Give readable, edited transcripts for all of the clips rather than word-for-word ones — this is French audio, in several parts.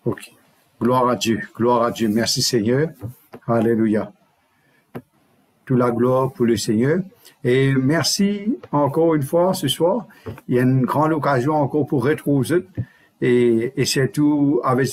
OK. Gloire à Dieu. Gloire à Dieu. Merci Seigneur. Alléluia. Toute la gloire pour le Seigneur. Et merci encore une fois ce soir. Il y a une grande occasion encore pour retrouver et surtout avec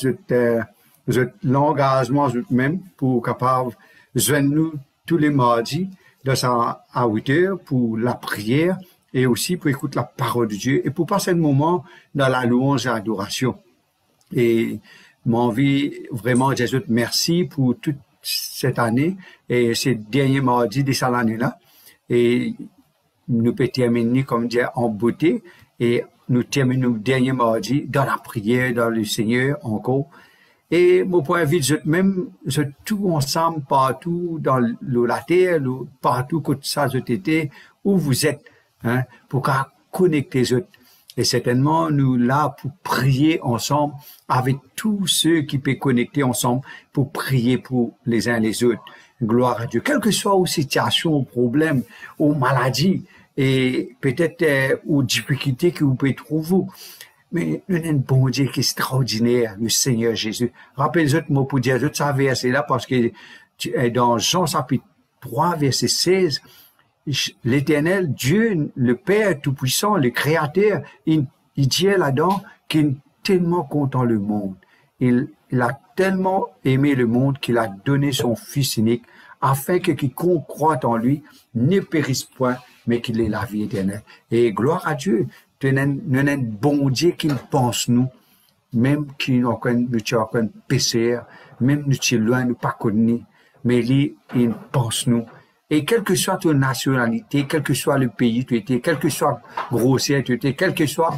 l'engagement même pour capable de joindre nous tous les mardis de ça à 8 heures pour la prière et aussi pour écouter la parole de Dieu et pour passer un moment dans la louange et l'adoration. Et mon envie vraiment de dire merci pour toute cette année et ces derniers mardis de cette année-là. Et nous pouvons terminer, comme dire, en beauté et nous terminons le dernier mardi dans la prière, dans le Seigneur encore. Et mon point de vue, même, tout ensemble, partout dans la terre, partout que ça, été, où vous êtes, hein, pour connecter, et certainement, nous là pour prier ensemble avec tous ceux qui peuvent connecter ensemble pour prier pour les uns les autres. Gloire à Dieu. Quelle que soit aux situations, aux problèmes, aux maladies et peut-être aux difficultés que vous pouvez trouver. Mais nous avons un bon Dieu qui est extraordinaire, le Seigneur Jésus. Rappelez-vous, pour dire ça verset là, parce que dans Jean chapitre 3, verset 16, l'Éternel, Dieu, le Père Tout-Puissant, le Créateur, il dit là-dedans qu'il est tellement content le monde. Il a tellement aimé le monde qu'il a donné son Fils unique afin que quiconque croit en lui ne périsse point, mais qu'il ait la vie éternelle. Et gloire à Dieu, nous avons un bon Dieu qui nous pense nous, même qui nous sommes pécheurs, même nous sommes loin, nous pas connus, mais lui, il pense nous. Et quelle que soit ton nationalité, quel que soit le pays tu étais, quelle que soit grossière tu étais, quelle que soit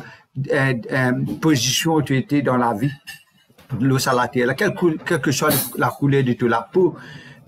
position tu étais dans la vie, l'eau à la terre, quelle que soit la couleur de ta peau,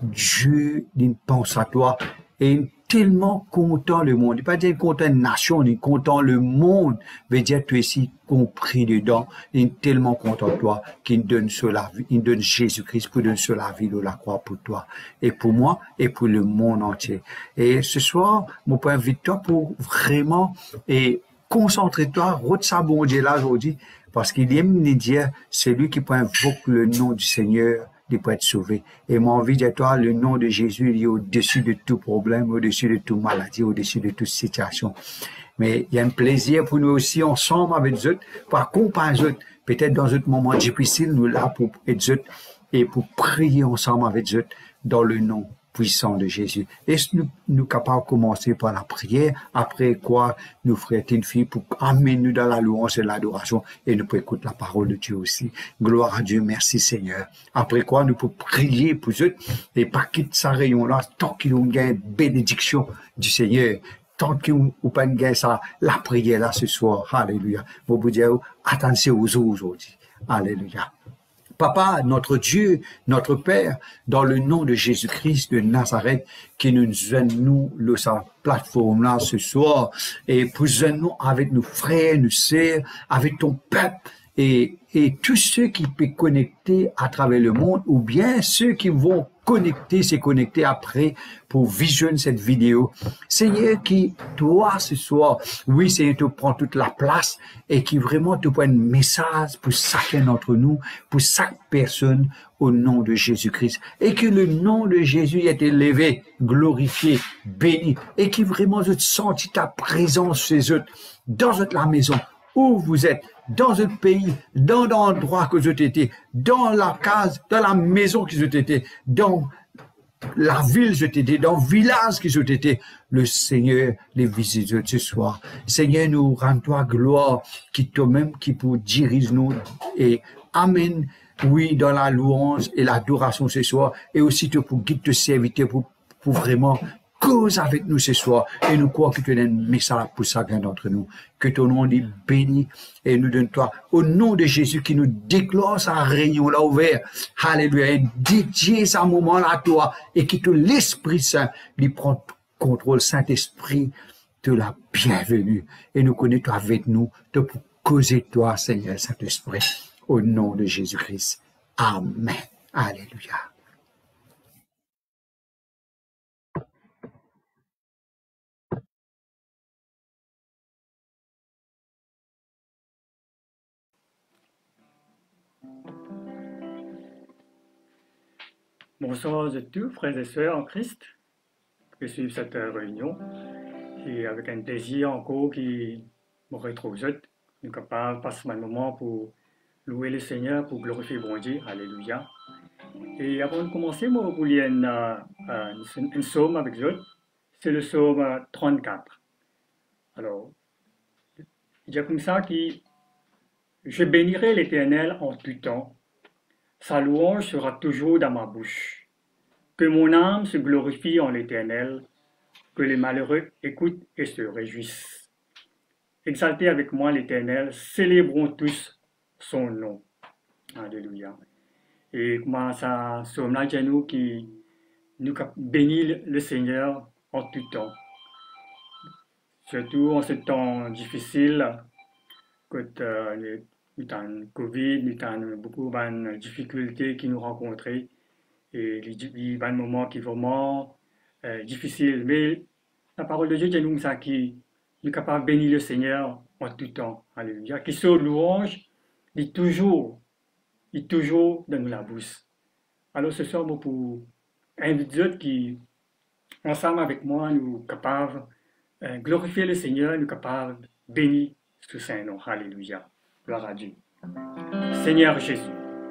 Dieu il pense à toi et il est tellement content le monde. Il ne pas dire content une nation, il est content le monde. Veut dire tu es si compris dedans. Il est tellement content de toi qu'il donne sur la vie, il donne Jésus-Christ pour donner sur la vie de la croix pour toi et pour moi et pour le monde entier. Et ce soir, mon point de toi pour vraiment et concentrer-toi, retire bon Dieu là aujourd'hui, parce qu'il aime nous dire, celui qui invoque le nom du Seigneur, il peut être sauvé. Et mon envie de toi, le nom de Jésus, il est au-dessus de tout problème, au-dessus de toute maladie, au-dessus de toute situation. Mais il y a un plaisir pour nous aussi, ensemble avec eux, pour accompagner eux, peut-être dans un moment difficile, nous là pour être eux, et pour prier ensemble avec eux, dans le nom puissant de Jésus. Et nous capables de commencer par la prière, après quoi nous ferons une fille pour amener nous dans la louange et l'adoration et nous pouvons écouter la parole de Dieu aussi. Gloire à Dieu, merci Seigneur. Après quoi nous pouvons prier pour eux et pas quitter sa rayon là tant qu'il nous gagne bénédiction du Seigneur. Tant qu'on n'a pas gagné ça, la prière là ce soir. Alléluia. Vous pouvez dire, attendez aux autres aujourd'hui. Alléluia. Papa, notre Dieu, notre Père, dans le nom de Jésus-Christ de Nazareth, qui nous joigne nous, sa plateforme là ce soir, et pour joindre nous avec nos frères, nos sœurs, avec ton peuple, et tous ceux qui peuvent connecter à travers le monde, ou bien ceux qui vont se connecter après pour visionner cette vidéo. Seigneur, qui, toi, ce soir, oui, Seigneur, tu prends toute la place et qui vraiment te prend un message pour chacun d'entre nous, pour chaque personne, au nom de Jésus-Christ. Et que le nom de Jésus ait été élevé, glorifié, béni, et qui vraiment je senti ta présence chez eux, dans la maison, où vous êtes, dans un pays, dans l'endroit que vous étiez, dans la case, dans la maison qu'ils ont été, dans la ville que vous étiez, dans le village qu'ils ont été, le Seigneur les visite ce soir. Seigneur, nous rends-toi gloire, qui toi-même, qui pour dirige nous, et Amen, oui, dans la louange et l'adoration ce soir, et aussi pour guider te serviteur, pour vraiment cause avec nous ce soir, et nous croyons que tu as un message pour chacun d'entre nous. Que ton nom est béni, et nous donne-toi, au nom de Jésus, qui nous déclare sa réunion là ouvert. Alléluia. Et dédié ce moment-là à toi, et qui te l'Esprit Saint, lui prend contrôle, Saint-Esprit, de la bienvenue. Et nous connaissons avec nous, de pour causer toi, Seigneur Saint-Esprit, au nom de Jésus-Christ. Amen. Alléluia. Bonsoir à tous, frères et sœurs en Christ, qui suivent cette réunion. Et avec un plaisir encore qui me retrouve, nous sommes capables de passer un moment pour louer le Seigneur, pour glorifier bon Dieu. Alléluia. Et avant de commencer, moi, je voulais un psaume avec vous. C'est le psaume 34. Alors, il y a comme ça qui je bénirai l'Éternel en tout temps. Sa louange sera toujours dans ma bouche. Que mon âme se glorifie en l'Éternel, que les malheureux écoutent et se réjouissent. Exaltez avec moi l'Éternel, célébrons tous son nom. Alléluia. Et comment ça sommes là, nous qui nous bénit le Seigneur en tout temps. Surtout en ce temps difficile, quand nous avons Covid, nous avons beaucoup de difficultés qui nous rencontrent. Et il y a un moment qui est vraiment difficile. Mais la parole de Dieu nous ça qui est capable de bénir le Seigneur en tout temps. Alléluia. Qui soit louange, il est toujours dans la bouche. Alors ce soir, moi, pour inviter qui, ensemble avec moi, nous sommes capables de glorifier le Seigneur, nous sommes capables de bénir ce Saint-Nom. Alléluia. Gloire à Dieu. Seigneur Jésus.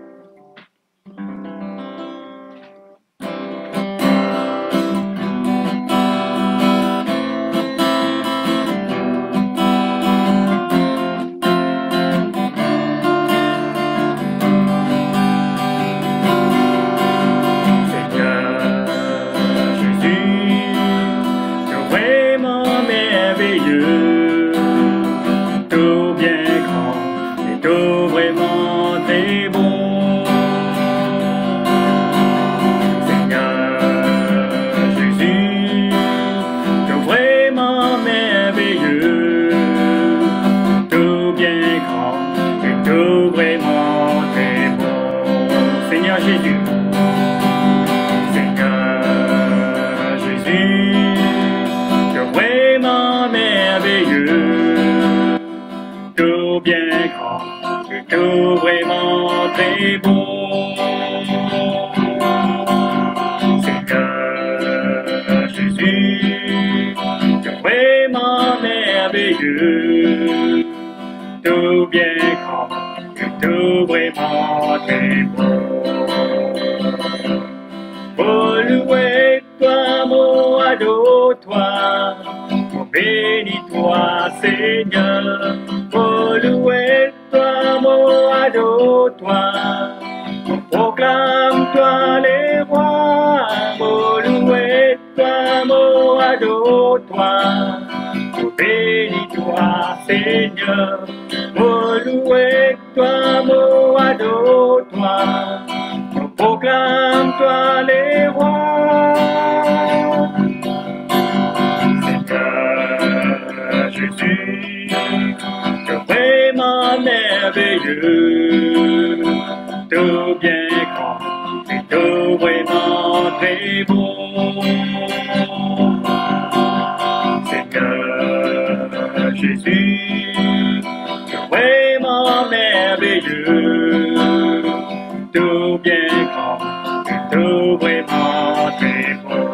Proclame-toi les rois, oh louez-toi, oh adore-toi, oh bénis-toi Seigneur, oh louez-toi, oh adore-toi, oh proclame-toi les rois. Seigneur Jésus, tu es vraiment merveilleux, tout bien grand et tout vraiment très bon. Seigneur Jésus, tu es vraiment merveilleux, tout bien grand et tout vraiment très bon.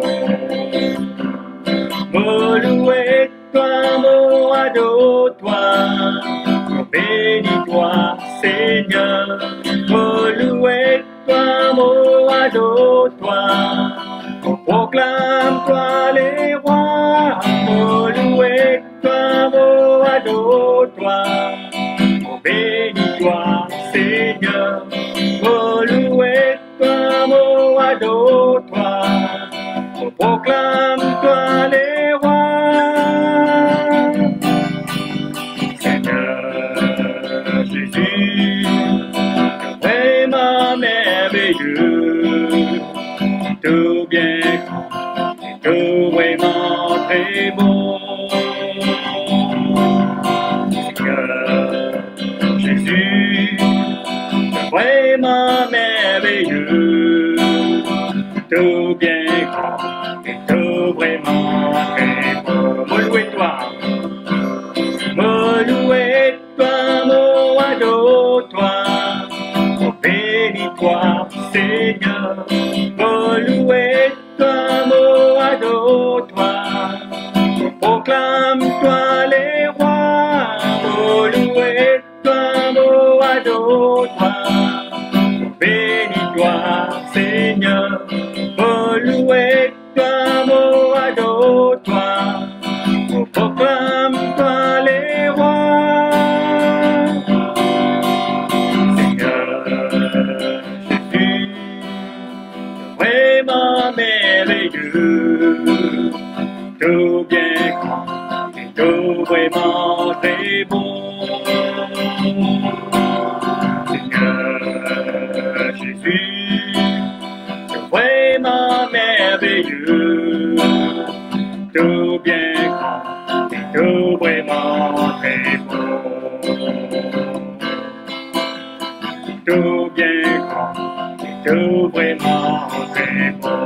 Mon louez-toi, mon adore-toi, mon bénis-toi Seigneur. Mon louez-toi, mon adore-toi, mon proclame-toi les rois. Mon louez-toi, mon adore-toi, mon bénis-toi Seigneur. Mon louez-toi, mon adore-toi, mon proclame-toi les rois. Seigneur Jésus, merveilleux, tout bien grand et tout vraiment très bon. Seigneur Jésus, vraiment merveilleux, tout bien grand et tout vraiment très bon. Mon louez-toi, mon louez-toi, mon adore-toi. Bénis-toi, Seigneur, adore-toi, bénis-toi, Seigneur, oh louer-toi, oh adore-toi, oh proclame-toi les rois. Seigneur Jésus, vraiment merveilleux, tout bien grand et tout vraiment très bon. Seigneur Jésus, c'est vraiment merveilleux, tout bien grand et tout vraiment très bon. Tout bien grand et tout vraiment très bon.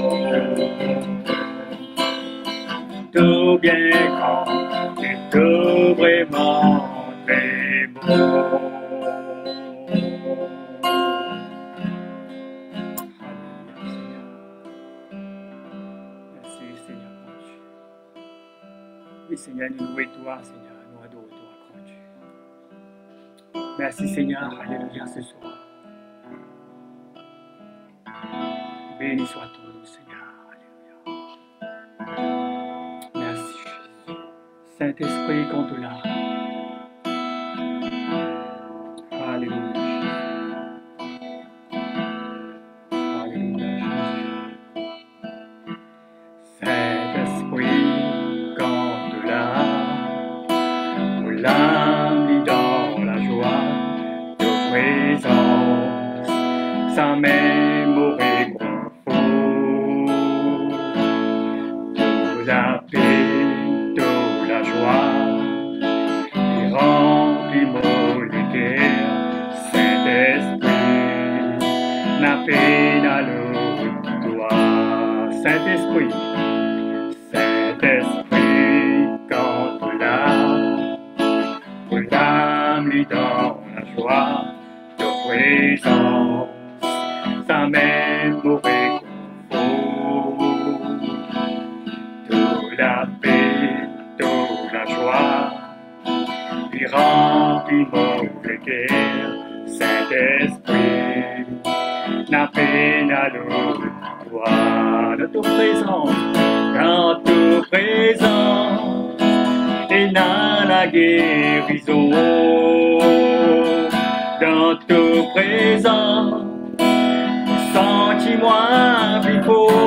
Tout bien grand et tout vraiment très bon. Merci Seigneur grand Dieu. Oui Seigneur, nous louons toi Seigneur, nous adorons toi grand Dieu. Merci Seigneur, alléluia ce soir. Béni soit ton nom Seigneur, alléluia. Merci Jésus. Saint-Esprit, quand tu l'as. Alléluia. Alléluia Jésus. Saint-Esprit, quand tu l'as, pour l'âme lit dans la joie de présence, sa mémoire confort, toute la paix, toute la joie, et remplis-moi le cœur, Saint-Esprit, la paix dans le toi, Saint-Esprit, Saint-Esprit, quand tu l'as, pour l'âme lit dans la joie de présence, sa mémoire confort, toute la paix, toute la joie, puis remplis-moi le cœur, Saint-Esprit, la paix à toi, de ta présence, dans ta présence, et dans la guérison, dans ta présence, sens-moi plus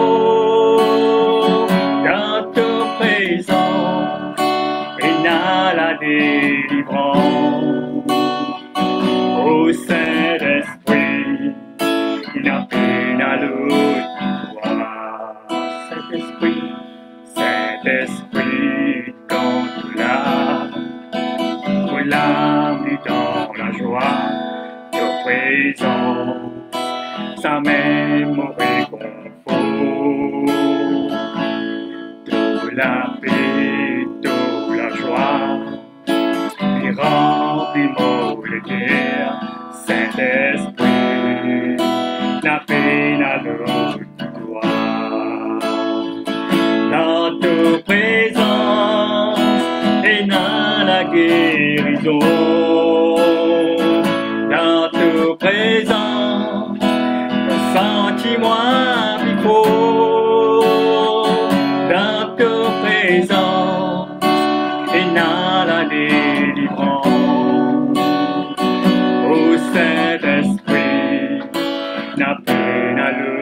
fort, dans ta présence, et dans la délivrance, au Saint-Esprit, il n'a peine à l'autre. Saint-Esprit, Saint-Esprit, quand tu l'as, pour l'âme dans la joie de présence, sa mémoire confort, toute la paix, toute la joie, et remplis-moi le cœur, Saint-Esprit, la paix à l'autre. Dans ta présence et dans la guérison, dans ta présence, sens-moi plus fort, dans ta présence et dans la délivrance, au Saint-Esprit, n'a peine à l'autre.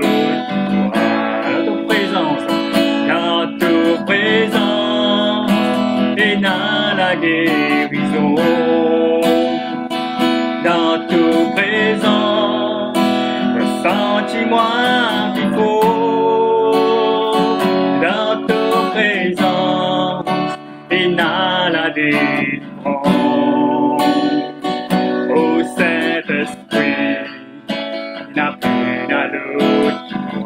Et dans la guérison, dans ta présence, sens-moi plus fort, dans ta présence, et dans la délivrance, au Saint-Esprit, n'a peine à l'autre.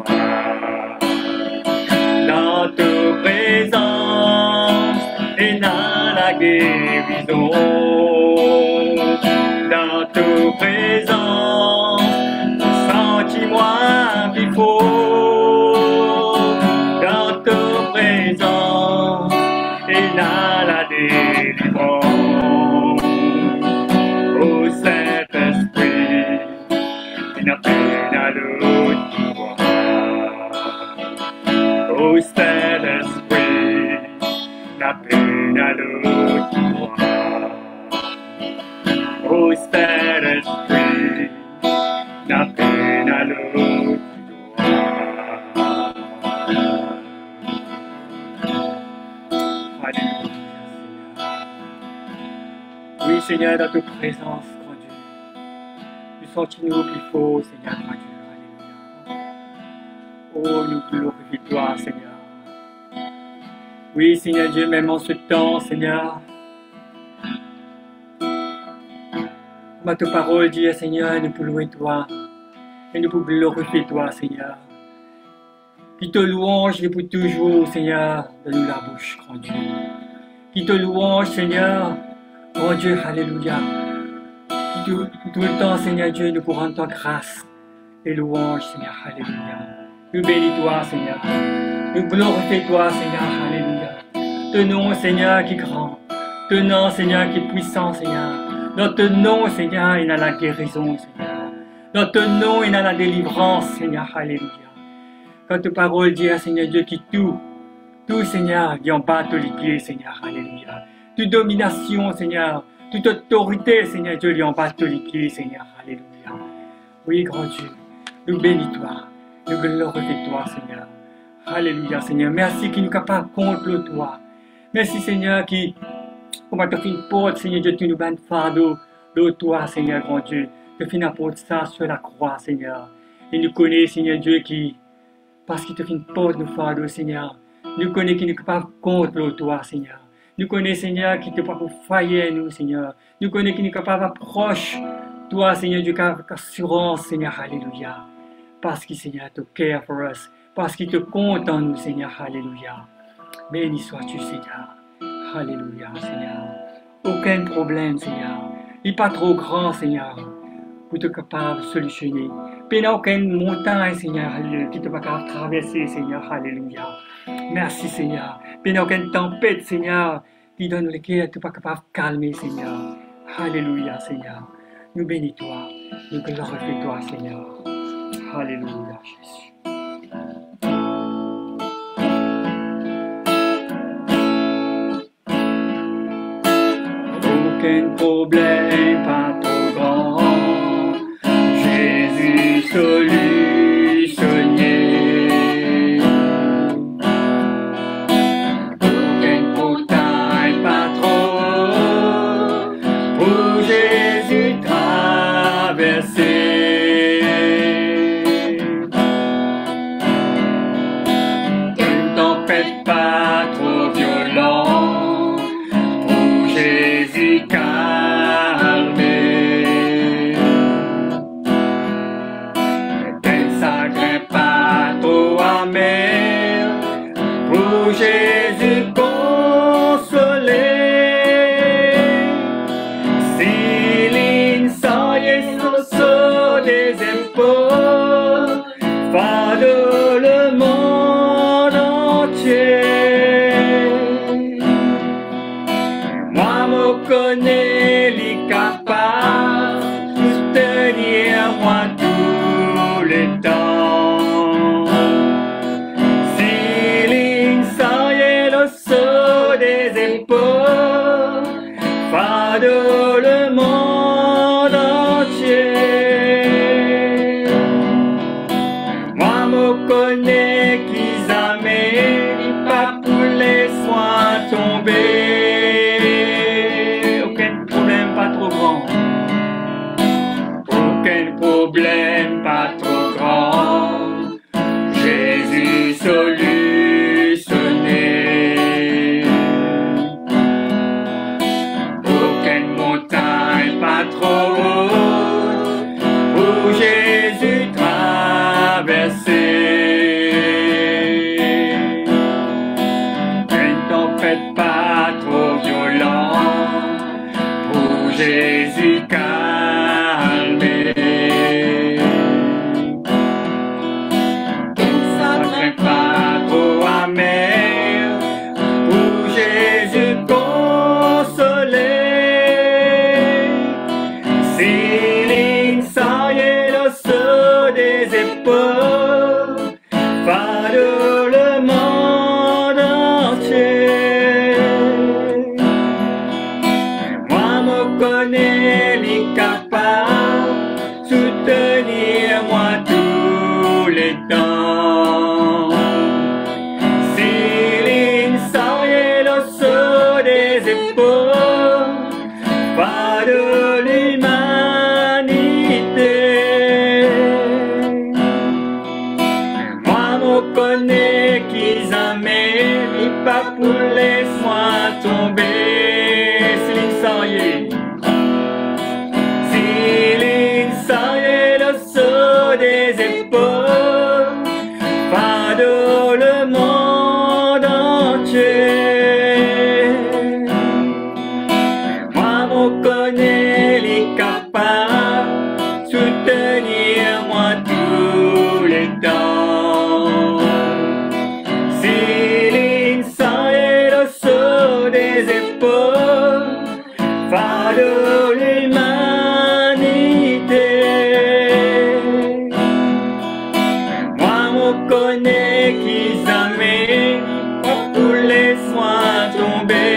Dans ta présence et dans la guérison, dans ta présence, sens-moi plus fort, dans ta présence et dans la délivrance, au Saint-Esprit. esprit n'a peine à l'autre doigt. Alléluia, Seigneur. Oui, Seigneur, dans ta présence, grand Dieu, nous sentons-nous plus fort, Seigneur, grand Dieu. Alléluia. Oh, nous glorifions toi, Seigneur. Oui, Seigneur Dieu, même en ce temps, Seigneur, comme ta parole dit, Seigneur, nous pouvons louer toi et nous pouvons glorifier toi, Seigneur. Qui te louange depuis toujours, Seigneur, donne-nous la bouche, grand Dieu. Qui te louange, Seigneur, grand Dieu, alléluia. Qui tout le temps, Seigneur Dieu, nous pourrons rendre ta grâce et louange, Seigneur, alléluia. Nous bénis toi, Seigneur. Nous glorifions toi, Seigneur, alléluia. Ton nom, Seigneur, qui est grand. Ton nom, Seigneur, qui est puissant, Seigneur. Dans ton nom, Seigneur, il y a la guérison, Seigneur. Dans ton nom, il y a la délivrance, Seigneur, alléluia. Quand ta parole dit, Seigneur Dieu, qui tout, Seigneur, qui en bat les pieds, Seigneur, alléluia. Toute domination, Seigneur, toute autorité, Seigneur Dieu, lui en bat les pieds, Seigneur, alléluia. Oui, grand Dieu, nous bénis-toi, nous glorifions-toi, Seigneur. Alléluia, Seigneur. Merci qui nous capable contre toi. Merci, Seigneur, qui, comme tu as fait une porte, Seigneur Dieu, tu nous bannes fardeau de toi, Seigneur, grand Dieu. Tu as fait une porte ça sur la croix, Seigneur. Et nous connaissons, Seigneur Dieu, qui, parce qu'il te fait une porte de fardeau, Seigneur, nous connaissons qui nous capable contre toi, Seigneur. Nous connaissons, Seigneur, qui te pas pour faillir, nous, Seigneur. Nous connaissons qui nous capable approche, toi, Seigneur Dieu, avec assurance, Seigneur, alléluia. Parce que, Seigneur, tu care for us. Parce qu'il te compte en nous, Seigneur, alléluia. Béni sois-tu, Seigneur. Alléluia, Seigneur. Aucun problème, Seigneur. Il n'est pas trop grand, Seigneur, pour te capable de solutionner. Il n'y a aucune montagne, Seigneur, qui te pas capable de traverser, Seigneur, alléluia. Merci, Seigneur. Il n'y a aucune tempête, Seigneur, qui donne lequel tu n'es pas capable de calmer, Seigneur. Alléluia, Seigneur. Nous bénis toi. Nous glorifions toi, Seigneur. Alléluia, Jésus. Aucun problème, pas trop grand. Jésus solutionné. Aucune montagne, pas trop pour Jésus traverser. Une tempête pas trop violente pour Jésus calmer. Qu'un chagrin pas trop amer pour Jésus consoler. S'il enseigne sur des épaules, fardeau le monde entier. Moi me connais, les capables de tenir moi tout le temps. S'il enseigne le saut des épaules, fardeau le monde entier. Moi me connais qu'ils amènent pas pour les soins tomber. Aucun problème pas trop grand. Aucun problème pas trop grand. Jésus solutionné. Aucune montagne pas trop haute pour Jésus traverser. Une tempête pas trop violente pour Jésus calmer. soutenir-moi tous les temps. Céline Sariel au saut des épaules, pas de l'humanité. Moi, me connais qu'ils amènent, pas pour laisse-moi tomber. Céline Sariel. Céline Sariel au saut des épaules, pas de le monde entier. Moi, me connais les capables, soutenir-moi tous les temps. Céline Sariel au saut des épaules, pas de l'humanité. Moi, me connais qu'ils amènent, pour laisse-moi tomber.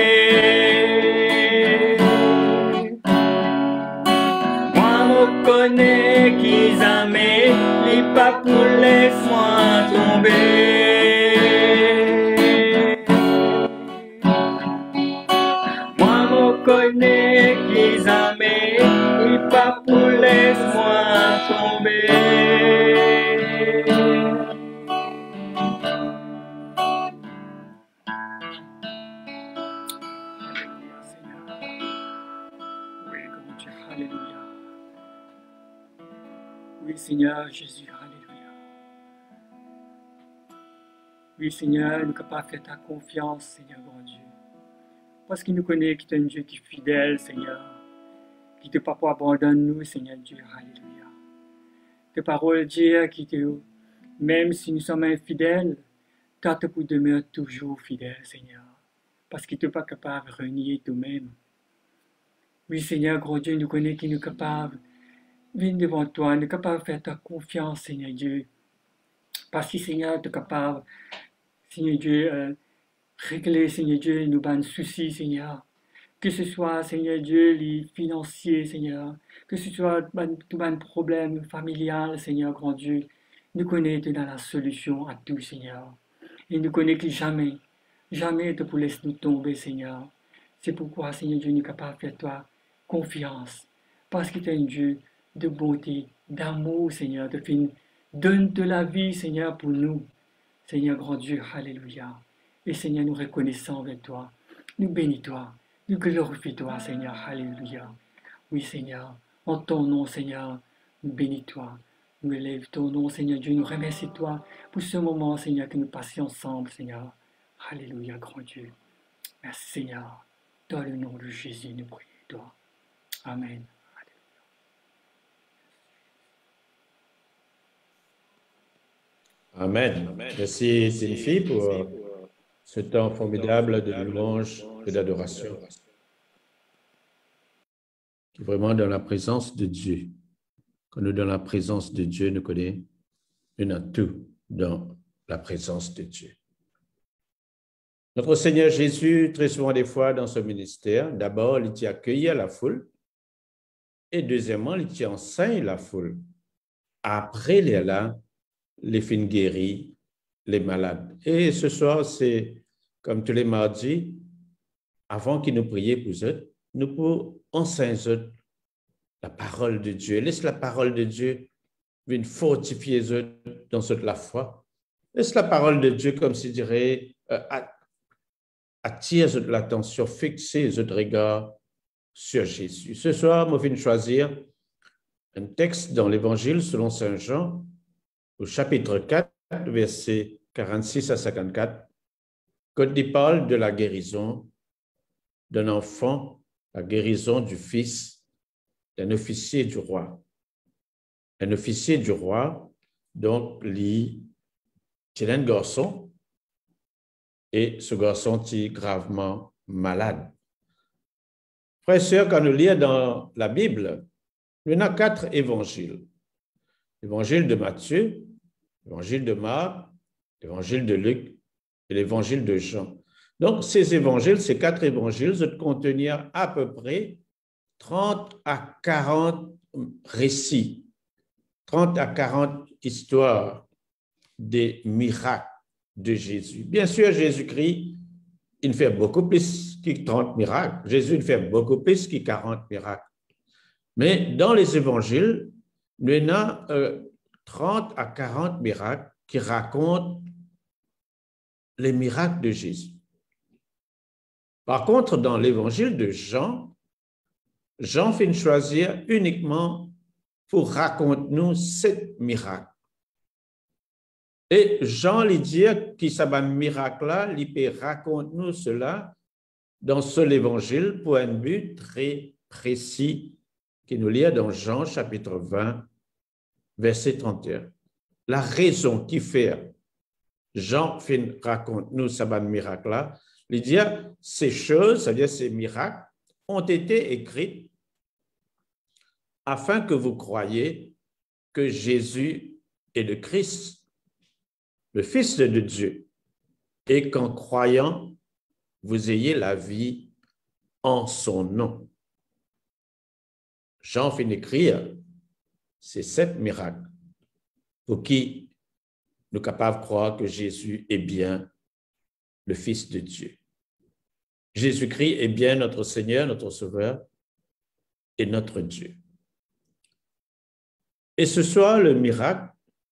Moi, me connais qu'ils amènent, les pas pour laisse-moi tomber. Moi, me connais qu'ils amènent, les pas pour laisse-moi tomber. Oui, grand Dieu, alléluia. Oui, Seigneur Jésus, alléluia. Oui, Seigneur, nous sommes capables de faire ta confiance, Seigneur, grand Dieu. Parce qu'il nous connaît, qu'il est un Dieu qui est fidèle, Seigneur. Qui te pas abandonne nous, Seigneur Dieu, alléluia. Tes paroles disent qui te, même si nous sommes infidèles, toi te pour demeurer toujours fidèle, Seigneur. Parce qu'il n'est pas capable de renier toi-même. Oui, Seigneur, grand Dieu, nous connaît qu'il nous est capable de venir devant toi, nous est capable de faire ta confiance, Seigneur Dieu. Parce que, Seigneur, tu es capable, Seigneur Dieu, régler, Seigneur Dieu, nos bonnes soucis, Seigneur. Que ce soit, Seigneur Dieu, les financiers, Seigneur. Que ce soit tout bon problème familial, Seigneur, grand Dieu. Nous connaissons dans la solution à tout, Seigneur. Et nous connaissons que jamais, jamais tu pour laisser nous tomber, Seigneur. C'est pourquoi, Seigneur Dieu, nous sommes capables de faire toi confiance. Parce que tu es un Dieu de bonté, d'amour, Seigneur, de fin. Donne de la vie, Seigneur, pour nous. Seigneur, grand Dieu, alléluia. Et Seigneur, nous reconnaissons avec toi. Nous bénis toi. Nous glorifions toi, Seigneur, alléluia. Oui, Seigneur, en ton nom, Seigneur, nous bénis toi. Nous élèvons ton nom, Seigneur Dieu. Nous remercions toi pour ce moment, Seigneur, que nous passions ensemble, Seigneur. Alléluia, grand Dieu. Merci, Seigneur. Dans le nom de Jésus, nous prions toi. Amen. Amen. Merci, Sylvie, pour ce temps formidable de louange et d'adoration. Vraiment dans la présence de Dieu. Quand nous dans la présence de Dieu, nous connaissons, nous avons tout dans la présence de Dieu. Notre Seigneur Jésus, très souvent des fois dans ce ministère, d'abord, il t'a accueilli à la foule et deuxièmement, il t'a enseigné la foule. Après, il est là, les fins guéris, les malades. Et ce soir, c'est comme tous les mardis, avant qu'il nous prions pour eux, nous pouvons enseigner la parole de Dieu. Laisse la parole de Dieu venir fortifier eux dans cette la foi. Laisse la parole de Dieu, comme si dirait, attire l'attention, fixer votre regard sur Jésus. Ce soir, je viens choisir un texte dans l'Évangile selon Saint Jean, au chapitre 4, versets 46 à 54, quand il parle de la guérison d'un enfant, la guérison du fils d'un officier du roi. Un officier du roi, donc, il est un garçon, et ce garçon est gravement malade. Frères et sœurs, quand nous lisons dans la Bible, il y en a 4 évangiles. L'évangile de Matthieu, l'évangile de Marc, l'évangile de Luc et l'évangile de Jean. Donc, ces évangiles, ces 4 évangiles, doivent contenir à peu près 30 à 40 récits 30 à 40 histoires des miracles de Jésus. Bien sûr, Jésus-Christ, il fait beaucoup plus que 30 miracles. Jésus il fait beaucoup plus que 40 miracles. Mais dans les évangiles, il y en a 30 à 40 miracles qui racontent les miracles de Jésus. Par contre, dans l'évangile de Jean, Jean fait choisir uniquement pour raconter nous 7 miracles. Et Jean lui dit que ce miracle-là, il peut raconter nous cela dans seul évangile pour un but très précis qui nous lit dans Jean chapitre 20, verset 31. La raison qui fait Jean raconte nous ce miracle-là, il dit ces choses, c'est-à-dire ces miracles, ont été écrits afin que vous croyiez que Jésus est le Christ, le Fils de Dieu, et qu'en croyant, vous ayez la vie en son nom. Jean fait écrire ces 7 miracles pour qui nous sommes capables de croire que Jésus est bien le Fils de Dieu. Jésus-Christ est bien notre Seigneur, notre Sauveur et notre Dieu. Et ce soit le miracle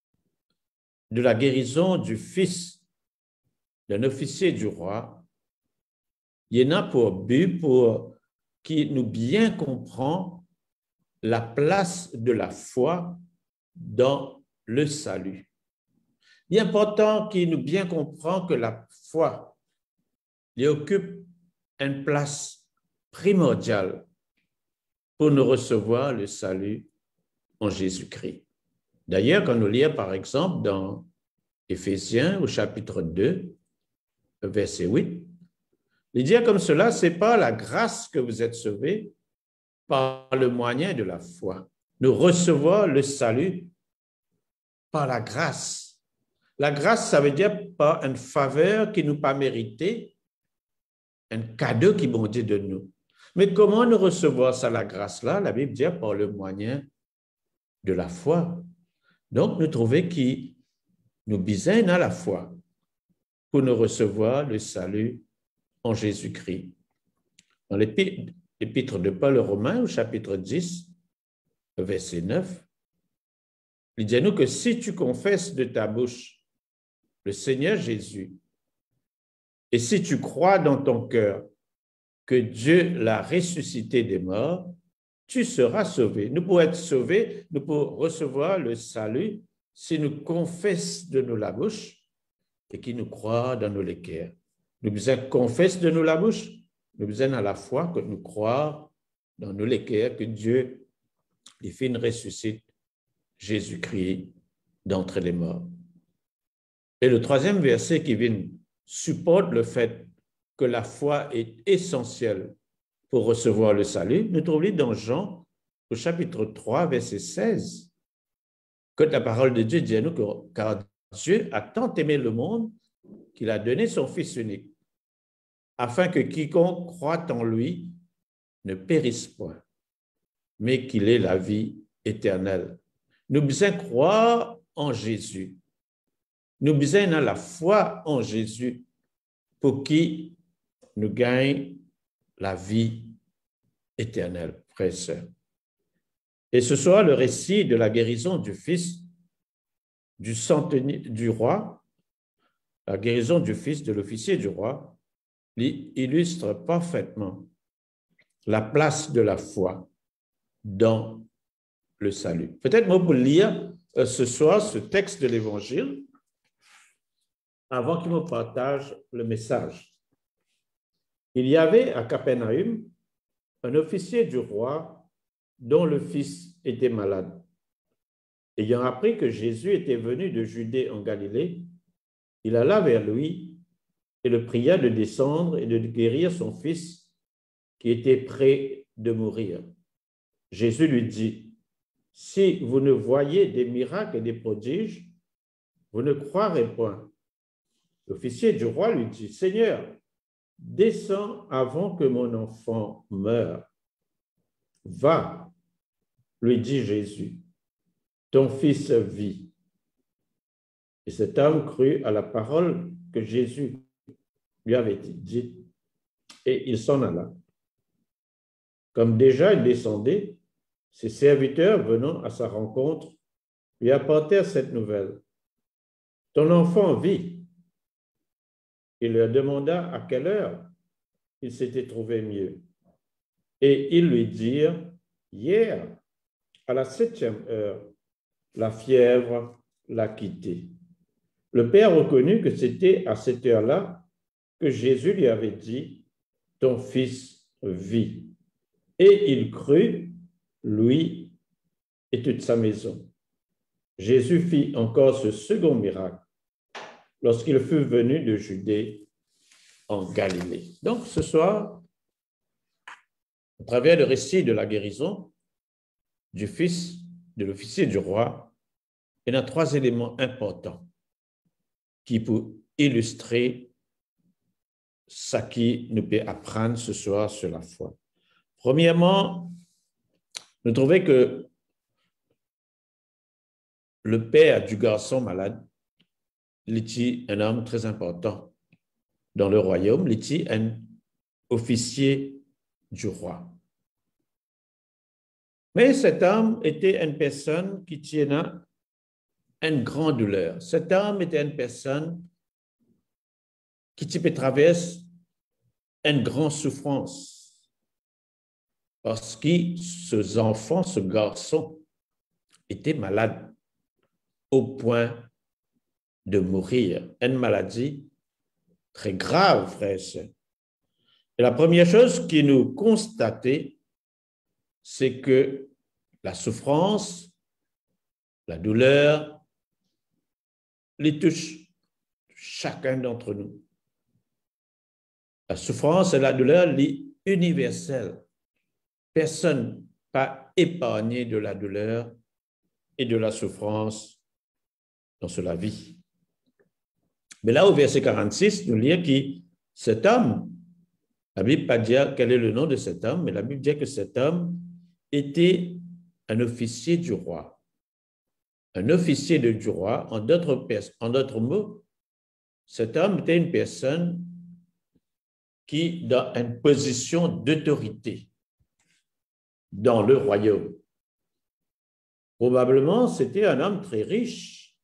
de la guérison du fils d'un officier du roi, il y en a pour but pour qui nous bien comprend la place de la foi dans le salut. Il est important qu'il nous bien comprend que la foi il occupe une place primordiale pour nous recevoir le salut en Jésus-Christ. D'ailleurs, quand nous lisons par exemple dans Éphésiens au chapitre 2, verset 8, il dit comme cela, ce n'est pas la grâce que vous êtes sauvés par le moyen de la foi. Nous recevons le salut par la grâce. La grâce, ça veut dire par une faveur qui nous pas méritée, un cadeau qui bon Dieu de nous. Mais comment nous recevons ça, la grâce-là? La Bible dit par le moyen de la foi. Donc, nous trouvons que nous bisons à la foi pour nous recevoir le salut en Jésus-Christ. Dans l'épître de Paul aux Romains, au chapitre 10, verset 9, il dit à nous que si tu confesses de ta bouche le Seigneur Jésus, et si tu crois dans ton cœur que Dieu l'a ressuscité des morts, tu seras sauvé. Nous pouvons être sauvés, nous pouvons recevoir le salut si nous confessons de nous la bouche et qui nous croit dans nos cœurs. Nous besoin confesser de nous la bouche, nous besoin à la fois que nous croire dans nos cœurs que Dieu, les fins ressuscite Jésus-Christ d'entre les morts. Et le troisième verset qui vient supporte le fait que la foi est essentielle pour recevoir le salut, nous trouvons dans Jean, au chapitre 3, verset 16, que la parole de Dieu dit à nous que car Dieu a tant aimé le monde qu'il a donné son Fils unique, afin que quiconque croit en lui ne périsse point, mais qu'il ait la vie éternelle. Nous devons croire en Jésus. Nous devons avoir la foi en Jésus pour qui nous gagne la vie éternelle, frères et sœurs. Et ce soit le récit de la guérison du fils du roi, la guérison du fils de l'officier du roi, illustre parfaitement la place de la foi dans le salut. Peut-être moi pour lire ce soir ce texte de l'Évangile avant qu'il me partage le message. Il y avait à Capernaum un officier du roi dont le fils était malade. Ayant appris que Jésus était venu de Judée en Galilée, il alla vers lui et le pria de descendre et de guérir son fils qui était près de mourir. Jésus lui dit, « Si vous ne voyez des miracles et des prodiges, vous ne croirez point. » L'officier du roi lui dit, « Seigneur, descends avant que mon enfant meure. » « Va, lui dit Jésus, ton fils vit. Et cet homme crut à la parole que Jésus lui avait dite, et il s'en alla. Comme déjà il descendait, ses serviteurs venant à sa rencontre lui apportèrent cette nouvelle. Ton enfant vit. Il leur demanda à quelle heure il s'était trouvé mieux. Et ils lui dirent, hier, à la 7e heure, la fièvre l'a quitté. Le père reconnut que c'était à cette heure-là que Jésus lui avait dit, ton fils vit. Et il crut, lui et toute sa maison. Jésus fit encore ce second miracle lorsqu'il fut venu de Judée en Galilée. Donc, ce soir, à travers le récit de la guérison du fils de l'officier du roi, il y a 3 éléments importants qui peuvent illustrer ce qui nous peut apprendre ce soir sur la foi. Premièrement, nous trouvons que le père du garçon malade, il était un homme très important dans le royaume, il était un officier du roi. Mais cet homme était une personne qui tenait une grande douleur. Cet homme était une personne qui traverse une grande souffrance parce que ce enfant, ce garçon, était malade au point de mourir. Une maladie très grave, frères et sœurs. Et la première chose que nous constatons, c'est que la souffrance, la douleur, les touche chacun d'entre nous. La souffrance et la douleur, les universelles. Personne pas épargné de la douleur et de la souffrance dans la vie. Mais là, au verset 46, nous lisons que cet homme, la Bible ne dit pas dire quel est le nom de cet homme, mais la Bible dit que cet homme était un officier du roi. Un officier du roi, en d'autres mots, cet homme était une personne qui, dans une position d'autorité dans le royaume. Probablement, c'était un homme très riche.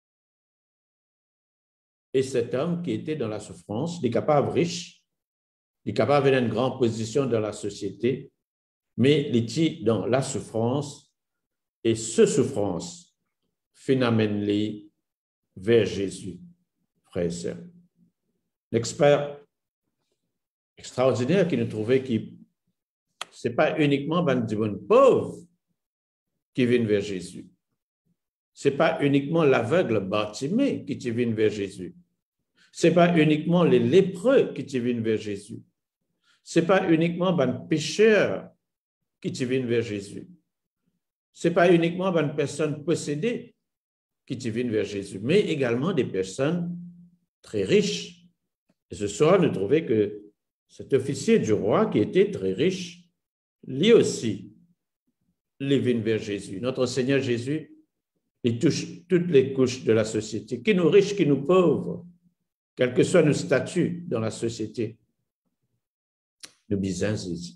Et cet homme qui était dans la souffrance, il est capable riche, il est capable d'avoir une grande position dans la société, mais il était dans la souffrance, et cette souffrance phénomène vers Jésus, frères et sœurs. L'expert extraordinaire qui nous trouvait que ce n'est pas uniquement les pauvres qui viennent vers Jésus. Ce n'est pas uniquement l'aveugle Bartimée qui viennent vers Jésus. Ce n'est pas uniquement les lépreux qui viennent vers Jésus. Ce n'est pas uniquement les pécheurs qui viennent vers Jésus. Ce n'est pas uniquement les personnes possédées qui viennent vers Jésus, mais également des personnes très riches. Et ce soir, nous trouvons que cet officier du roi qui était très riche, lui aussi, il vient vers Jésus. Notre Seigneur Jésus, il touche toutes les couches de la société, qui nous riches, qui nous pauvres, quel que soit nos statuts dans la société. Nous bisons Jésus.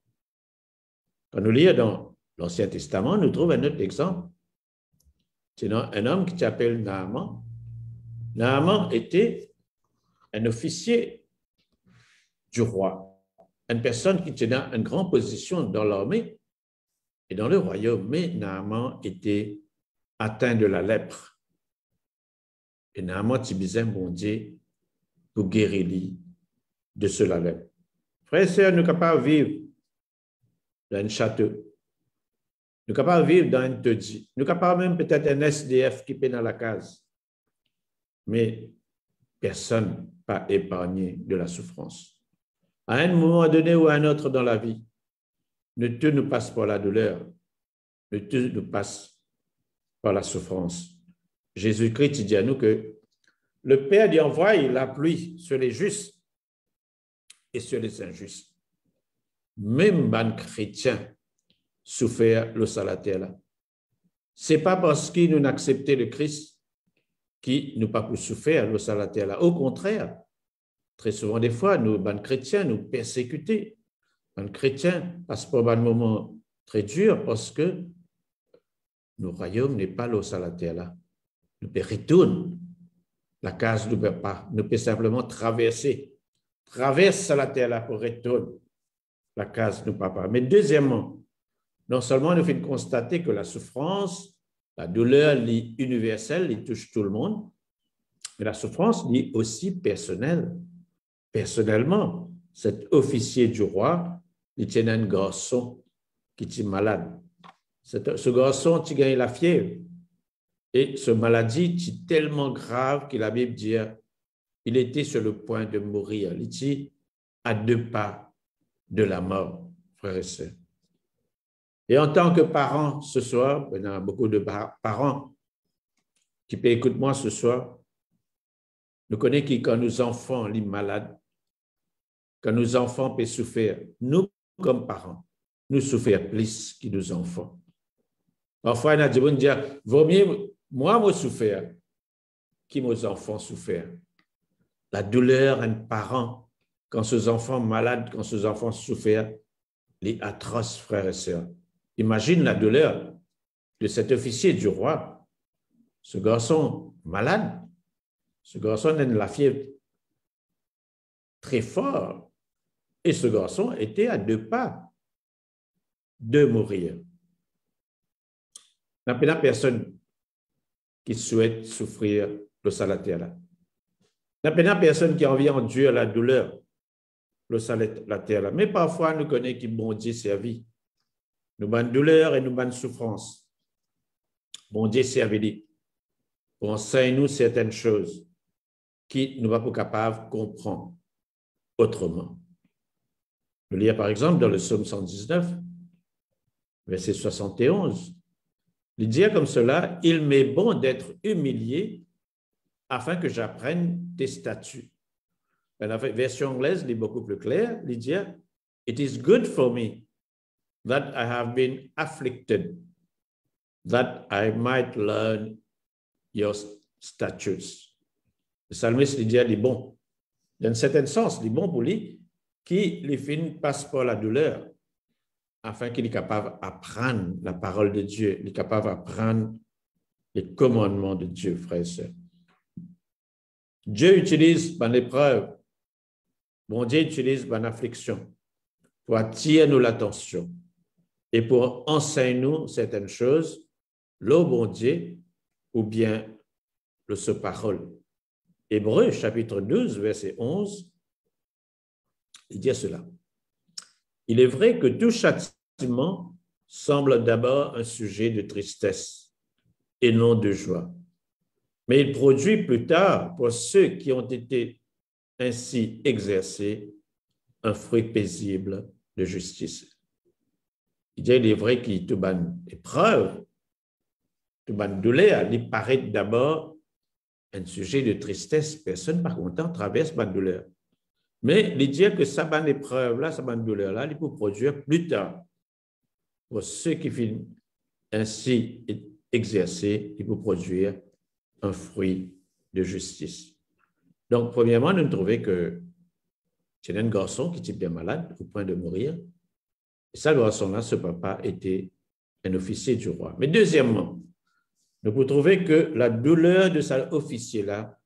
Quand nous lisons dans l'Ancien Testament, nous trouvons un autre exemple. C'est un homme qui s'appelle Naaman. Naaman était un officier du roi, une personne qui tenait une grande position dans l'armée et dans le royaume, mais Naaman était atteint de la lèpre. Et Naaman disait, bon Dieu, pour guérir de cela lèpre. Frères et sœurs, nous sommes capables de vivre dans un château. Nous sommes capables de vivre dans un taudis. Nous sommes capables même peut-être un SDF qui est dans la case. Mais personne pas épargné de la souffrance. À un moment donné ou à un autre dans la vie, ne tout nous passe par la douleur, ne tout nous passe par la souffrance. Jésus-Christ dit à nous que le Père lui envoie la pluie sur les justes et sur les injustes. Même les chrétiens souffrent le salaire là. Ce n'est pas parce qu'ils nous accepté le Christ qui nous pas pour souffrir, nous, ça la terre là. Au contraire, très souvent, des fois, nous, les chrétiens, nous persécutés. Les chrétiens passent par un moment très dur parce que nos royaumes n'est pas l'eau à la terre là. Nous peut retourner. La case ne peut pas. Nous peut simplement traverser. Traverse la terre là pour retourner. La case ne peut pas. Mais deuxièmement, non seulement nous faisons constater que la souffrance, la douleur est universelle, elle touche tout le monde, mais la souffrance est aussi personnelle. Personnellement, cet officier du roi, il tient un garçon qui est malade. Ce garçon, il gagne la fièvre. Et ce maladie est tellement grave que la Bible dit il était sur le point de mourir. Il était à 2 pas de la mort, frères et sœurs. Et en tant que parent ce soir, il y a beaucoup de parents qui peuvent écouter moi ce soir. Nous connaissons que quand nos enfants sont malades, quand nos enfants peuvent souffrir, nous, comme parents, nous souffrons plus que nos enfants. Parfois, il y a des gens qui disent, vaut mieux moi souffrir que mes enfants souffrir. La douleur d'un parent, quand ses enfants malades, quand ses enfants souffrent, est atroce, frères et sœurs. Imagine la douleur de cet officier du roi. Ce garçon malade, ce garçon a la fièvre très fort et ce garçon était à 2 pas de mourir. Il n'y a personne qui souhaite souffrir le salataire. Il n'y a personne qui a envie d'endurer la douleur, le salataire. Mais parfois, nous connaissons qui bon Dieu servi. Nous avons douleur et nous avons souffrance. Bon Dieu servi pour enseigner nous certaines choses qui nous ne sommes pas capables de comprendre autrement. Nous lisons par exemple dans le psaume 119, verset 71. Il dit comme cela, il m'est bon d'être humilié afin que j'apprenne tes statuts. La version anglaise est beaucoup plus claire. Il dit, it is good for me that I have been afflicted, that I might learn your statutes. Le psalmiste dit, il est bon. Dans un certain sens, il est bon pour lui, qui les filles passe par la douleur, afin qu'il est capable d'apprendre la parole de Dieu, il est capable d'apprendre les commandements de Dieu, frères et sœurs. Dieu utilise dans l'épreuve, bon Dieu utilise dans l'affliction pour attirer nous l'attention et pour enseigner nous certaines choses, le bon Dieu ou bien le ce parole. Hébreux, chapitre 12, verset 11, il dit cela. Il est vrai que tout châtiment semble d'abord un sujet de tristesse et non de joie. Mais il produit plus tard, pour ceux qui ont été ainsi exercés, un fruit paisible de justice. Il est vrai qu'il y a toute une épreuve, toute une douleur, il paraît d'abord un sujet de tristesse. Personne, par contre, traverse une douleur. Mais il dit que sa bonne épreuve-là, sa bonne douleur-là, il peut produire plus tard. Pour ceux qui finissent ainsi exercés, il peut produire un fruit de justice. Donc, premièrement, nous trouvons que c'est un garçon qui était bien malade, au point de mourir. Et ce garçon-là, ce papa, était un officier du roi. Mais deuxièmement, nous pouvons trouver que la douleur de cet officier-là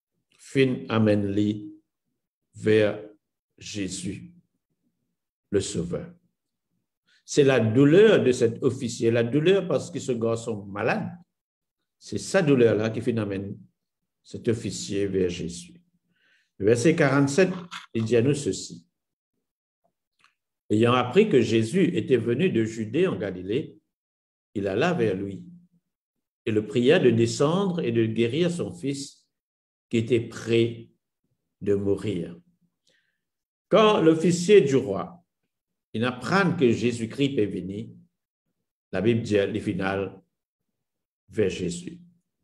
amène-lui vers Jésus, le Sauveur. C'est la douleur de cet officier, la douleur parce que ce garçon malade, c'est sa douleur-là qui amène cet officier vers Jésus. Le verset 47, il dit à nous ceci. Ayant appris que Jésus était venu de Judée en Galilée, il alla vers lui et le pria de descendre et de guérir son fils qui était près de mourir. Quand l'officier du roi, il apprend que Jésus-Christ est venu, la Bible dit le final vers Jésus.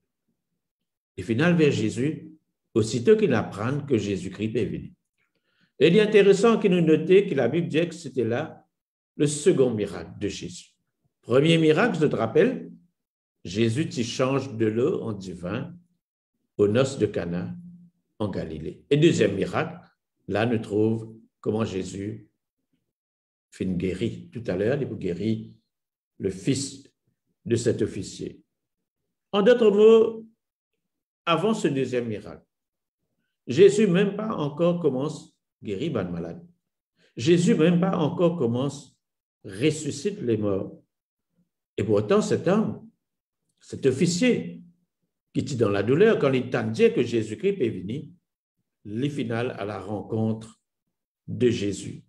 Le final vers Jésus, aussitôt qu'il apprend que Jésus-Christ est venu. Et il est intéressant qu'il nous note que la Bible dit que c'était là le second miracle de Jésus. Premier miracle, je te rappelle, Jésus t'y change de l'eau en du vin aux noces de Cana en Galilée. Et deuxième miracle, là, nous trouve comment Jésus fait une guérie. Tout à l'heure, il guérit le fils de cet officier. En d'autres mots, avant ce deuxième miracle, Jésus même pas encore commence à guérir les malades. Jésus même pas encore commence à ressusciter les morts. Et pourtant, cet homme, cet officier, qui était dans la douleur, quand il t'a dit que Jésus-Christ est venu, les finales à la rencontre de Jésus.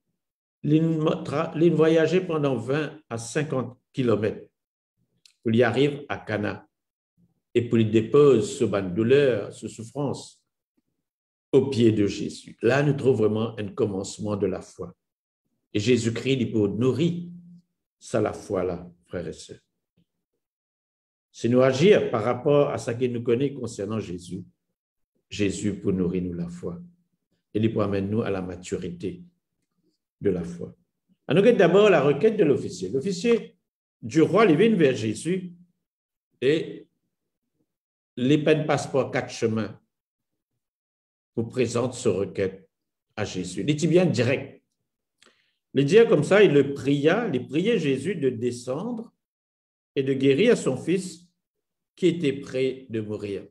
Il voyageait pendant 20 à 50 kilomètres pour y arriver à Cana et pour il dépose ce ban de douleur, ce souffrance au pied de Jésus. Là, nous trouvons vraiment un commencement de la foi. Et Jésus-Christ, il peut nourrir ça la foi là, frères et sœurs. Si nous agir par rapport à ce qu'il nous connaît concernant Jésus, Jésus peut nourrir nous la foi. Et il peut amener nous à la maturité de la foi. On regarde d'abord la requête de l'officier. L'officier du roi, il vient vers Jésus et il peine passeport 4 chemins pour présenter ce requête à Jésus. Il dit bien direct. Il dit comme ça, il priait Jésus de descendre et de guérir son fils qui était près de mourir.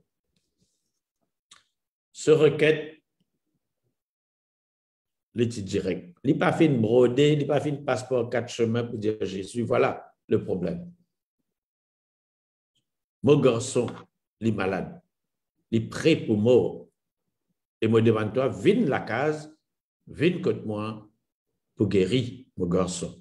Ce requête, il dit direct. Il n'a pas fait une brodée, il n'a pas fait une passeport 4 chemins pour dire à Jésus, voilà le problème. Mon garçon, il est malade, il est prêt pour mort. Et moi, devant toi, viens la case, viens contre moi pour guérir mon garçon.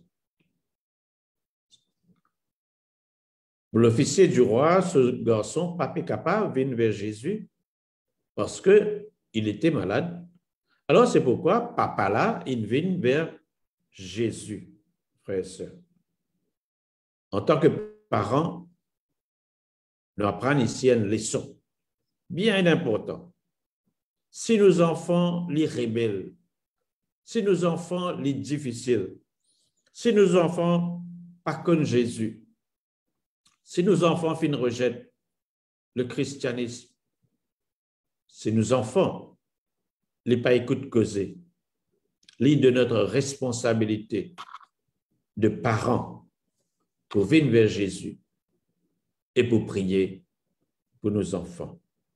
Pour l'officier du roi, ce garçon, pas capable, vient vers Jésus parce qu'il était malade. Alors, c'est pourquoi papa là, il vient vers Jésus, frères et sœurs. En tant que parents, nous apprenons ici une leçon bien importante. Si nos enfants les rebelles, si nos enfants les difficiles, si nos enfants pas connaissent Jésus, si nos enfants rejettent le christianisme, si nos enfants les pas écoutent causer, l'île de notre responsabilité de parents pour venir vers Jésus et pour prier pour nos enfants.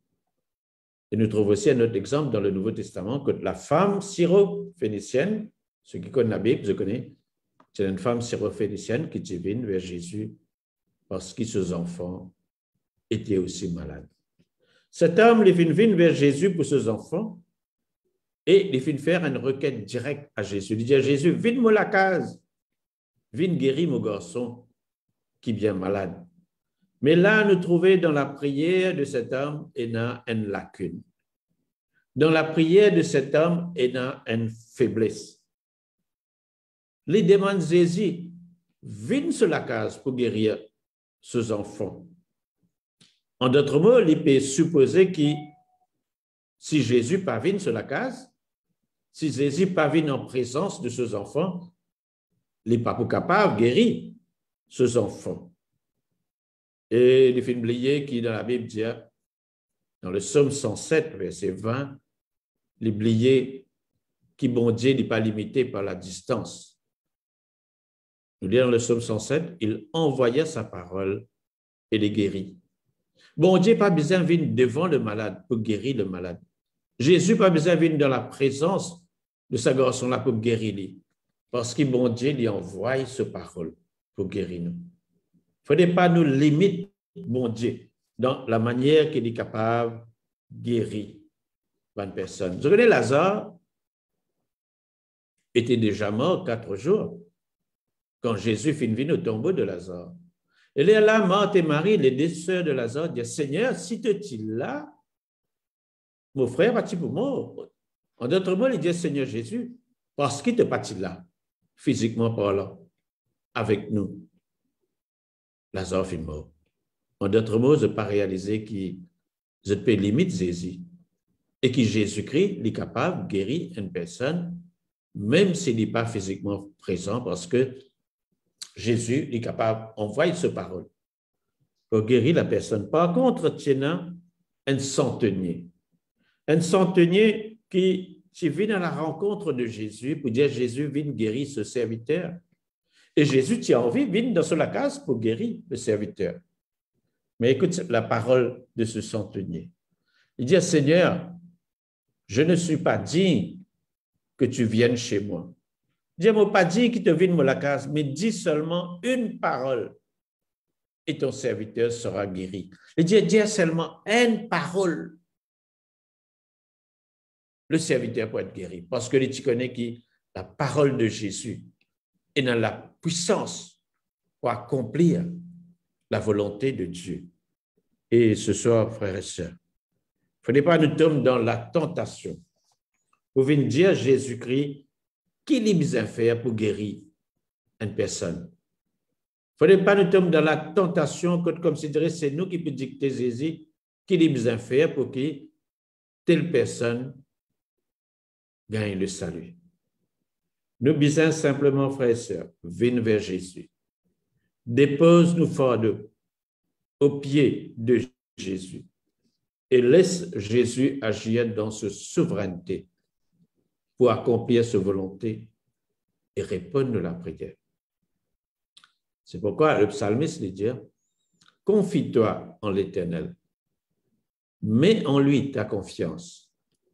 Et nous trouvons aussi un autre exemple dans le Nouveau Testament que la femme syro-phénicienne, ceux qui connaissent la Bible, je connais, c'est une femme syro-phénicienne qui vient vers Jésus parce que ses enfants étaient aussi malades. Cet homme, il vient vers Jésus pour ses enfants et il vient faire une requête directe à Jésus. Il dit à Jésus, viens-moi la case, viens guérir mon garçon qui est bien malade. Mais là, nous trouvons dans la prière de cet homme, il y a une lacune. Dans la prière de cet homme, il y a une faiblesse. Les demandes Jésus, viens sur la case pour guérir ses enfants. En d'autres mots, il peut supposer que si Jésus ne vient sur la case, si Jésus ne vient en présence de ses enfants, il n'est pas capable de guérir ses enfants. Et il fait oublier qui dans la Bible dit, dans le psaume 107, verset 20, l'oublier qui bon Dieu n'est pas limité par la distance. Nous lisons dans le psaume 107, il envoya sa parole et les guérit. Bon Dieu n'a pas besoin de venir devant le malade pour guérir le malade. Jésus n'a pas besoin de venir dans la présence de sa garçon-là pour guérir lui. Parce que bon Dieu lui envoie sa parole pour guérir nous. Il ne faudrait pas nous limiter, bon Dieu, dans la manière qu'il est capable de guérir une personne. Vous connaissez, Lazare était déjà mort 4 jours quand Jésus fit venir au tombeau de Lazare. Et là, Marthe et Marie, les 2 sœurs de Lazare, disent, Seigneur, si tu es là, mon frère va-t-il pour mort? En d'autres mots, ils disent, Seigneur Jésus, parce qu'il n'est pas là, physiquement parlant, avec nous. Lazare est mort. En d'autres mots, je n'ai pas réalisé que je peux limiter Jésus et que Jésus-Christ est capable de guérir une personne, même s'il n'est pas physiquement présent, parce que Jésus est capable d'envoyer sa parole pour guérir la personne. Par contre, tiens, un centenier. Un centenier qui vient à la rencontre de Jésus pour dire Jésus vient guérir ce serviteur. Et Jésus, tu as envie, vient dans la case pour guérir le serviteur. Mais écoute la parole de ce centenier. Il dit, Seigneur, je ne suis pas digne que tu viennes chez moi. Je ne suis pas digne que tu viennes à la case, mais dis seulement une parole et ton serviteur sera guéri. Il dit, dis seulement une parole. Le serviteur peut être guéri parce que tu connais que la parole de Jésus est dans la puissance pour accomplir la volonté de Dieu. Et ce soir, frères et sœurs, il ne faut pas nous tomber dans la tentation. Vous venez dire à Jésus-Christ qu'il est besoin de faire pour guérir une personne. Il ne faut pas nous tomber dans la tentation que considérer c'est nous qui pouvons dicter Jésus qu'il est besoin de faire pour que telle personne gagne le salut. Nous besoin simplement, frères et sœurs, venir vers Jésus. Dépose-nous fardeaux au pied de Jésus et laisse Jésus agir dans sa souveraineté pour accomplir sa volonté et répondre à la prière. C'est pourquoi le psalmiste dit « Confie-toi en l'Éternel, mets en lui ta confiance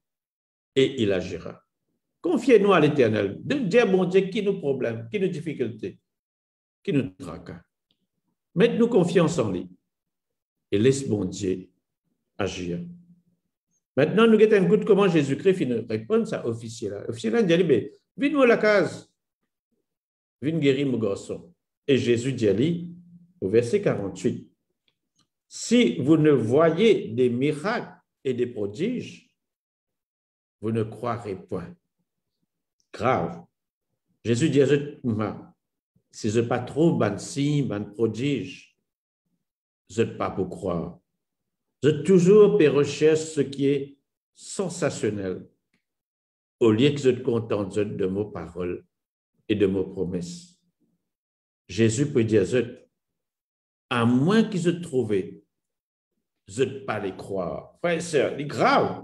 et il agira. » Confiez-nous à l'Éternel. De dire, bon Dieu, qui nous problème, qui nous difficultés, qui nous tracas. Mettez-nous confiance en lui et laisse bon Dieu agir. Maintenant, nous avons un coup de comment Jésus-Christ répond à cet officier-là. L'officier-là dit, viens-moi à la case, viens guérir mon garçon. Et Jésus dit, au verset 48, si vous ne voyez des miracles et des prodiges, vous ne croirez point. Grave. Jésus dit, si je ne pas trop ban signe, ban prodige, je ne pas pour croire. Je toujours recherche ce qui est sensationnel, au lieu que je te contente de mes paroles et de mes promesses. Jésus peut dire, à moins qu'ils se trouvent, je ne pas les croire. Frère et sœur, c'est grave.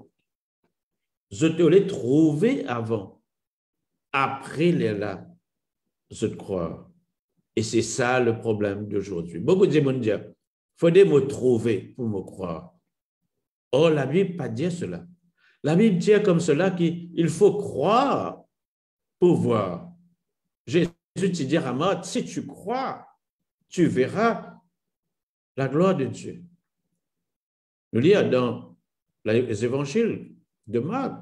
Je te les trouver avant. Après les là, je te crois. Et c'est ça le problème d'aujourd'hui. Beaucoup de gens disent, il faudrait me trouver pour me croire. Or, la Bible ne pas dire cela. La Bible dit comme cela qu'il faut croire pour voir. Jésus te dit à moi, si tu crois, tu verras la gloire de Dieu. Nous lisons dans les évangiles de Marc.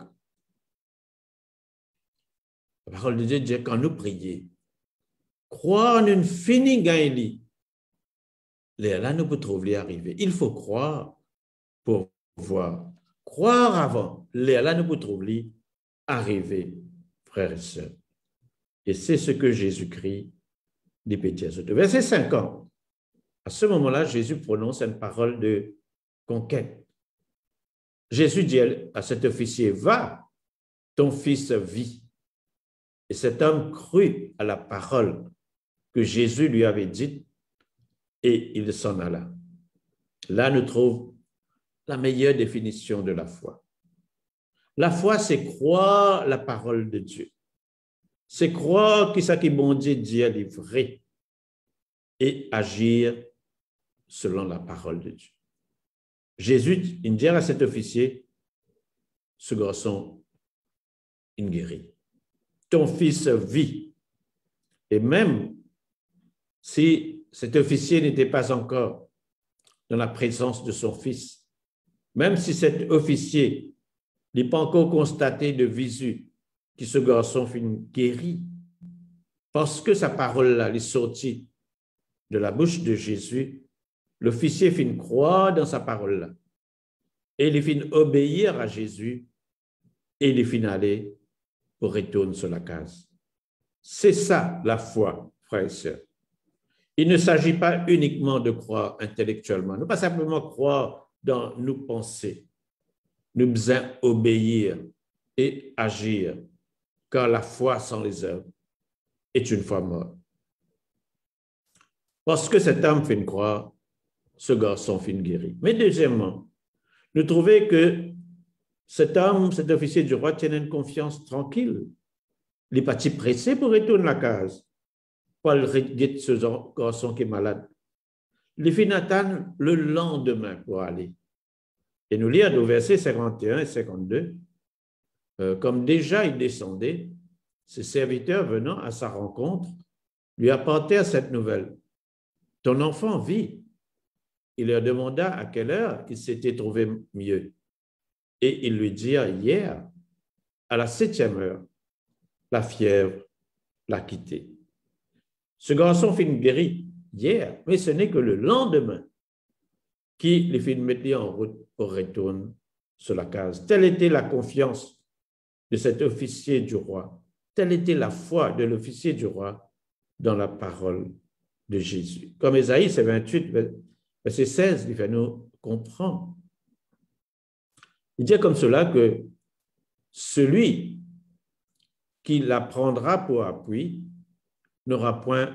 La parole de Dieu dit quand nous prions, croire en une finie gagne. Là, nous pouvons trouver arriver. Il faut croire pour voir. Croire avant. Là, nous pouvons trouver arriver, frères et sœurs. Et c'est ce que Jésus-Christ dit Pétier. Verset 50. À ce moment-là, Jésus prononce une parole de conquête. Jésus dit à cet officier, va, ton fils vit. Et cet homme crut à la parole que Jésus lui avait dite et il s'en alla. Là, nous trouvons la meilleure définition de la foi. La foi, c'est croire la parole de Dieu. C'est croire que ce que bon Dieu dit est vrai et agir selon la parole de Dieu. Jésus, il dit à cet officier, ce garçon, il guérit. Ton fils vit. Et même si cet officier n'était pas encore dans la présence de son fils, même si cet officier n'est pas encore constaté de visu que ce garçon fut guéri, parce que sa parole-là est sortie de la bouche de Jésus, l'officier fit croire dans sa parole-là. Et il fit obéir à Jésus et il fit aller pour retourner sur la case. C'est ça la foi, frères et sœurs. Il ne s'agit pas uniquement de croire intellectuellement, ne pas simplement croire dans nos pensées. Nous devons obéir et agir, car la foi sans les œuvres est une foi morte. Parce que cet homme fait croire, ce garçon fin guéri. Mais deuxièmement, nous trouvons que cet homme, cet officier du roi, tient une confiance tranquille. Il n'est pas pressé pour retourner à la case. Paul regarde ce garçon qui est malade. Il finit attendre le lendemain pour aller. Et nous lisons au verset 51 et 52, comme déjà il descendait, ses serviteurs venant à sa rencontre lui apportèrent cette nouvelle. Ton enfant vit. Il leur demanda à quelle heure il s'était trouvé mieux. Et ils lui dirent hier, à la 7e heure, la fièvre l'a quitté. Ce garçon fit guéri hier, mais ce n'est que le lendemain qu'il les fit mettre en route pour retourner sur la case. Telle était la confiance de cet officier du roi. Telle était la foi de l'officier du roi dans la parole de Jésus. Comme Ésaïe 28, verset 16, il fait nous comprendre. Il dit comme cela que celui qui la prendra pour appui n'aura point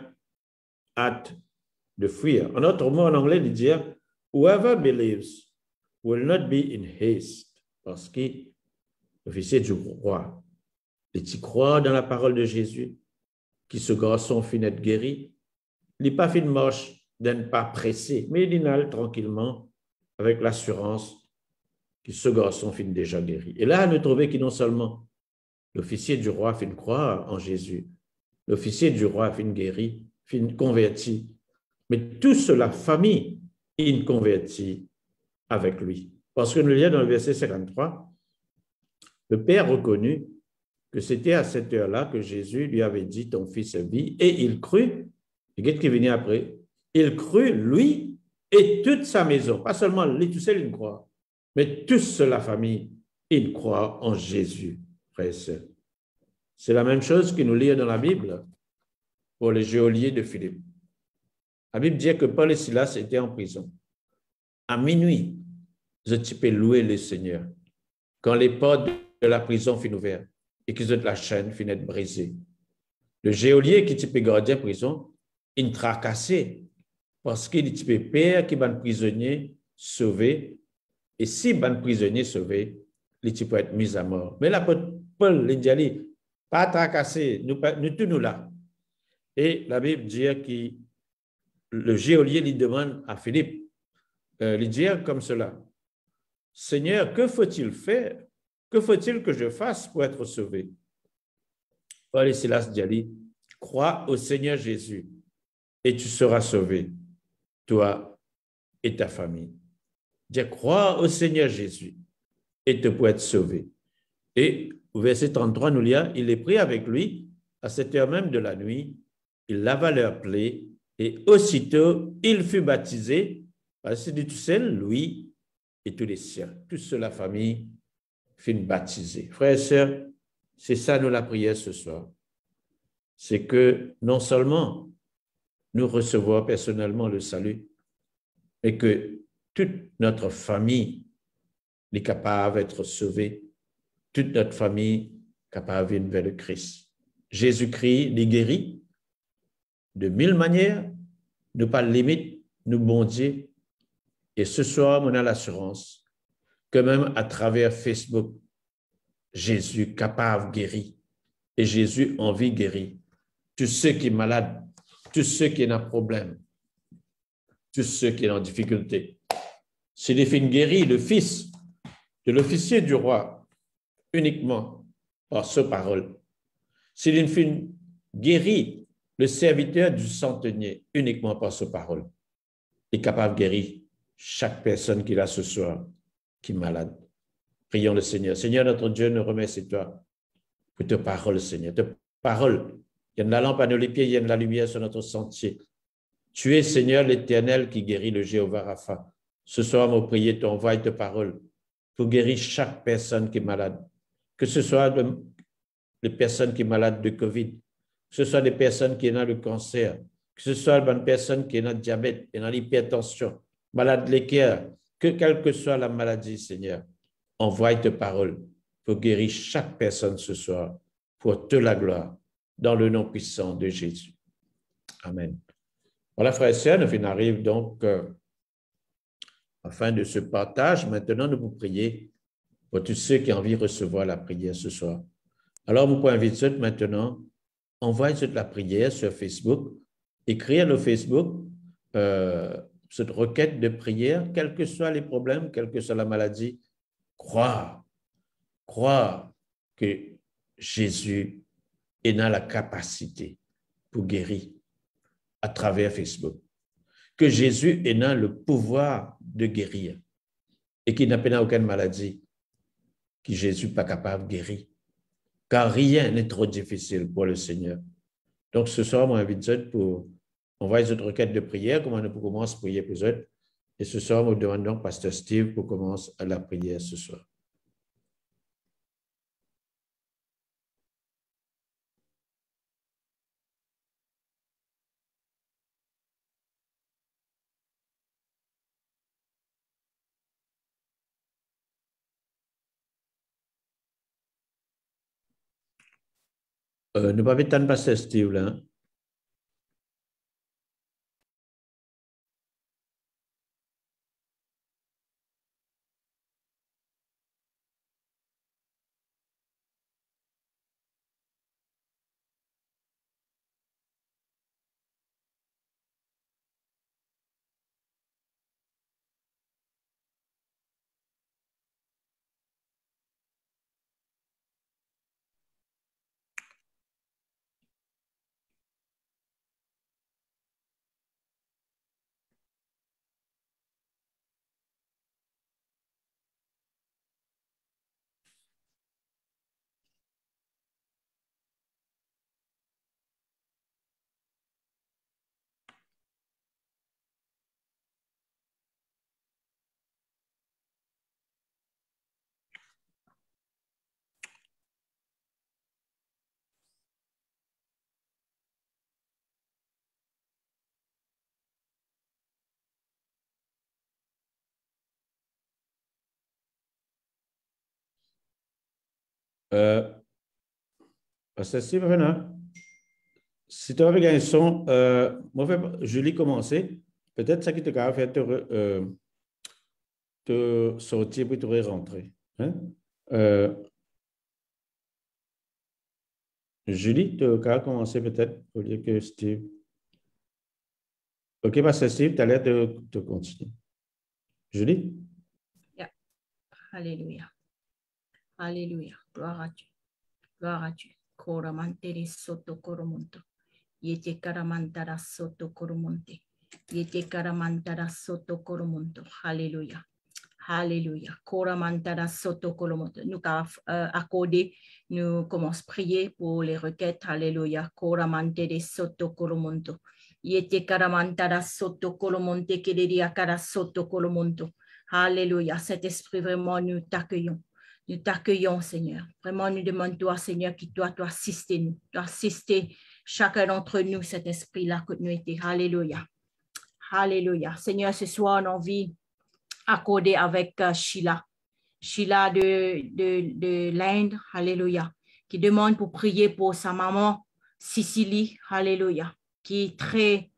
hâte de fuir. En autre mot, en anglais, il dit whoever believes will not be in haste, parce que l'officier du roi, il croit dans la parole de Jésus, que ce garçon finit d'être guéri, il n'est pas fait de marche de ne pas presser, mais il inhale tranquillement avec l'assurance que ce garçon finit déjà guéri. Et là, nous trouvons que non seulement l'officier du roi finit croire en Jésus, l'officier du roi finit guéri, finit converti, mais toute la famille est convertie avec lui. Parce que nous lisons dans le verset 53, le père reconnut que c'était à cette heure-là que Jésus lui avait dit « Ton fils vit » et il crut, et qu'est-ce qui venait après? Il crut, lui et toute sa maison, pas seulement lui tout seul, il croit, mais toute la famille, il croit en Jésus, frères et sœurs. C'est la même chose que nous lisons dans la Bible pour les geôliers de Philippe. La Bible dit que Paul et Silas étaient en prison. À minuit, je peux louer le Seigneur. Quand les portes de la prison finissent ouvertes et que la chaîne finit d'être brisée. Le geôlier qui peut garder la prison, il tracassé parce qu'il est père qui va un prisonnier sauvé. Et si un prisonnier sauvé, il peut être mis à mort. Mais l'apôtre Paul, il dit, pas tracassé, nous tous nous là. Et la Bible dit que le geôlier lui demande à Philippe, lui dire comme cela, Seigneur, que faut-il faire? Que faut-il que je fasse pour être sauvé? Paul et Silas dit, crois au Seigneur Jésus et tu seras sauvé, toi et ta famille. Dis, crois au Seigneur Jésus et tu pourras être sauvé. Et au verset 33, nous lisons, il est pris avec lui à cette heure même de la nuit, il lava leur plaie et aussitôt il fut baptisé, parce que tout seul, lui et tous les siens, toute la famille fut baptisée. Frères et sœurs, c'est ça nous la prière ce soir. C'est que non seulement nous recevons personnellement le salut, mais que toute notre famille est capable d'être sauvée, toute notre famille est capable de venir vers le Christ. Jésus-Christ les guérit de 1000 manières, nous pas de limite, nous bon Dieu. Et ce soir, on a l'assurance que même à travers Facebook, Jésus est capable de guérir. Et Jésus envie de guérir. Tous ceux qui sont malades, tous ceux qui ont un problème, tous ceux qui sont en difficulté. S'il est fait guérir le fils de l'officier du roi uniquement par sa parole, s'il est fait guérir le serviteur du centenier uniquement par sa parole, il est capable de guérir chaque personne qu'il a ce soir qui est malade. Prions le Seigneur. Seigneur, notre Dieu, nous remercions toi pour ta parole, Seigneur. Ta parole, il y a de la lampe à nos pieds, il y a de la lumière sur notre sentier. Tu es, Seigneur, l'Éternel qui guérit le Jéhovah Rapha. Ce soir, mon prière, tu envoies ta parole pour guérir chaque personne qui est malade. Que ce soit les personnes qui sont malades de COVID, que ce soit des personnes qui ont le cancer, que ce soit une personne qui a le diabète, qui a l'hypertension, malade de l'équerre, que quelle que soit la maladie, Seigneur, envoie ta parole pour guérir chaque personne ce soir, pour te la gloire, dans le nom puissant de Jésus. Amen. Voilà, frères et sœurs, nous arrivons donc afin de ce partage, maintenant, nous vous prier pour tous ceux qui ont envie de recevoir la prière ce soir. Alors, vous pouvez inviter maintenant, envoyer la prière sur Facebook, écrire sur Facebook cette requête de prière, quels que soient les problèmes, quelle que soit la maladie, croire que Jésus est dans la capacité pour guérir à travers Facebook, que Jésus est dans le pouvoir de guérir et qu'il n'a pas aucune maladie que Jésus n'est pas capable de guérir, car rien n'est trop difficile pour le Seigneur. Donc, ce soir, moi, j'invite pour envoyer cette requête de prière, comment nous pouvons commencer à prier pour eux. Et ce soir, nous demandons Pasteur Steve pour commencer à la prière ce soir. Nous pas attendre Pasteur Steve là. Pasteur Steve, maintenant, si tu avais un son, moi, Julie commencer. Peut-être ça qui te va faire te sortir puis te rentrer. Hein? Julie, tu vas commencer peut-être au lieu que Steve. OK, Pasteur Steve, tu as l'air de continuer. Julie? Yeah. Alléluia. Alléluia. Gloire à Dieu. Gloire à Dieu. Koramanteri soto koromonto. Yete karamantara soto koromonte. Yete karamantara soto koromonto. Alléluia. Alléluia. Koramantara soto koromonto. Nous accorder, nous commençons à prier pour les requêtes. Alléluia. Koramanteri soto koromonto. Yete karamantara soto koromonte. Kederia kara soto koromonto. Alléluia. Cet esprit, vraiment, nous t'accueillons. Nous t'accueillons, Seigneur. Vraiment, nous demandons, Seigneur, qui doit assister nous. Doit assister chacun d'entre nous, cet esprit-là que nous étions. Alléluia. Alléluia. Seigneur, ce soir, on a envie d'accorder avec Sheila. Sheila de l'Inde. Alléluia. Qui demande pour prier pour sa maman, Cicely. Alléluia. Qui est très...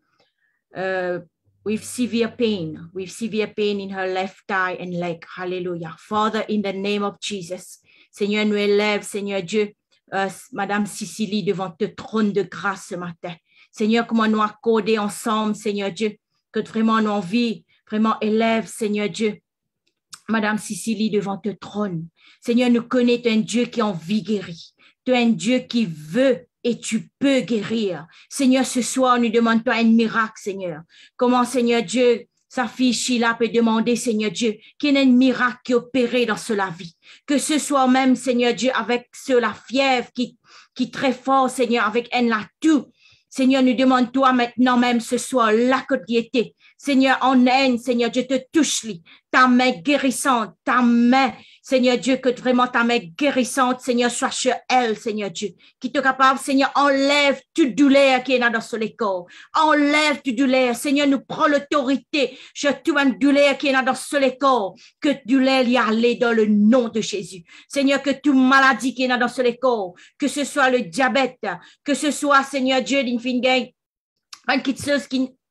with severe pain in her left thigh and leg. Hallelujah. Father, in the name of Jesus, Seigneur, nous élève, Seigneur Dieu, Madame Cicely devant te trône de grâce ce matin. Seigneur, comment nous accorder ensemble, Seigneur Dieu, que vraiment nous envie, vraiment élève, Seigneur Dieu, Madame Cicely devant te trône. Seigneur, nous connaissons un Dieu qui a envie de guérir. Tu es un Dieu qui veut et tu peux guérir. Seigneur, ce soir, nous demandons un miracle, Seigneur. Comment, Seigneur Dieu, sa fille Sheila peut demander, Seigneur Dieu, qu'il y ait un miracle qui est opéré dans cela vie. Que ce soit même, Seigneur Dieu, avec la fièvre qui très fort, Seigneur, avec un la tout. Seigneur, nous demandons toi maintenant même ce soir, la quotidienneté. Seigneur, en haine, Seigneur Dieu, te touche-lui. Ta main guérissante, ta main, Seigneur Dieu, que vraiment ta main guérissante, Seigneur, soit sur elle, Seigneur Dieu. Qui te capable, Seigneur, enlève toute douleur qui est dans ce corps. Enlève toute douleur. Seigneur, nous prends l'autorité sur toute une douleur qui est dans ce corps. Que douleur y aller dans le nom de Jésus. Seigneur, que toute maladie qui est dans ce corps, que ce soit le diabète, que ce soit, Seigneur Dieu, d'une fin une petite chose qui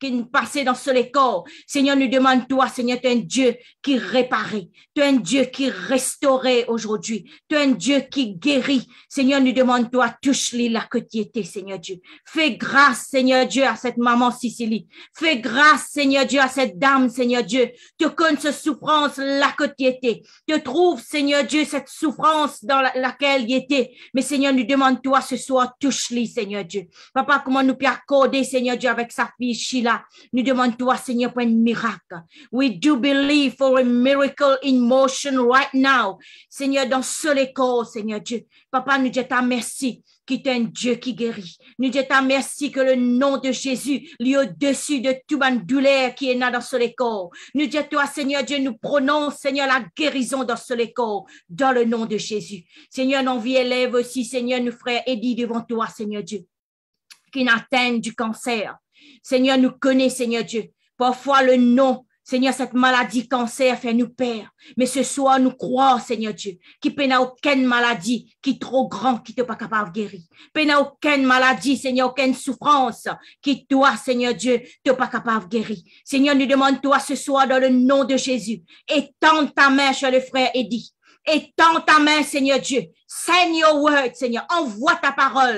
qui passait dans ce corps. Seigneur, nous demandons toi, Seigneur, tu es un Dieu qui réparait. Tu es un Dieu qui restaurait aujourd'hui. Tu es un Dieu qui guérit. Seigneur, nous demandons toi, touche-les la quotidien, Seigneur Dieu. Fais grâce, Seigneur Dieu, à cette maman Cécilie. Fais grâce, Seigneur Dieu, à cette dame, Seigneur Dieu. Tu connais cette souffrance, la quotidien. Tu trouves, Seigneur Dieu, cette souffrance dans laquelle il était. Mais Seigneur, nous demandons toi ce soir, touche-les, Seigneur Dieu. Papa, comment nous pouvons accorder, Seigneur Dieu, avec sa fille Sheila. Nous demandons toi, Seigneur, pour un miracle. We do believe for a miracle in motion right now. Seigneur, dans ce corps, Seigneur Dieu. Papa, nous disons merci, qui est un Dieu qui guérit. Nous disons merci que le nom de Jésus, lui au-dessus de tout ban douleur qui est là dans ce corps. Nous disons toi, Seigneur Dieu, nous prononce, Seigneur, la guérison dans ce corps, dans le nom de Jésus. Seigneur, nos vies élève aussi, Seigneur, nous frères Eddie devant toi, Seigneur Dieu, qui n'atteignent du cancer. Seigneur, nous connaît, Seigneur Dieu. Parfois, le nom, Seigneur, cette maladie cancer fait nous perdre. Mais ce soir, nous croyons, Seigneur Dieu, qu'il n'y a aucune maladie qui est trop grande, qui n'est pas capable de guérir. Il n'y a aucune maladie, Seigneur, aucune souffrance qui, toi, Seigneur Dieu, tu n'es pas capable de guérir. Seigneur, nous demandons, toi, ce soir, dans le nom de Jésus, étends ta main sur le frère Eddie. Étends ta main, Seigneur Dieu. Send your word, Seigneur. Envoie ta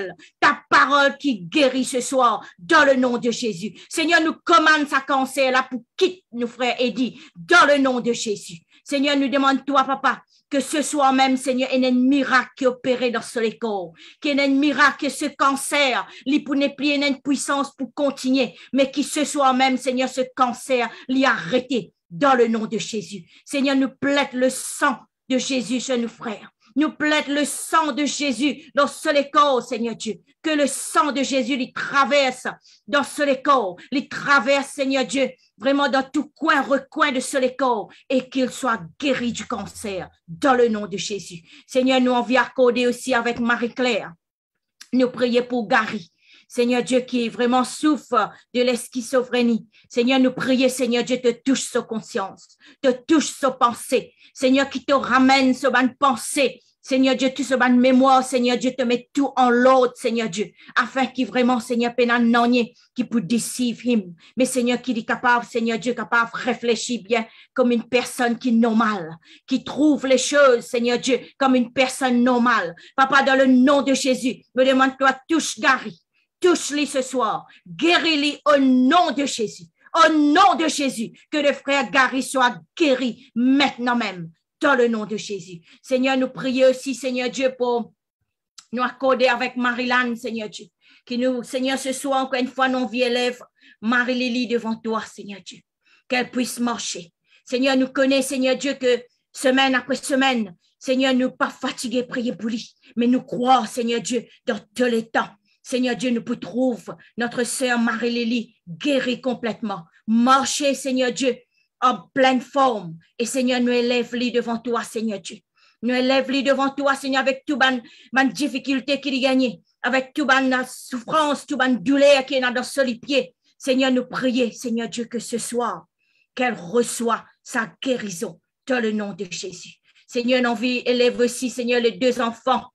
parole qui guérit ce soir, dans le nom de Jésus. Seigneur, nous commande sa cancer là pour quitter nous, frères Eddie, dans le nom de Jésus. Seigneur, nous demandons toi, papa, que ce soir même, Seigneur, il y ait un miracle qui est opéré dans ce corps. Qu'il y ait un miracle que ce cancer, il pour ne plier une puissance pour continuer, mais qui ce soir même, Seigneur, ce cancer, l'y arrêté dans le nom de Jésus. Seigneur, nous plaide le sang de Jésus chez nos frères. Nous plaide le sang de Jésus dans ce corps, Seigneur Dieu. Que le sang de Jésus les traverse dans ce corps, les traverse, Seigneur Dieu, vraiment dans tout coin, recoin de ce corps, et qu'il soit guéri du cancer dans le nom de Jésus. Seigneur, nous envie accorder aussi avec Marie-Claire. Nous prions pour Gary. Seigneur Dieu, qui vraiment souffre de la schizophrénie. Seigneur, nous prions, Seigneur Dieu, te touche sa conscience, te touche sa pensée. Seigneur, qui te ramène ce bonne pensée. Seigneur Dieu, tout ce bonne mémoire, Seigneur Dieu, te met tout en l'ordre, Seigneur Dieu, afin qu'il vraiment, Seigneur, pénal n'ennier, qui peut deceive him. Mais Seigneur, qu'il est capable, Seigneur Dieu, capable de réfléchir bien comme une personne qui est normale, qui trouve les choses, Seigneur Dieu, comme une personne normale. Papa, dans le nom de Jésus, me demande-toi, touche Gary. Touche-les ce soir. Guéris-les au nom de Jésus. Au nom de Jésus. Que le frère Gary soit guéri maintenant même. Dans le nom de Jésus. Seigneur, nous prions aussi, Seigneur Dieu, pour nous accorder avec Marilyn, Seigneur Dieu. Que nous, Seigneur, ce soir, encore une fois, nos vies élèves, Marie-Lily devant toi, Seigneur Dieu. Qu'elle puisse marcher. Seigneur, nous connaissons, Seigneur Dieu, que semaine après semaine, Seigneur, nous pas fatigués de prier pour lui. Mais nous croyons, Seigneur Dieu, dans tous les temps. Seigneur Dieu, nous pouvons trouver notre sœur Marie-Lily guérie complètement. Marcher, Seigneur Dieu, en pleine forme. Et Seigneur, nous élève-les devant toi, Seigneur Dieu. Nous élève-les devant toi, Seigneur, avec toute ma difficulté qu'il a gagné, avec toute ma souffrance, toute ma douleur qui est dans ce pied. Seigneur, nous prions, Seigneur Dieu, que ce soir, qu'elle reçoit sa guérison dans le nom de Jésus. Seigneur, nous élève aussi, Seigneur, les deux enfants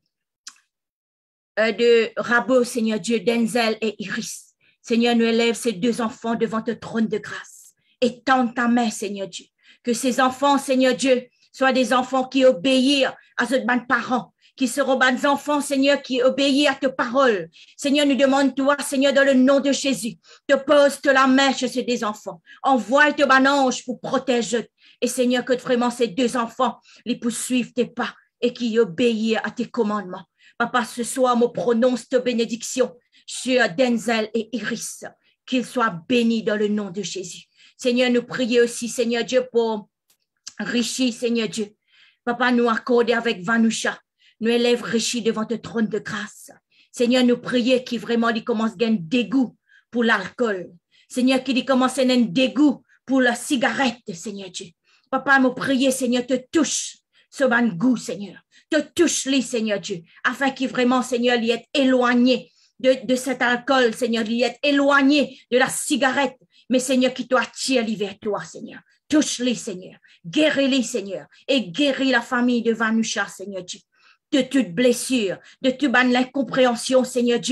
de Rabo, Seigneur Dieu, Denzel et Iris. Seigneur, nous élève ces deux enfants devant ton trône de grâce. Étends ta main, Seigneur Dieu. Que ces enfants, Seigneur Dieu, soient des enfants qui obéissent à ce bon parents, qui seront des enfants, Seigneur, qui obéissent à tes paroles. Seigneur, nous demandons toi, Seigneur, dans le nom de Jésus, te pose la main sur ces deux enfants. Envoie tes bon ange pour protéger. Et Seigneur, que vraiment ces deux enfants les poursuivent tes pas et qui obéissent à tes commandements. Papa, ce soir, me prononce ta bénédiction sur Denzel et Iris, qu'ils soient bénis dans le nom de Jésus. Seigneur, nous prions aussi, Seigneur Dieu, pour Richie, Seigneur Dieu. Papa, nous accorder avec Vanusha. Nous élève Richie devant ton trône de grâce. Seigneur, nous prions qu'il vraiment il commence à gagner dégoût pour l'alcool. Seigneur, qu'il commence à un dégoût pour la cigarette, Seigneur Dieu. Papa, nous prions, Seigneur, te touche ce bon goût, Seigneur. Te touche-les, Seigneur Dieu, afin qu'il vraiment, Seigneur, il est éloigné de cet alcool, Seigneur, il est éloigné de la cigarette, mais Seigneur, qui t'attire vers toi, Seigneur. Touche-les, Seigneur. Guéris-les, Seigneur, et guéris la famille de Vanusha, Seigneur Dieu, de toute blessure, de toute l'incompréhension, Seigneur Dieu.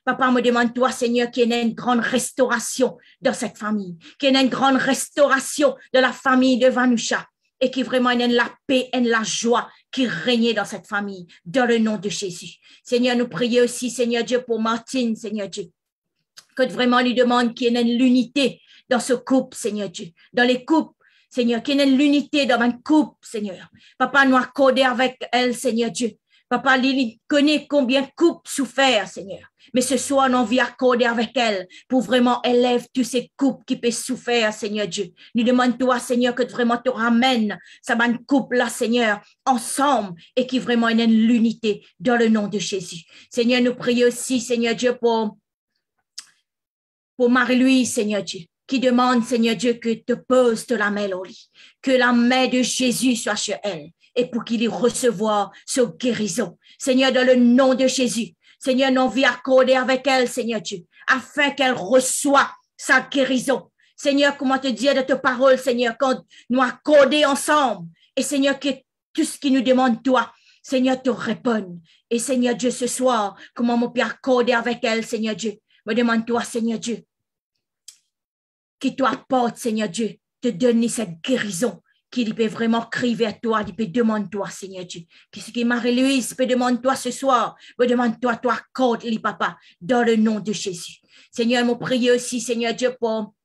Papa, me demande toi, Seigneur, qu'il y ait une grande restauration dans cette famille, qu'il y ait une grande restauration de la famille de Vanusha et qu'il vraiment y ait la paix et la joie qui règne dans cette famille, dans le nom de Jésus. Seigneur, nous prions aussi, Seigneur Dieu, pour Martine, Seigneur Dieu, que vraiment lui demande qu'il y ait une l'unité dans ce couple, Seigneur Dieu, dans les couples, Seigneur, qu'il y ait une l'unité dans un couple, Seigneur. Papa, nous accorder avec elle, Seigneur Dieu. Papa, il connaît combien couple souffert, Seigneur. Mais ce soir, on a envie d'accorder avec elle pour vraiment élève tous ces couples qui peuvent souffrir, Seigneur Dieu. Nous demandons toi, Seigneur, que vraiment te ramène ça va couple là, Seigneur, ensemble et qui vraiment ait l'unité dans le nom de Jésus. Seigneur, nous prions aussi, Seigneur Dieu, pour Marie-Louise, Seigneur Dieu, qui demande, Seigneur Dieu, que te pose de la main au lit, que la main de Jésus soit sur elle et pour qu'il y recevoir ce guérison. Seigneur, dans le nom de Jésus, Seigneur, nous envie accorder avec elle, Seigneur Dieu, afin qu'elle reçoive sa guérison. Seigneur, comment te dire de ta parole, Seigneur, quand nous accorder ensemble. Et Seigneur, que tout ce qui nous demande, toi, Seigneur, te réponde. Et Seigneur Dieu, ce soir, comment on peut accorder avec elle, Seigneur Dieu. Me demande toi, Seigneur Dieu, qui t'apporte, Seigneur Dieu, te donner cette guérison, qu'il peut vraiment crier vers toi, il peut demander toi, Seigneur Dieu. Qu'est-ce que Marie-Louise peut demander toi ce soir? Me demande toi, accorde-lui, papa, dans le nom de Jésus. Seigneur, me prie aussi, Seigneur Dieu,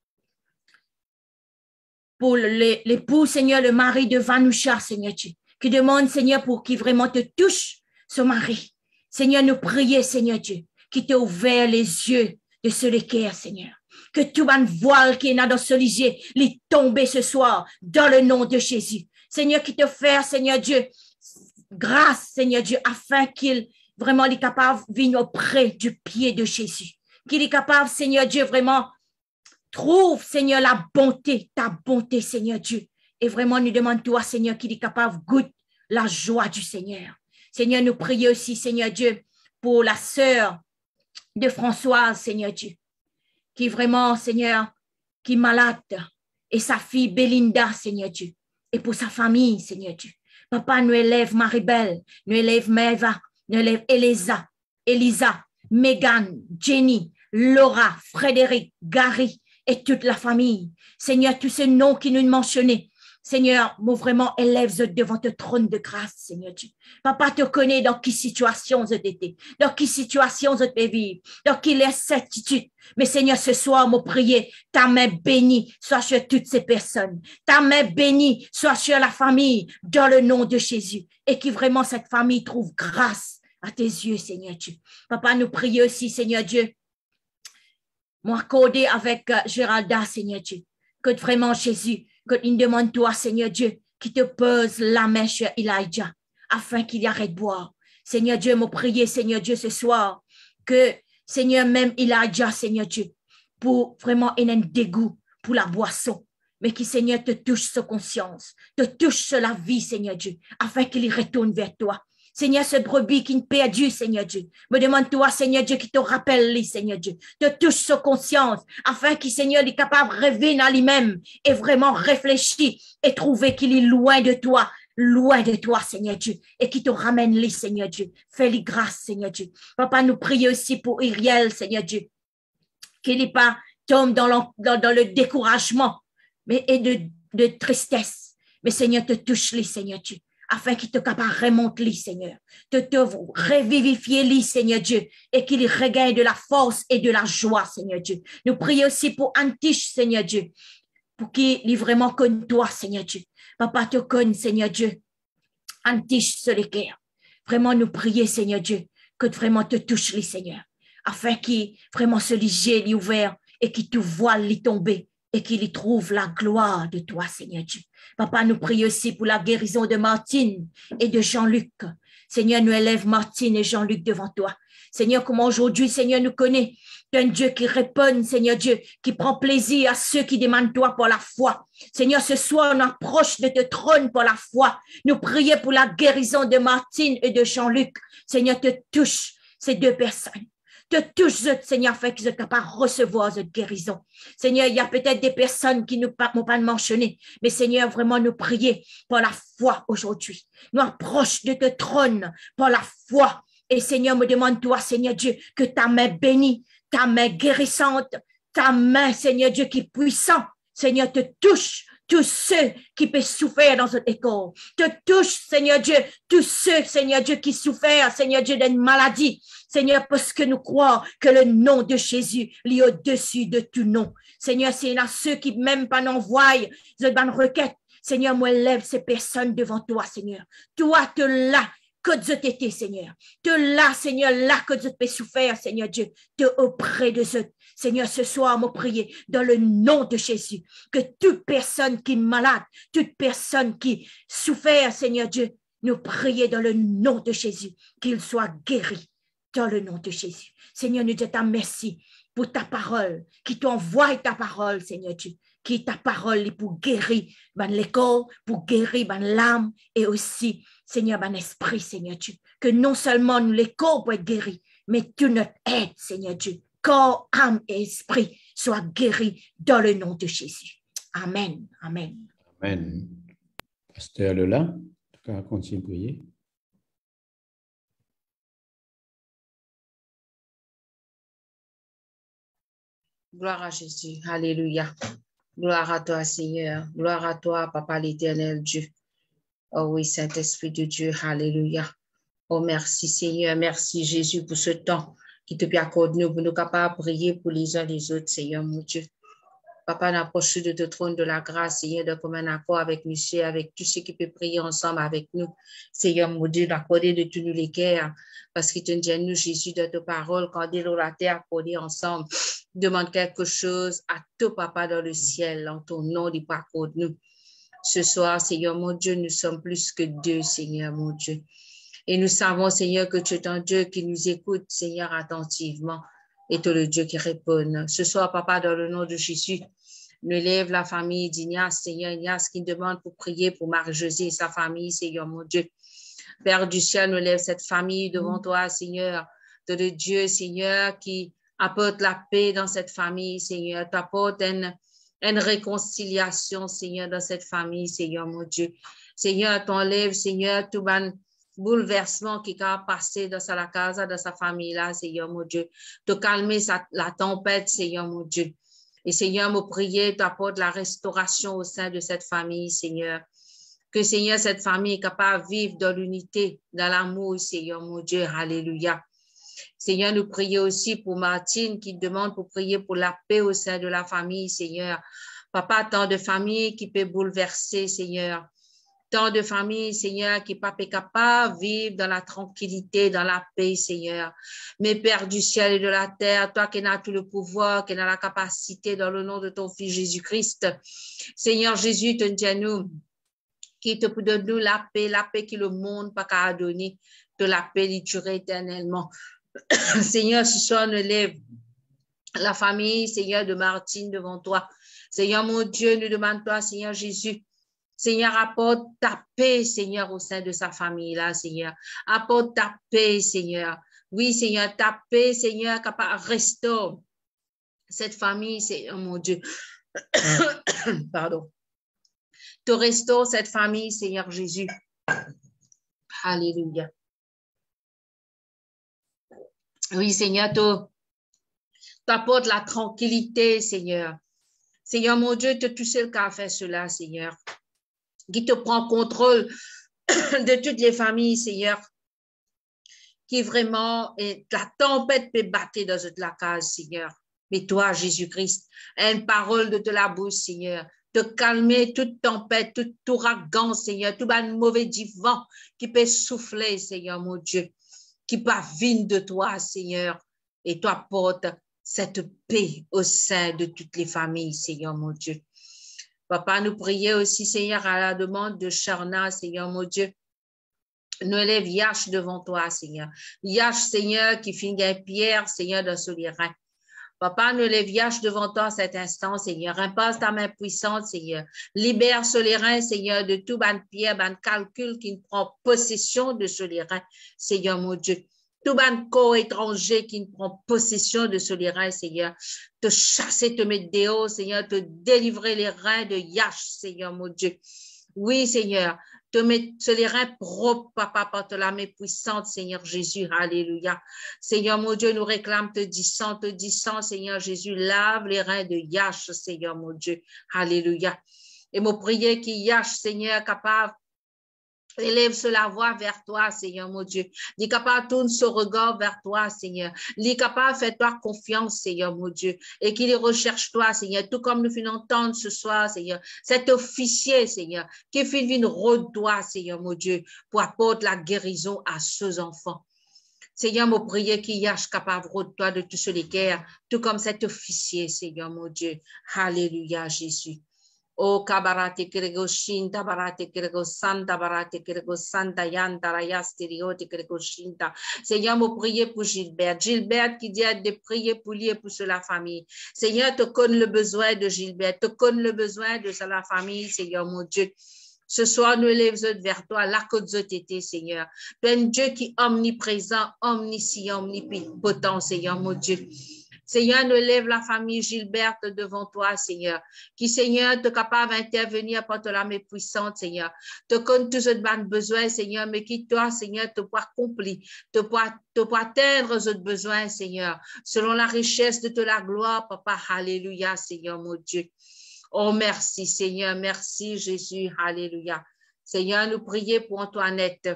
pour l'époux, Seigneur, le mari de Vanusha, Seigneur Dieu, qui demande, Seigneur, pour qu'il vraiment te touche, son mari. Seigneur, nous prions, Seigneur Dieu, qui t'a ouvert les yeux de ce cœur, Seigneur. Que tout un voile qui est là dans ce lit, les tomber ce soir, dans le nom de Jésus. Seigneur, qui te fait, Seigneur Dieu, grâce, Seigneur Dieu, afin qu'il vraiment est capable de venir auprès du pied de Jésus. Qu'il est capable, Seigneur Dieu, vraiment, trouve, Seigneur, la bonté, ta bonté, Seigneur Dieu. Et vraiment, nous demandons toi, Seigneur, qu'il est capable de goûter la joie du Seigneur. Seigneur, nous prions aussi, Seigneur Dieu, pour la sœur de Françoise, Seigneur Dieu, qui est vraiment, Seigneur, qui est malade, et sa fille Belinda, Seigneur Dieu, et pour sa famille, Seigneur Dieu. Papa, nous élève Maribel, nous élève Meva, nous élève Elisa, Megan, Jenny, Laura, Frédéric, Gary, et toute la famille. Seigneur, tous ces noms qui nous mentionnés, Seigneur, moi vraiment élève devant ton trône de grâce, Seigneur Dieu. Papa te connaît dans quelle situation je t'étais, dans quelle situation je peux vivre, dans quelle certitude. Mais Seigneur, ce soir, moi prier, ta main bénie soit sur toutes ces personnes. Ta main bénie soit sur la famille, dans le nom de Jésus. Et que vraiment cette famille trouve grâce à tes yeux, Seigneur Dieu. Papa, nous prions aussi, Seigneur Dieu, moi accordé avec Géralda, Seigneur Dieu, que vraiment Jésus, que il demande toi, Seigneur Dieu, qui te pose la main sur Elijah, afin qu'il arrête de boire. Seigneur Dieu, me prier, Seigneur Dieu, ce soir, que Seigneur, même Elijah, Seigneur Dieu, pour vraiment un dégoût pour la boisson, mais qui, Seigneur, te touche sa conscience, te touche sur la vie, Seigneur Dieu, afin qu'il retourne vers toi. Seigneur, ce brebis qui est perdu, Seigneur Dieu. Me demande-toi, Seigneur Dieu, qui te rappelle, lui, Seigneur Dieu. Te touche sa conscience, afin qu'il, Seigneur, est capable de revenir à lui-même et vraiment réfléchir et trouver qu'il est loin de toi, Seigneur Dieu, et qui te ramène, lui, Seigneur Dieu. Fais-lui grâce, Seigneur Dieu. Papa, nous prions aussi pour Iriel, Seigneur Dieu, qu'il n'est pas tombe dans le découragement mais, et de tristesse. Mais, Seigneur, te touche, lui, Seigneur Dieu, afin qu'il te capable de remonter, lui, Seigneur, te revivifier, lui, Seigneur Dieu, et qu'il regagne de la force et de la joie, Seigneur Dieu. Nous prions aussi pour Antiche, Seigneur Dieu, pour qu'il vraiment connaisse toi, Seigneur Dieu. Papa te connaît, Seigneur Dieu. Antiche sur les cœurs. Vraiment, nous prions, Seigneur Dieu, que vraiment te touche, lui, Seigneur, afin qu'il vraiment se liger, lui ouvert, et qu'il te voile, lui tomber, et qu'il y trouve la gloire de toi, Seigneur Dieu. Papa, nous prions aussi pour la guérison de Martine et de Jean-Luc. Seigneur, nous élève Martine et Jean-Luc devant toi. Seigneur, comment aujourd'hui, Seigneur, nous connaît un Dieu qui répond, Seigneur Dieu, qui prend plaisir à ceux qui demandent toi pour la foi. Seigneur, ce soir, on approche de ton trône pour la foi. Nous prions pour la guérison de Martine et de Jean-Luc. Seigneur, te touche ces deux personnes. Te touche, Seigneur, afin qu'ils soient capables de recevoir cette guérison. Seigneur, il y a peut-être des personnes qui ne m'ont pas mentionné, mais Seigneur, vraiment nous prier pour la foi aujourd'hui. Nous approche de ton trône pour la foi Et Seigneur, me demande toi, Seigneur Dieu, que ta main bénie, ta main guérissante, ta main, Seigneur Dieu, qui est puissant, Seigneur, te touche tous ceux qui peuvent souffrir dans cette école. Te touche, Seigneur Dieu, tous ceux, Seigneur Dieu, qui souffrent, Seigneur Dieu, d'une maladie. Seigneur, parce que nous croyons que le nom de Jésus est au-dessus de tout nom. Seigneur, c'est là ceux qui même pas n'envoient cette bonne requête. Seigneur, moi, lève ces personnes devant toi, Seigneur. Toi, te là, que Dieu t'était, Seigneur. Te là, Seigneur, là que Dieu te peut souffrir, Seigneur Dieu. Te auprès de ce Seigneur, ce soir, me prier dans le nom de Jésus, que toute personne qui est malade, toute personne qui souffre, Seigneur Dieu, nous prions dans le nom de Jésus, qu'il soit guéri dans le nom de Jésus. Seigneur, nous disons merci pour ta parole, qui t'envoie ta parole, Seigneur Dieu, qui ta parole pour guérir l'école, pour guérir l'âme et aussi, Seigneur, esprit, Seigneur Dieu, que non seulement nous l'école pour être guéri, mais tu notre aide, Seigneur Dieu, corps, âme et esprit soient guéris dans le nom de Jésus. Amen. Amen. Amen. Pasteur Lola, tu vas continuer à prier. Gloire à Jésus. Alléluia. Gloire à toi, Seigneur. Gloire à toi, Papa l'Éternel Dieu. Oh oui, Saint-Esprit de Dieu. Alléluia. Oh, merci, Seigneur. Merci, Jésus, pour ce temps qui te accorde nous pour nous capables de prier pour les uns les autres, Seigneur, mon Dieu. Papa, n'approche de ton trône de la grâce, Seigneur, de comme un accord avec monsieur, avec tous ceux qui peuvent prier ensemble avec nous. Seigneur, mon Dieu, d'accorder de tous nous les cœurs, parce que tu nous dis, nous, Jésus, de ta parole, quand dès la terre accordée ensemble, demande quelque chose à tout Papa dans le ciel, en ton nom, il accorde nous. Ce soir, Seigneur, mon Dieu, nous sommes plus que deux, Seigneur, mon Dieu. Et nous savons, Seigneur, que tu es un Dieu qui nous écoute, Seigneur, attentivement, et tu es le Dieu qui répond. Ce soir, Papa, dans le nom de Jésus, nous élève la famille d'Ignace, Seigneur, Ignace qui demande pour prier pour Marie-Josée et sa famille, Seigneur, mon Dieu. Père du ciel, nous élève cette famille devant toi, Seigneur, de Dieu, Seigneur, qui apporte la paix dans cette famille, Seigneur, t'apporte une réconciliation, Seigneur, dans cette famille, Seigneur, mon Dieu. Seigneur, t'enlève, Seigneur, tout ban bouleversement qui a passé dans sa casa, dans sa famille là, Seigneur mon Dieu. De calmer la tempête, Seigneur mon Dieu. Et Seigneur, me prier, t'apporte la restauration au sein de cette famille, Seigneur. Que Seigneur, cette famille est capable de vivre dans l'unité, dans l'amour, Seigneur mon Dieu. Alléluia. Seigneur, nous prions aussi pour Martine qui demande pour prier pour la paix au sein de la famille, Seigneur. Papa, tant de familles qui peuvent bouleverser, Seigneur. Tant de familles, Seigneur, qui pas capable de vivre dans la tranquillité, dans la paix, Seigneur. Mais Père du ciel et de la terre, toi qui as tout le pouvoir, qui as la capacité dans le nom de ton Fils Jésus-Christ. Seigneur Jésus, te dis à nous, qui te donne nous la paix que le monde pas qu'à donner, de la paix qui dure éternellement. Seigneur, ce soir, on lève la famille, Seigneur, de Martine devant toi. Seigneur, mon Dieu, nous demandons toi, Seigneur Jésus, Seigneur, apporte ta paix, Seigneur, au sein de sa famille, là, Seigneur. Apporte ta paix, Seigneur. Oui, Seigneur, ta paix, Seigneur, capable restaure cette famille, Seigneur, mon Dieu. Pardon. Te restaure cette famille, Seigneur Jésus. Alléluia. Oui, Seigneur, t'apporte la tranquillité, Seigneur. Seigneur, mon Dieu, tu es tout seul qui a fait cela, Seigneur. Qui te prend contrôle de toutes les familles, Seigneur. Qui vraiment, la tempête peut battre dans toute la case, Seigneur. Mais toi, Jésus-Christ, une parole de la bouche, Seigneur. De calmer toute tempête, tout ouragan, Seigneur, tout mauvais vent qui peut souffler, Seigneur, mon Dieu. Qui pavine de toi, Seigneur, et toi porte cette paix au sein de toutes les familles, Seigneur, mon Dieu. Papa, nous prions aussi, Seigneur, à la demande de Charna, Seigneur, mon Dieu. Nous élève Yash devant toi, Seigneur. Yash, Seigneur, qui finit un pierre, Seigneur, dans ce lirin. Papa, nous élève Yash devant toi à cet instant, Seigneur. Impasse ta main puissante, Seigneur. Libère ce lirin, Seigneur, de tout ban pierre, ban calcul qui prend possession de ce lirin, Seigneur, mon Dieu. Tout ban corps étranger qui prend possession de ce lirin, Seigneur. Te chasser, te mettre dehors, Seigneur, te délivrer les reins de Yash, Seigneur, mon Dieu. Oui, Seigneur. Te mettre les reins propres, papa, par ta main puissante, Seigneur Jésus. Alléluia. Seigneur, mon Dieu, nous réclame te disant, Seigneur Jésus, lave les reins de Yash, Seigneur, mon Dieu. Alléluia. Et mon prière qui Yash, Seigneur, capable, élève la voix vers toi, Seigneur, mon Dieu. Dis capable, tourne ce regard vers toi, Seigneur. Dis capable, fais-toi confiance, Seigneur, mon Dieu. Et qu'il recherche toi, Seigneur. Tout comme nous finissons d'entendre ce soir, Seigneur. Cet officier, Seigneur, qui finit une route, toi, Seigneur, mon Dieu, pour apporter la guérison à ceux enfants. Seigneur, mon prière qui yache capable de toi de tous ceux les guerres, tout comme cet officier, Seigneur, mon Dieu. Alléluia, Jésus. Oh, kabarate kirego shinta, barate kirego santa, barate kirego santa, yanta, rayastiriote kirego shinta. Seigneur, me prier pour Gilbert. Gilbert qui dit de prier pour lui et pour la famille. Seigneur, te connais le besoin de Gilbert, te connais le besoin de la famille, Seigneur, mon Dieu. Ce soir, nous élèvons vers toi, là que Dieu t'était, Seigneur. Tu es un Dieu qui est omniprésent, omniscient, omnipotent, Seigneur, mon Dieu. Seigneur, nous lève la famille Gilbert devant toi, Seigneur. Qui, Seigneur, te capable d'intervenir par ta main puissante, Seigneur. Te connais tous les besoins, Seigneur, mais qui, toi, Seigneur, te pourra accomplir, te pourra atteindre les besoins, Seigneur, selon la richesse de la gloire, Papa. Alléluia, Seigneur, mon Dieu. Oh, merci, Seigneur. Merci, Jésus. Alléluia. Seigneur, nous prions pour Antoinette.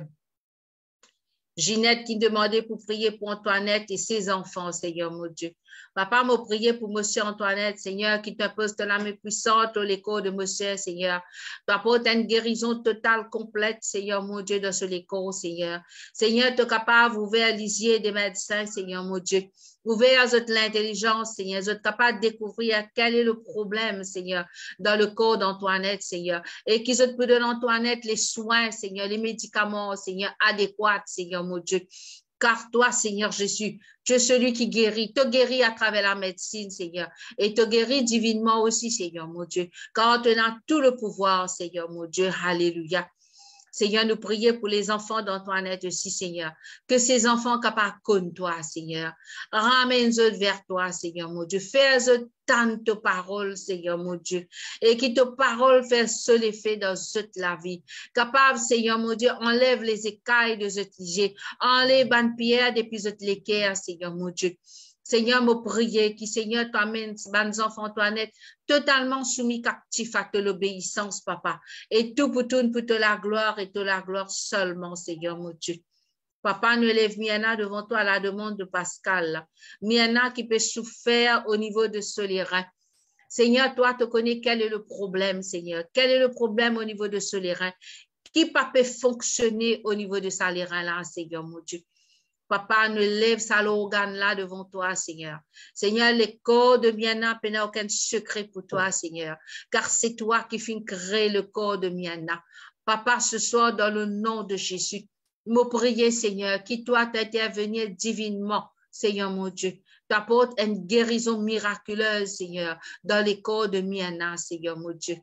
Ginette qui demandait pour prier pour Antoinette et ses enfants, Seigneur, mon Dieu. Papa m'a prié pour monsieur Antoinette, Seigneur, qui t'impose de la main puissante au l'écho de monsieur, Seigneur. Tu apportes une guérison totale, complète, Seigneur, mon Dieu, dans ce l'écho, Seigneur. Seigneur, tu es capable d'ouvrir l'isier des médecins, Seigneur, mon Dieu. Ouvrir l'intelligence, Seigneur. Vous êtes capable de découvrir quel est le problème, Seigneur, dans le corps d'Antoinette, Seigneur. Et qu'ils peut donner à Antoinette les soins, Seigneur, les médicaments, Seigneur, adéquats, Seigneur, mon Dieu. Car toi, Seigneur Jésus, tu es celui qui guérit. Te guérit à travers la médecine, Seigneur. Et te guérit divinement aussi, Seigneur, mon Dieu. Car tu as tout le pouvoir, Seigneur, mon Dieu. Alléluia. Seigneur, nous prions pour les enfants d'Antoinette aussi, Seigneur. Que ces enfants capables comme toi, Seigneur. Ramène-eux vers toi, Seigneur, mon Dieu. Fais-eux tant de paroles, Seigneur, mon Dieu. Et que tes paroles fassent seul effet dans toute la vie. Capable, Seigneur, mon Dieu, enlève les écailles de cette ligée. Enlève les pierres depuis cette l'équerre, Seigneur, mon Dieu. Seigneur, me prier, qui, Seigneur, t'amène, mes enfants, Antoinette, totalement soumis captifs à l'obéissance, Papa. Et tout pour te la gloire et te la gloire seulement, Seigneur, mon Dieu. Papa, nous élève Miana devant toi à la demande de Pascal. Miana qui peut souffrir au niveau de ce rein. Seigneur, toi, tu connais quel est le problème, Seigneur. Quel est le problème au niveau de ce rein? Qui peut fonctionner au niveau de ça, les reins là, Seigneur, mon Dieu. Papa, nous lève ça l'organe là devant toi, Seigneur. Seigneur, les corps de Miana n'a aucun secret pour toi, Seigneur. Car c'est toi qui finis créer le corps de Miana. Papa, ce soir, dans le nom de Jésus, me prier, Seigneur, qui toi t'intervenir divinement, Seigneur mon Dieu. T'apporte une guérison miraculeuse, Seigneur, dans les corps de Miana, Seigneur mon Dieu.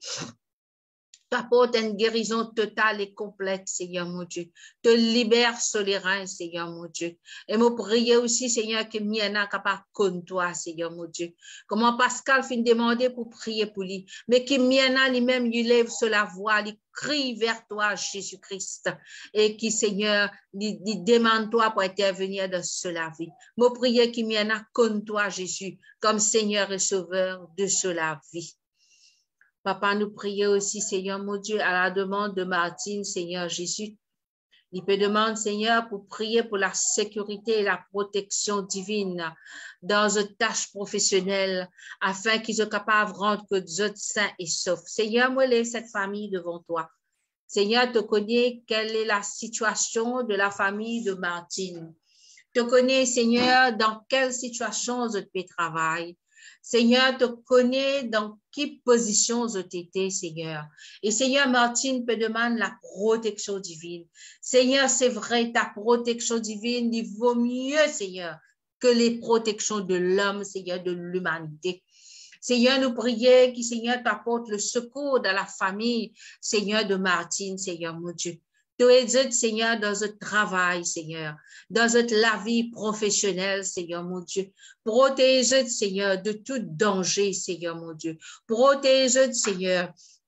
T'apporte une guérison totale et complète, Seigneur mon Dieu. Te libère sur les reins, Seigneur mon Dieu. Et me prier aussi, Seigneur, que Miana capable comme toi, Seigneur mon Dieu. Comment Pascal fin demander pour prier pour lui, mais que Miana lui-même lui lève sur la voix, lui crie vers toi, Jésus-Christ, et qui, Seigneur, lui demande toi pour intervenir dans cela vie. Me prier que Miana comme toi, Jésus, comme Seigneur et Sauveur de cela vie. Papa, nous prions aussi, Seigneur, mon Dieu, à la demande de Martine, Seigneur Jésus. Il peut demander, Seigneur, pour prier pour la sécurité et la protection divine dans une tâche professionnelle afin qu'ils soient capables de rendre que Dieu saint et sauf. Seigneur, moi, lève cette famille devant toi. Seigneur, tu connais quelle est la situation de la famille de Martine. Tu connais, Seigneur, dans quelle situation je peux travailler. Seigneur, te connais dans quelle position je t'étais, Seigneur. Et Seigneur, Martine peut demander la protection divine. Seigneur, c'est vrai, ta protection divine, il vaut mieux, Seigneur, que les protections de l'homme, Seigneur, de l'humanité. Seigneur, nous prions que Seigneur t'apporte le secours dans la famille, Seigneur, de Martine, Seigneur, mon Dieu. Tu aides, Seigneur, dans un travail, Seigneur, dans la vie professionnelle, Seigneur, mon Dieu. Protège, Seigneur, de tout danger, Seigneur, mon Dieu. Protège, Seigneur,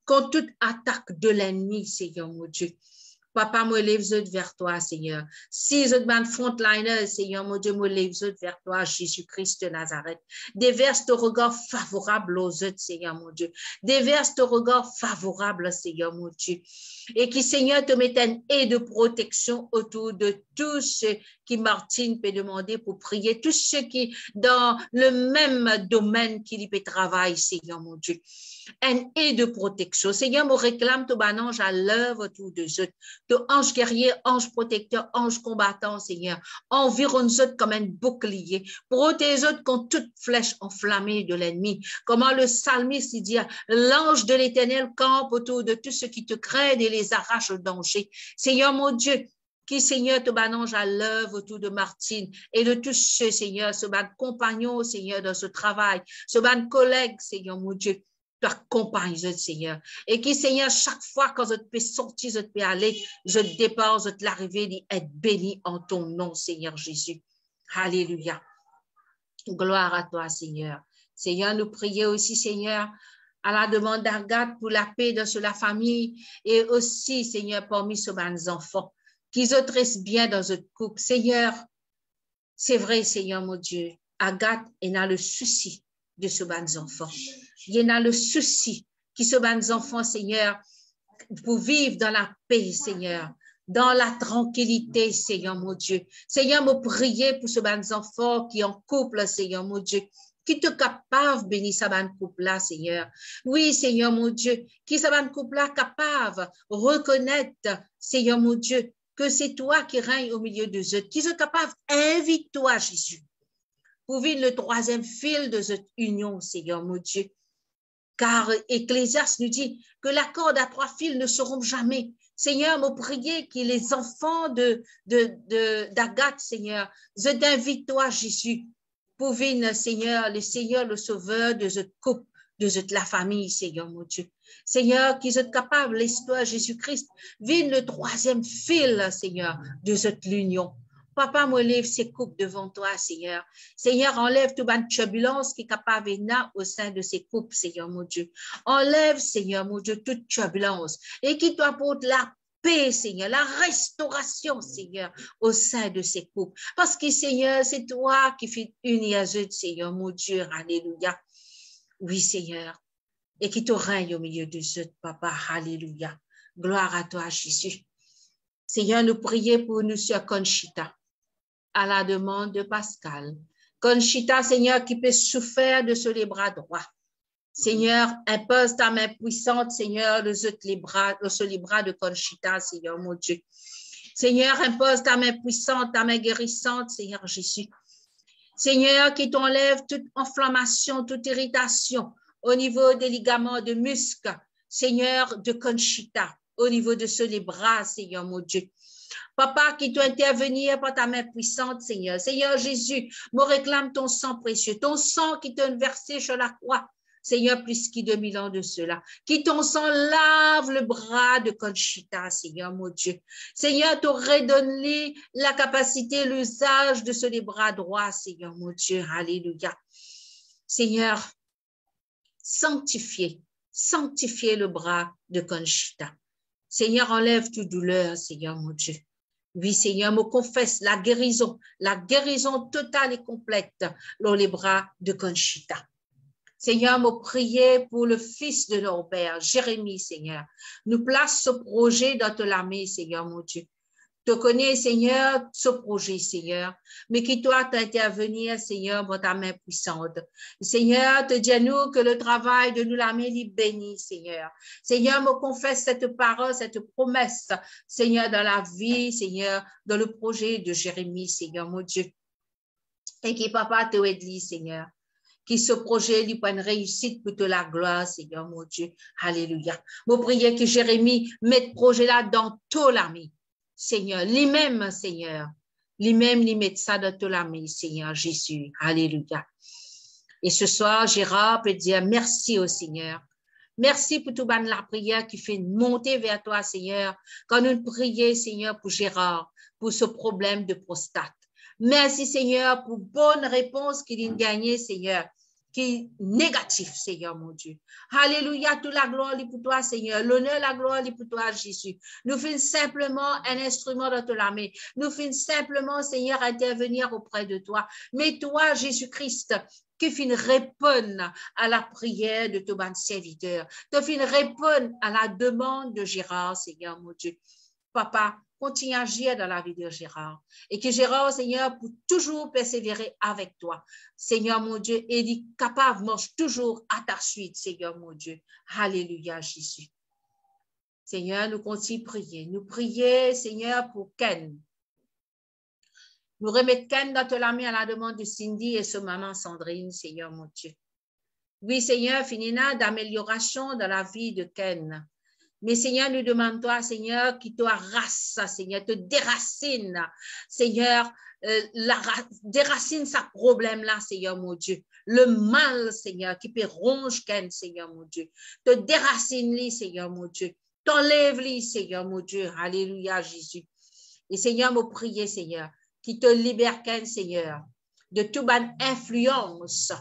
contre toute attaque de l'ennemi, Seigneur mon Dieu. Papa, moi, lève vers toi, Seigneur. Si je demande frontliner, Seigneur, mon Dieu, moi, lève vers toi, Jésus-Christ de Nazareth. Déverse ton regard favorable aux autres, Seigneur, mon Dieu. Déverse ton regard favorable, Seigneur, mon Dieu. Et qui, Seigneur, te mette un aide de protection autour de tous ceux qui, Martine, peut demander pour prier, tous ceux qui, dans le même domaine qu'il peut travailler, Seigneur, mon Dieu. Un aide de protection. Seigneur, me réclame ton ange à l'œuvre autour de eux. Ton ange guerrier, ange protecteur, ange combattant, Seigneur. Environne-eux comme un bouclier. Protège-eux contre toute flèche enflammée de l'ennemi. Comment le psalmiste dit, l'ange de l'Éternel campe autour de tous ceux qui te craignent et les arrache au danger. Seigneur, mon Dieu, qui, Seigneur, te banange à l'œuvre autour de Martine et de tous ceux, Seigneur, ce ban compagnon, Seigneur, dans ce travail, ce ban collègue, Seigneur, mon Dieu. Tu accompagnes, Seigneur. Et qui, Seigneur, chaque fois quand je te peux sortir, je te peux aller, je dépasse, je te l'arriver, d'être béni en ton nom, Seigneur Jésus. Alléluia. Gloire à toi, Seigneur. Seigneur, nous prions aussi, Seigneur, à la demande d'Agathe pour la paix dans la famille et aussi, Seigneur, parmi ces enfants, qu'ils restent bien dans notre couple. Seigneur, c'est vrai, Seigneur, mon Dieu, Agathe est dans le souci de ces enfants. Il y en a le souci qui se bat enfants, Seigneur, pour vivre dans la paix, Seigneur, dans la tranquillité, Seigneur, mon Dieu. Seigneur, me prier pour ce ban enfants qui en couple, Seigneur, mon Dieu, qui te capable bénir ce ban couple-là, Seigneur. Oui, Seigneur, mon Dieu, qui ce ban couple-là capable reconnaître, Seigneur, mon Dieu, que c'est toi qui règnes au milieu de eux, qui sont capables, invite-toi, Jésus, pour vivre le troisième fil de cette union, Seigneur, mon Dieu. Car Ecclésiaste nous dit que la corde à 3 fils ne se rompt jamais. Seigneur, me prier que les enfants d'Agathe, Seigneur, je t'invite toi, Jésus, pour venir, Seigneur, le Sauveur de cette couple, de cette la famille, Seigneur, mon Dieu. Seigneur, qu'ils soient capables, l'Esprit Jésus-Christ, vienne le troisième fil, Seigneur, de cette union. Papa, moi, lève ces couples devant toi, Seigneur. Seigneur, enlève toute bonne turbulence qui est capable de venir au sein de ces couples, Seigneur, mon Dieu. Enlève, Seigneur, mon Dieu, toute turbulence et qui t'apporte la paix, Seigneur, la restauration, Seigneur, au sein de ces couples. Parce que, Seigneur, c'est toi qui fais unir à eux, Seigneur, mon Dieu, alléluia. Oui, Seigneur, et qui te règne au milieu de eux, Papa, alléluia. Gloire à toi, Jésus. Seigneur, nous prions pour nous, Sœur Conchita, à la demande de Pascal. Conchita, Seigneur, qui peut souffrir de les bras droits. Seigneur, impose ta main puissante, Seigneur, sur les bras de Conchita, Seigneur, mon Dieu. Seigneur, impose ta main puissante, ta main guérissante, Seigneur Jésus. Seigneur, qui t'enlève toute inflammation, toute irritation au niveau des ligaments de muscles, Seigneur, de Conchita, au niveau de les bras, Seigneur, mon Dieu. Papa, qui doit intervenir par ta main puissante, Seigneur. Seigneur Jésus, me réclame ton sang précieux, ton sang qui t'a versé sur la croix, Seigneur, plus qu'il 2000 ans de cela. Qui ton sang lave le bras de Conchita, Seigneur, mon Dieu. Seigneur, te redonne-lui la capacité, l'usage de les bras droits, Seigneur, mon Dieu. Alléluia. Seigneur, sanctifiez le bras de Conchita. Seigneur, enlève toute douleur, Seigneur, mon Dieu. Oui, Seigneur, me confesse la guérison totale et complète dans les bras de Conchita. Seigneur, me prier pour le fils de leur père, Jérémie, Seigneur. Nous place ce projet dans ta main, Seigneur, mon Dieu. Te connais, Seigneur, ce projet, Seigneur, mais qui doit intervenir, Seigneur, pour ta main puissante. Seigneur, te dis à nous que le travail de nous la main est béni, Seigneur. Seigneur, me confesse cette parole, cette promesse, Seigneur, dans la vie, Seigneur, dans le projet de Jérémie, Seigneur, mon Dieu. Et qui, papa, te aide, Seigneur. Qui ce projet lui prenne réussite pour te la gloire, Seigneur, mon Dieu. Alléluia. Me prier que Jérémie mette ce projet-là dans toute la main. Seigneur, lui-même, Seigneur, lui-même, lui met ça dans toute la main, Seigneur Jésus. Alléluia. Et ce soir, Gérard peut dire merci au Seigneur. Merci pour tout la prière qui fait monter vers toi, Seigneur, quand nous prions, Seigneur, pour Gérard, pour ce problème de prostate. Merci, Seigneur, pour bonne réponse qu'il a gagnée, Seigneur. qui est négatif, Seigneur mon Dieu. Alléluia, toute la gloire est pour toi, Seigneur. L'honneur, la gloire est pour toi, Jésus. Nous faisons simplement un instrument dans ta main. Nous faisons simplement, Seigneur, intervenir auprès de toi. Mais toi, Jésus-Christ, qui fin répondre à la prière de ton bon serviteur, qui fin répondre à la demande de Gérard, Seigneur mon Dieu. Papa, continue à agir dans la vie de Gérard. Et que Gérard, Seigneur, pour toujours persévérer avec toi. Seigneur mon Dieu, et dit capable, marche toujours à ta suite, Seigneur mon Dieu. Alléluia, Jésus. Seigneur, nous continuons à prier. Nous prions, Seigneur, pour Ken. Nous remettons Ken dans la main à la demande de Cindy et sa maman Sandrine, Seigneur mon Dieu. Oui, Seigneur, finina d'amélioration dans la vie de Ken. Mais Seigneur, nous demandons toi, Seigneur, qui te arrache, Seigneur, te déracine, Seigneur, déracine sa problème là, Seigneur mon Dieu. Le mal, Seigneur, qui peut ronger Ken, Seigneur mon Dieu. Te déracine-lui, Seigneur mon Dieu. T'enlève-lui, Seigneur mon Dieu. Alléluia, Jésus. Et Seigneur, me prier, Seigneur, qui te libère Ken, Seigneur, de toute bonne influence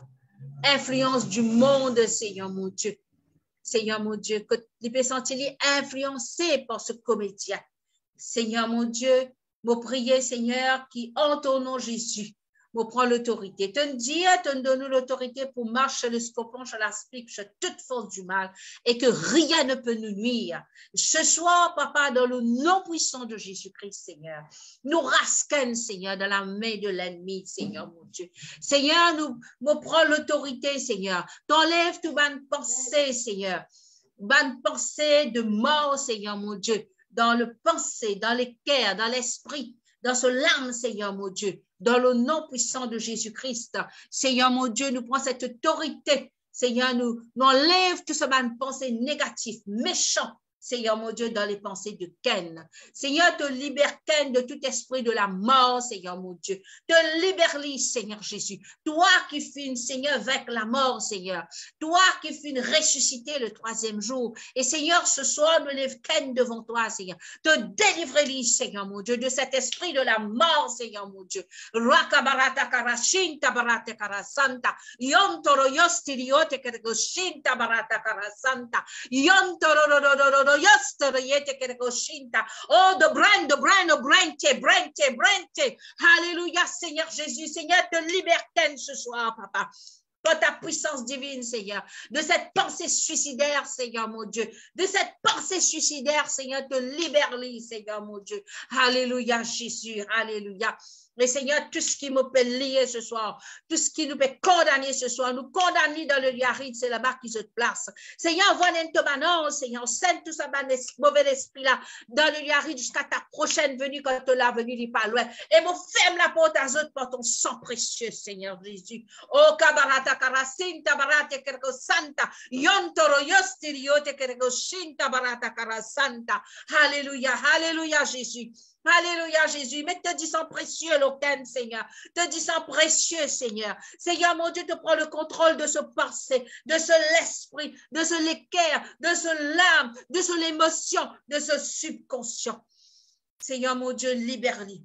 du monde, Seigneur mon Dieu. Seigneur mon Dieu, que tu peux sentir influencé par ce comédien. Seigneur mon Dieu, me prier, Seigneur, qui en ton nom Jésus, me prend l'autorité. Te donne l'autorité pour marcher le scorpion, je l'explique, sur toute force du mal, et que rien ne peut nous nuire. Ce soir, Papa, dans le nom puissant de Jésus-Christ, Seigneur, nous rasquons, Seigneur, dans la main de l'ennemi, Seigneur mon Dieu. Seigneur, nous prend l'autorité, Seigneur. T'enlèves toute bonne pensée, Seigneur. Bonne pensée de mort, Seigneur mon Dieu, dans le pensée, dans les cœurs, dans l'esprit, dans ce l'âme, Seigneur mon Dieu, dans le nom puissant de Jésus-Christ. Seigneur mon Dieu, nous prenons cette autorité. Seigneur, nous enlève tout ce bonne pensée négative, méchant, Seigneur mon Dieu, dans les pensées de Ken. Seigneur, te libère Ken de tout esprit de la mort, Seigneur mon Dieu. Te libère-lui, Seigneur Jésus. Toi qui finis, Seigneur, avec la mort, Seigneur. Toi qui finis ressusciter le 3e jour. Et Seigneur, ce soir, nous lève Ken devant toi, Seigneur. Te délivre-lui, Seigneur mon Dieu, de cet esprit de la mort, Seigneur mon Dieu. Rakabarata karashinta barata karasanta. Yom toro yostiriote kergoshinta barata karasanta. Yom toro Oh, de brente. Alléluia, Seigneur Jésus. Seigneur, te libère ce soir, Papa. Par ta puissance divine, Seigneur, de cette pensée suicidaire, Seigneur mon Dieu, de cette pensée suicidaire, Seigneur, te libère-lui, Seigneur mon Dieu. Alléluia, Jésus, alléluia. Mais Seigneur, tout ce qui me peut lier ce soir, tout ce qui nous peut condamner ce soir, nous condamner dans le lieu aride, c'est là-bas qui se place. Seigneur, vois un Seigneur, sème tout ça, mauvais esprit là, dans le lieu aride jusqu'à ta prochaine venue, quand la venue n'est pas loin. Et me ferme la porte à eux par ton sang précieux, Seigneur Jésus. Oh, kabarata karasinta barata kergo santa, yontoro yostiriote kergo shinta barata karasanta. Alléluia, alléluia, Jésus. Alléluia, Jésus. Mais te dis sang précieux, l'aucun, Seigneur. Te dis sang précieux, Seigneur. Seigneur, mon Dieu, te prends le contrôle de ce pensée, de ce l'esprit, de ce l'équerre, de ce l'âme, de ce l'émotion, de ce subconscient. Seigneur, mon Dieu, libère-les.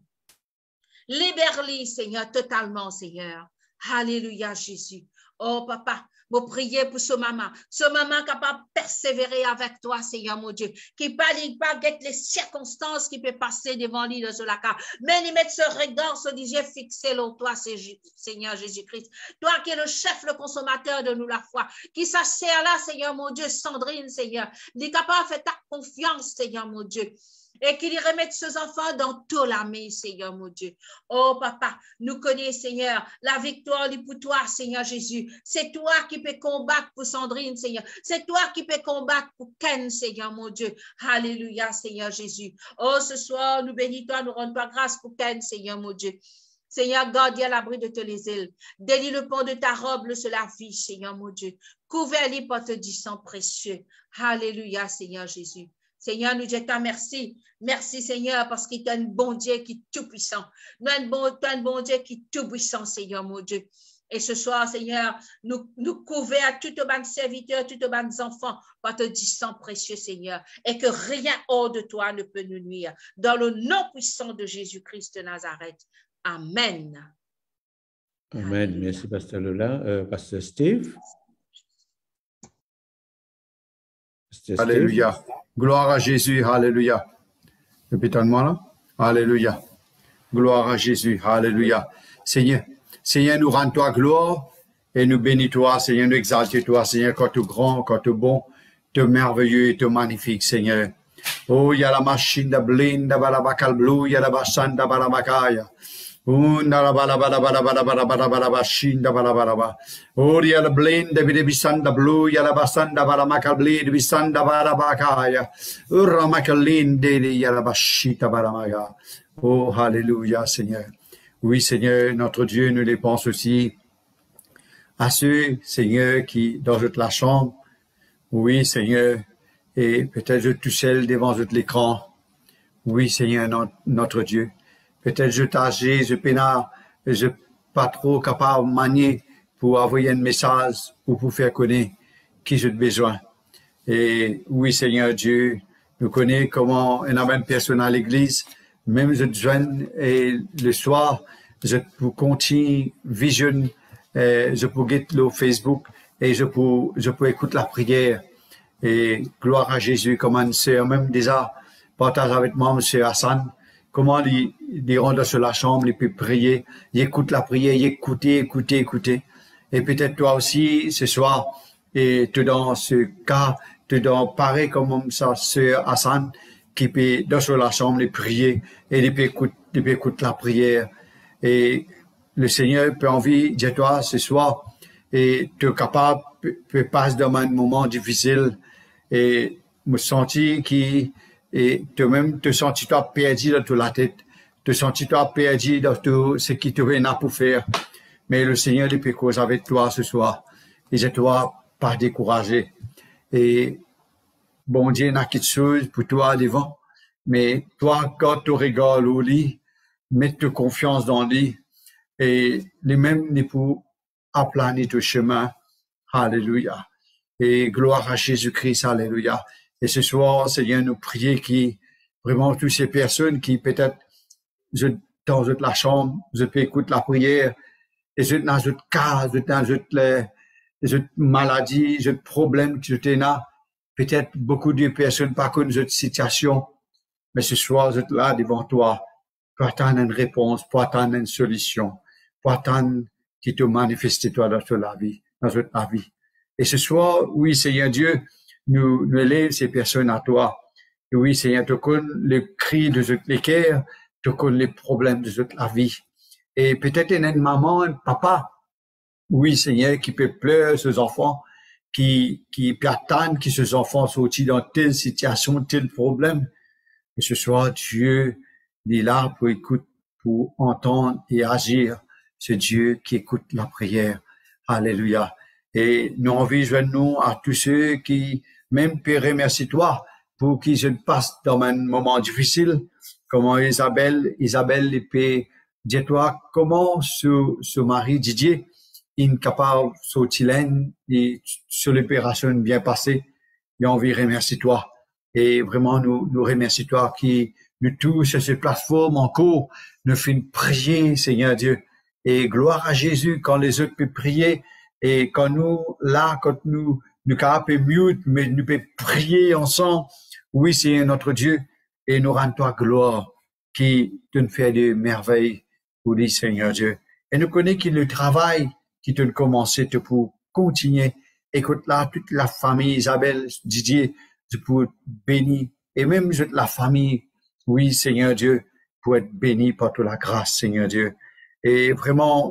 Libère-les, Seigneur, totalement, Seigneur. Alléluia, Jésus. Oh, Papa, me prier pour ce maman capable de persévérer avec toi, Seigneur mon Dieu, qui ne panique pas, guette les circonstances qui peuvent passer devant lui de cela, mais il met ce regard, ce disait fixé sur toi, Seigneur Jésus-Christ. Toi qui es le chef, le consommateur de nous la foi, qui s'assert là, Seigneur mon Dieu, Sandrine, Seigneur, il est capable de faire ta confiance, Seigneur mon Dieu. Et qu'il y remette ses enfants dans toute la main, Seigneur mon Dieu. Oh, Papa, nous connaissons, Seigneur, la victoire est pour toi, Seigneur Jésus. C'est toi qui peux combattre pour Sandrine, Seigneur. C'est toi qui peux combattre pour Ken, Seigneur mon Dieu. Alléluia, Seigneur Jésus. Oh, ce soir, nous bénis-toi, nous rendons grâce pour Ken, Seigneur mon Dieu. Seigneur, garde à l'abri de tes les ailes. Délie le pont de ta robe sur la vie, Seigneur mon Dieu. Couvre-les par tes sang précieux. Alléluia, Seigneur Jésus. Seigneur, nous disons merci. Merci, Seigneur, parce qu'il y a un bon Dieu qui est tout-puissant. Nous avons un bon Dieu qui est tout-puissant, Seigneur, mon Dieu. Et ce soir, Seigneur, nous couvrons à tous les serviteurs, tous les enfants, par te sang précieux, Seigneur, et que rien hors de toi ne peut nous nuire. Dans le nom puissant de Jésus-Christ de Nazareth. Amen. Amen. Merci, Pasteur Lola. Pasteur Steve. Pasteur Steve. Alléluia. Gloire à Jésus. Alléluia. Répétez-moi là. Alléluia. Gloire à Jésus. Alléluia. Seigneur, nous rendons toi gloire et nous bénis toi, Seigneur, nous exaltons toi, Seigneur, quand tu es grand, quand tu es bon, tu es merveilleux et tu es magnifique, Seigneur. Oh, il y a la machine de blind, de balabakal blue, il y a la bassan de balabakaya. Oh, il y a la blind de bisan de blue, il y a la bassan de balamakal blue, de bisan de balabakaya. Oh, ramakalin de, il y a la bashita balamaga. Oh, alléluia, Seigneur. Oui, Seigneur, notre Dieu, nous les pensons aussi à ceux, Seigneur, qui, dans la chambre, oui, Seigneur, et peut-être je tout seul devant l'écran. Oui, Seigneur, notre Dieu. Peut-être je t'agis, je pénard, je pas trop capable de manier pour envoyer un message ou pour faire connaître qui j'ai besoin. Et oui, Seigneur Dieu, nous connaissons comment on a une personne à l'église, même je jeune et le soir, je peux continuer vision, je peux get le Facebook et je peux écouter la prière. Et gloire à Jésus, comment une sœur, même déjà, partage avec moi, monsieur Hassan, comment il rentre sur la chambre, il peut prier, il écoute la prière, il écoute. Et peut-être toi aussi, ce soir, et tu dans ce cas, tu dans pareil comme ça, sœur Hassan, qui peut dans sur la chambre, il prier, et il peut écouter la prière. Et le Seigneur peut envie de toi ce soir, et tu es capable, peut passer dans un moment difficile, et me sentir et toi-même te sentis toi perdu dans toute la tête, te sentis toi perdu dans tout ce qui te vient pour faire. Mais le Seigneur il peut causer avec toi ce soir. Et je toi pas découragé. Et bon Dieu n'a quelque chose pour toi devant. Mais toi, quand tu rigoles au lit, mets ta confiance dans lui. Et les mêmes n'est pour aplanir ton chemin. Alléluia. Et gloire à Jésus-Christ, alléluia. Et ce soir, Seigneur, nous prions qui, vraiment, toutes ces personnes qui, peut-être, dans la chambre, je peux écouter la prière, et je dans une cas, je dans une maladie, je problème que je là. Peut-être beaucoup de personnes pas connent cette situation, mais ce soir, je suis là devant toi, pour attendre une réponse, pour attendre une solution, pour attendre qui te manifeste toi dans la vie, dans ta vie. Et ce soir, oui, Seigneur Dieu, nous élève ces personnes à toi. Et oui, Seigneur, tu connais le cri de les cœurs, tu connais les problèmes de la vie. Et peut-être une maman, un papa, oui, Seigneur, qui peut pleurer ses enfants, qui peut attendre que ses enfants soient dans telle situation, tel problème. Et ce soir, Dieu est là pour écouter, pour entendre et agir. C'est Dieu qui écoute la prière. Alléluia. Et nous envisageons à tous ceux qui, même peut remercier toi pour qu'ils se passent dans un moment difficile. Comment Isabelle peut dire toi, comment ce mari Didier, incapable, sautilène, et sur l'opération bien passée, et envie de remercier toi. Et vraiment, nous remercions toi qui, nous tous sur cette plateforme encore, nous faisons prier, Seigneur Dieu. Et gloire à Jésus quand les autres peuvent prier. Et quand nous, là, quand nous capables mute, mais nous pouvons prier ensemble. Oui, c'est notre Dieu. Et nous rendons toi gloire qui te fait de merveilles pour lui, Seigneur Dieu. Et nous connaissons qu'il le travail qui te commencé pour continuer. Écoute là, toute la famille, Isabelle, Didier, pour bénir. Et même la famille, oui, Seigneur Dieu, pour être béni par toute la grâce, Seigneur Dieu. Et vraiment,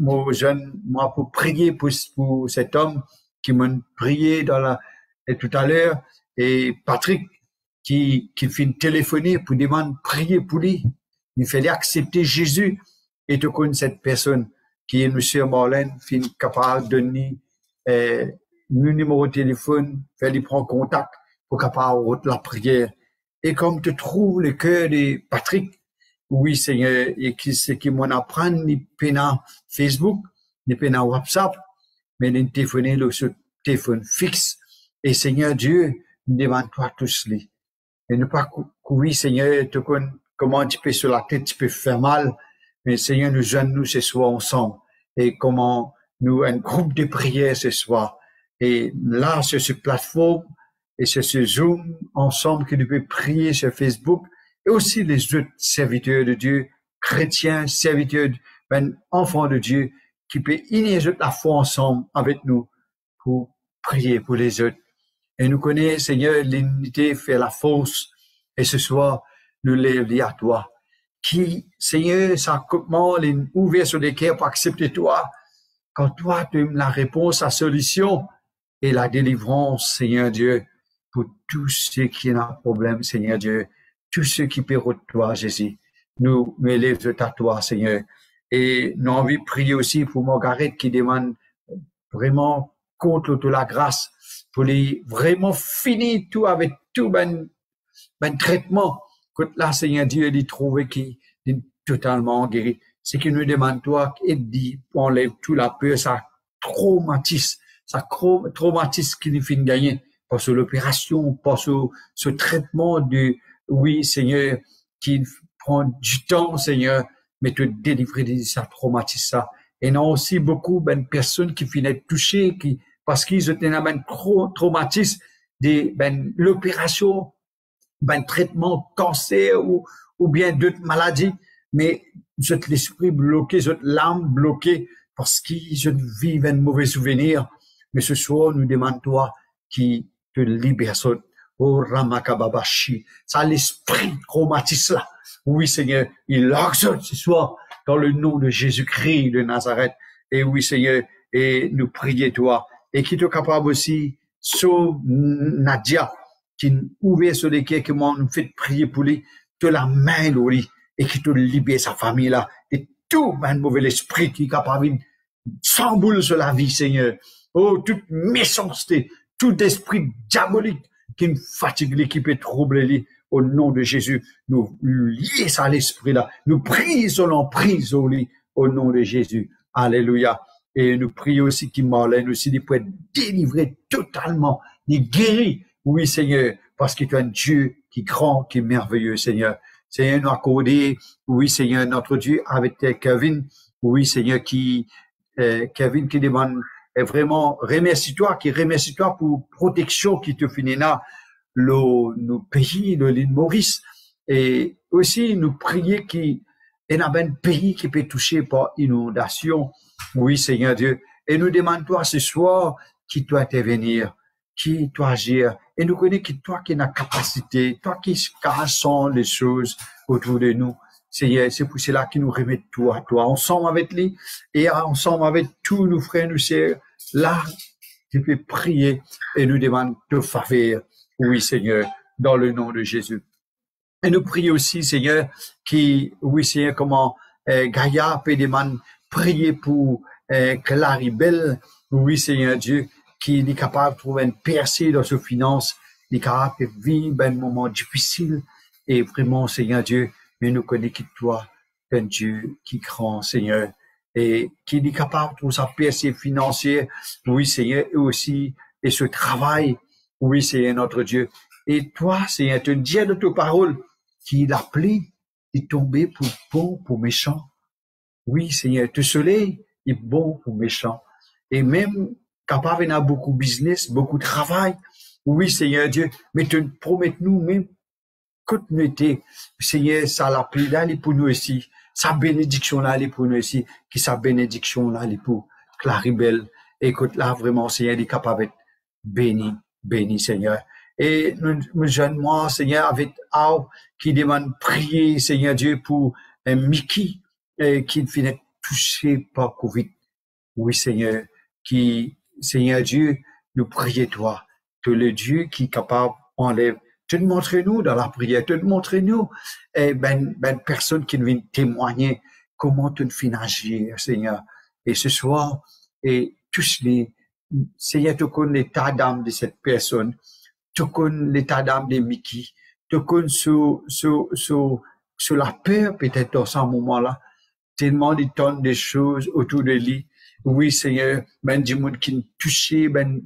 moi, pour prier pour cet homme qui m'a prié tout à l'heure, et Patrick, qui fait téléphoner pour demander prier pour lui. Il fallait accepter Jésus et te connaître cette personne qui est monsieur Marlène, fin capable de donner, le numéro de téléphone, faire lui prendre contact pour capable de la prière. Et comme tu trouves le cœur de Patrick, oui, Seigneur, et qui m'en apprend, ni pena Facebook, ni pena WhatsApp, mais ni téléphoner sur téléphone fixe. Et Seigneur Dieu, demande-toi tout cela. Et ne pas oui, Seigneur, tu connais comment tu peux sur la tête, tu peux faire mal, mais Seigneur, nous jeunes, nous, ce soir ensemble. et comment nous, un groupe de prière ce soir. Et là, sur cette plateforme et sur ce Zoom, ensemble, que nous pouvons prier sur Facebook, et aussi les autres serviteurs de Dieu, chrétiens, serviteurs, enfants de Dieu, qui peuvent unir la foi ensemble avec nous pour prier pour les autres. Et nous connaissons, Seigneur, l'unité fait la force. Et ce soir, nous lèvons à toi. Qui, Seigneur, ça comment ouvert sur les cœurs pour accepter toi. Quand toi, tu as la réponse, la solution et la délivrance, Seigneur Dieu, pour tous ceux qui ont un problème, Seigneur Dieu, tous ceux qui paieront de toi, Jésus. Nous élèvons à toi, Seigneur. Et nous avons envie de prier aussi pour Margaret qui demande vraiment contre la grâce, pour les vraiment finir tout avec tout ben traitement. Quand là, Seigneur Dieu, il trouve qui est totalement guéri. C'est qu'il nous demande toi et dit, enlève tout la peur, ça traumatise qui nous fait gagner. Par l'opération, par ce traitement de, oui, Seigneur, qui prend du temps, Seigneur, mais te délivrer de ça, traumatise ça. Et non aussi beaucoup, personnes qui finissent touchées, parce qu'ils ont un traumatisme de, l'opération, traitement, cancer ou bien d'autres maladies, mais ils ont l'esprit bloqué, ils ont l'âme bloquée parce qu'ils vivent un mauvais souvenir. Mais ce soir, nous demandons toi qui te libère. Oh, Ramakababashi. Ça, l'esprit traumatiste là. Oui, Seigneur, il l'exalte ce soir dans le nom de Jésus-Christ de Nazareth. Et oui, Seigneur, et nous prions toi. Et qui te capable aussi, sur Nadia, qui ouvert sur les quais, qui nous fait prier pour lui, te la main, lui, et qui te libère sa famille là. Et tout, mauvais esprit qui est capable de s'embouler sur la vie, Seigneur. Oh, toute méchanceté, tout esprit diabolique qui nous fatigue, qui peut troubler, au nom de Jésus, nous lions ça à l'esprit là. Nous prions l'emprise au nom de Jésus. Alléluia. Et nous prions aussi qu'il Marlène aussi, il peut être délivré totalement, il guérit. Oui, Seigneur, parce que tu es un Dieu qui est grand, qui est merveilleux, Seigneur. Seigneur, nous accorder, oui, Seigneur, notre Dieu, avec Kevin. Oui, Seigneur, Kevin qui demande, vraiment, remercie-toi pour protection qui te finit là, nos pays, l'île Maurice. Et aussi, nous prier qu'il y a un pays qui peut toucher par inondation. Oui, Seigneur Dieu. Et nous demandons toi ce soir qui doit intervenir, qui doit agir. Et nous connaissons que toi qui as la capacité, toi qui sens les choses autour de nous. Seigneur, c'est pour cela que nous remettons tout à toi, ensemble avec lui et ensemble avec tous nos frères, nos sœurs. Là, tu peux prier et nous demandons de faveur. Oui, Seigneur, dans le nom de Jésus. Et nous prions aussi, Seigneur, oui, Seigneur, comment Gaïa peut demander prier pour Claribel. Oui, Seigneur Dieu, qui est capable de trouver une percée dans ses finances, il est capable de vivre un moment difficile. Et vraiment, Seigneur Dieu, mais nous connaissons que toi, un Dieu qui est grand, Seigneur, et qui est capable de trouver sa percée financière. Oui, Seigneur, et aussi, et ce travail. Oui, Seigneur, notre Dieu. Et toi, Seigneur, tu dis de ta parole qu'il a appelé, il est tombé pour bon, pour méchant. Oui, Seigneur, tu soleil est bon pour méchant. Et même, capable d'en avoir beaucoup de business, beaucoup de travail. Oui, Seigneur Dieu, mais tu promets nous même, que nous étions, Seigneur, ça l'a pris là, pour nous aussi. Sa bénédiction là, pour nous aussi. Qui sa bénédiction là, pour Claribel. Écoute là, vraiment, Seigneur, il est capable d'être béni, Seigneur. Et nous jeunes moi, Seigneur, avec Ao, qui demande prier, Seigneur Dieu, pour Mickey, qui finit touché par Covid. Oui, Seigneur, Seigneur Dieu, nous prions toi, que le Dieu qui est capable enlève. Tu te montres nous dans la prière, tu te montres nous, personne qui vient témoigner comment tu fais agir, Seigneur. Et ce soir, et tous Seigneur, tu connais l'état d'âme de cette personne, tu connais l'état d'âme de Mickey, tu connais sur la peur, peut-être dans ce moment-là, tellement il tonnes de choses autour de lui. Oui, Seigneur, du monde qui est touché,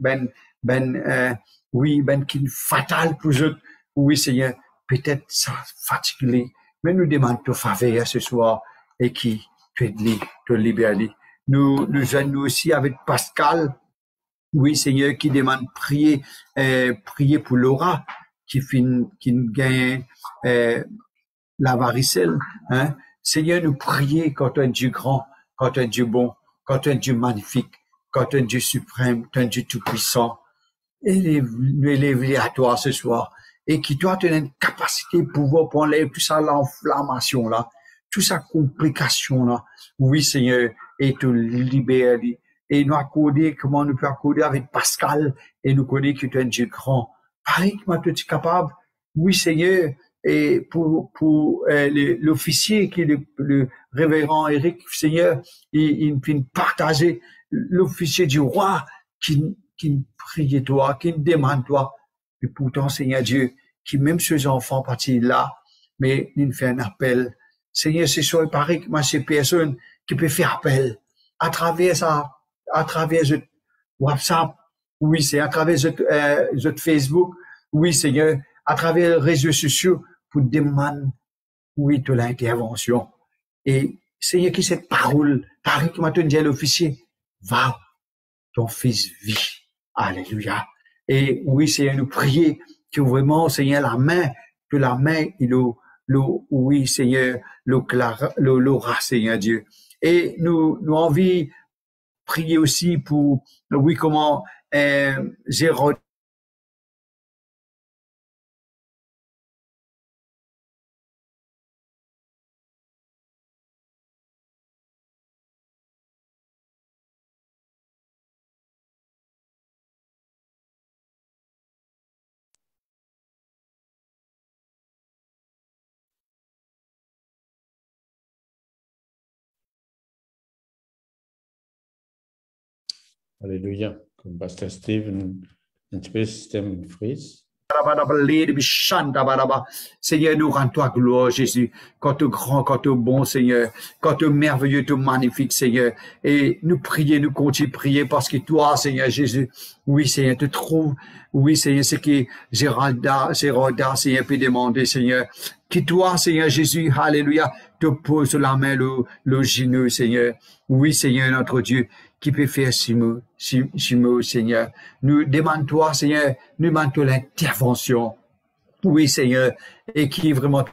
qui est fatal pour eux. Oui, Seigneur, peut-être ça fatigue, mais nous demandons ta faveur ce soir et qui te libère. nous jeunes, nous aussi, avec Pascal, oui, Seigneur, qui demande prier pour Laura, qui gagne, la varicelle, hein. Seigneur, nous prier quand tu es un Dieu grand, quand tu es un Dieu bon, quand tu es un Dieu magnifique, quand tu es un Dieu suprême, tu es un Dieu tout-puissant. Nous élève à toi ce soir. Et qui toi, tu as une capacité pouvoir pour enlever tout ça, l'inflammation là, toute sa complication là. Oui, Seigneur, et te libérer. Et nous accorder, comment nous pouvons accorder avec Pascal, et nous connaître que tu es un Dieu grand. Pareil que tu es capable. Oui, Seigneur, et pour l'officier qui est le révérend Eric, Seigneur, il vient partager l'officier du roi qui prie toi, qui demande toi. Et pourtant, Seigneur Dieu, qui même ces enfants partis là, mais il fait un appel. Seigneur, c'est ça, il paraît que moi, ces personnes qui peuvent faire appel à travers ça, à travers WhatsApp, oui, c'est à travers Facebook, oui, Seigneur, à travers les réseaux sociaux, pour demander, oui, de l'intervention. Et, Seigneur, qui cette parole, pareil que maintenant dit à l'officier, va, ton fils vit. Alléluia. Et oui, Seigneur, nous prier que vraiment, Seigneur, que la main, oui, Seigneur, l'aura, Seigneur Dieu. Et nous envie prier aussi pour, oui, comment, Gérard. Alléluia. Comme Pasteur Steve, un petit peu système freeze. Seigneur, nous rends toi gloire, Jésus. Quand tu es grand, quand tu es bon, Seigneur. Quand tu es merveilleux, tu es magnifique, Seigneur. Et nous prier, nous continuer de prier parce que toi, Seigneur Jésus, oui, Seigneur, tu trouves, oui, Seigneur, c'est que Géralda, Seigneur, peut demander, Seigneur, que toi, Seigneur Jésus, alléluia, te pose la main, le genou, Seigneur. Oui, Seigneur, notre Dieu, qui peut faire si mot, Seigneur. Nous demandons toi, Seigneur, nous demandons l'intervention. Oui, Seigneur, et qui vraiment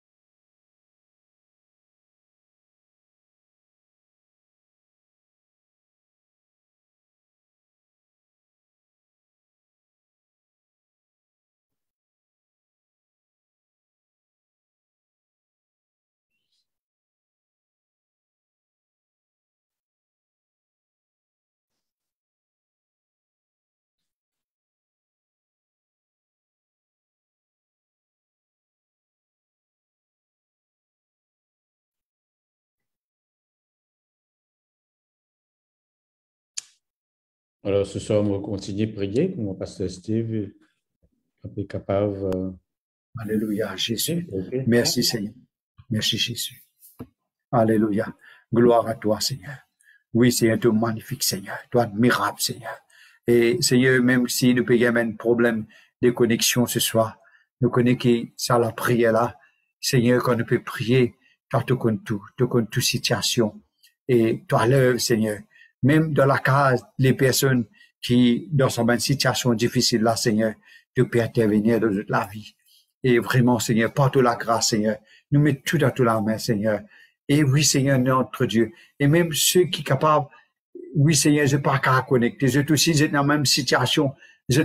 Alors, ce soir, on va continuer à prier pour mon pasteur Steve, est capable. Alléluia, Jésus. Okay. Merci, Seigneur. Merci, Jésus. Alléluia. Gloire à toi, Seigneur. Oui, Seigneur, tu es magnifique, Seigneur. Tu es admirable, Seigneur. Et, Seigneur, même si nous payons un problème de connexion ce soir, nous connaissons que ça la prière là. Seigneur, quand nous peut prier, toi, tu connais tout. Tu connais toute situation. Et toi, l'œuvre, Seigneur. Même dans la case, les personnes qui, dans une situation difficile là, Seigneur, tu peux intervenir dans la vie. Et vraiment, Seigneur, porte la grâce, Seigneur. Nous mettons tout dans la main, Seigneur. Et oui, Seigneur, notre Dieu. Et même ceux qui sont capables, oui, Seigneur, je ne pas qu'à connecter. Je aussi, je dans la même situation. Je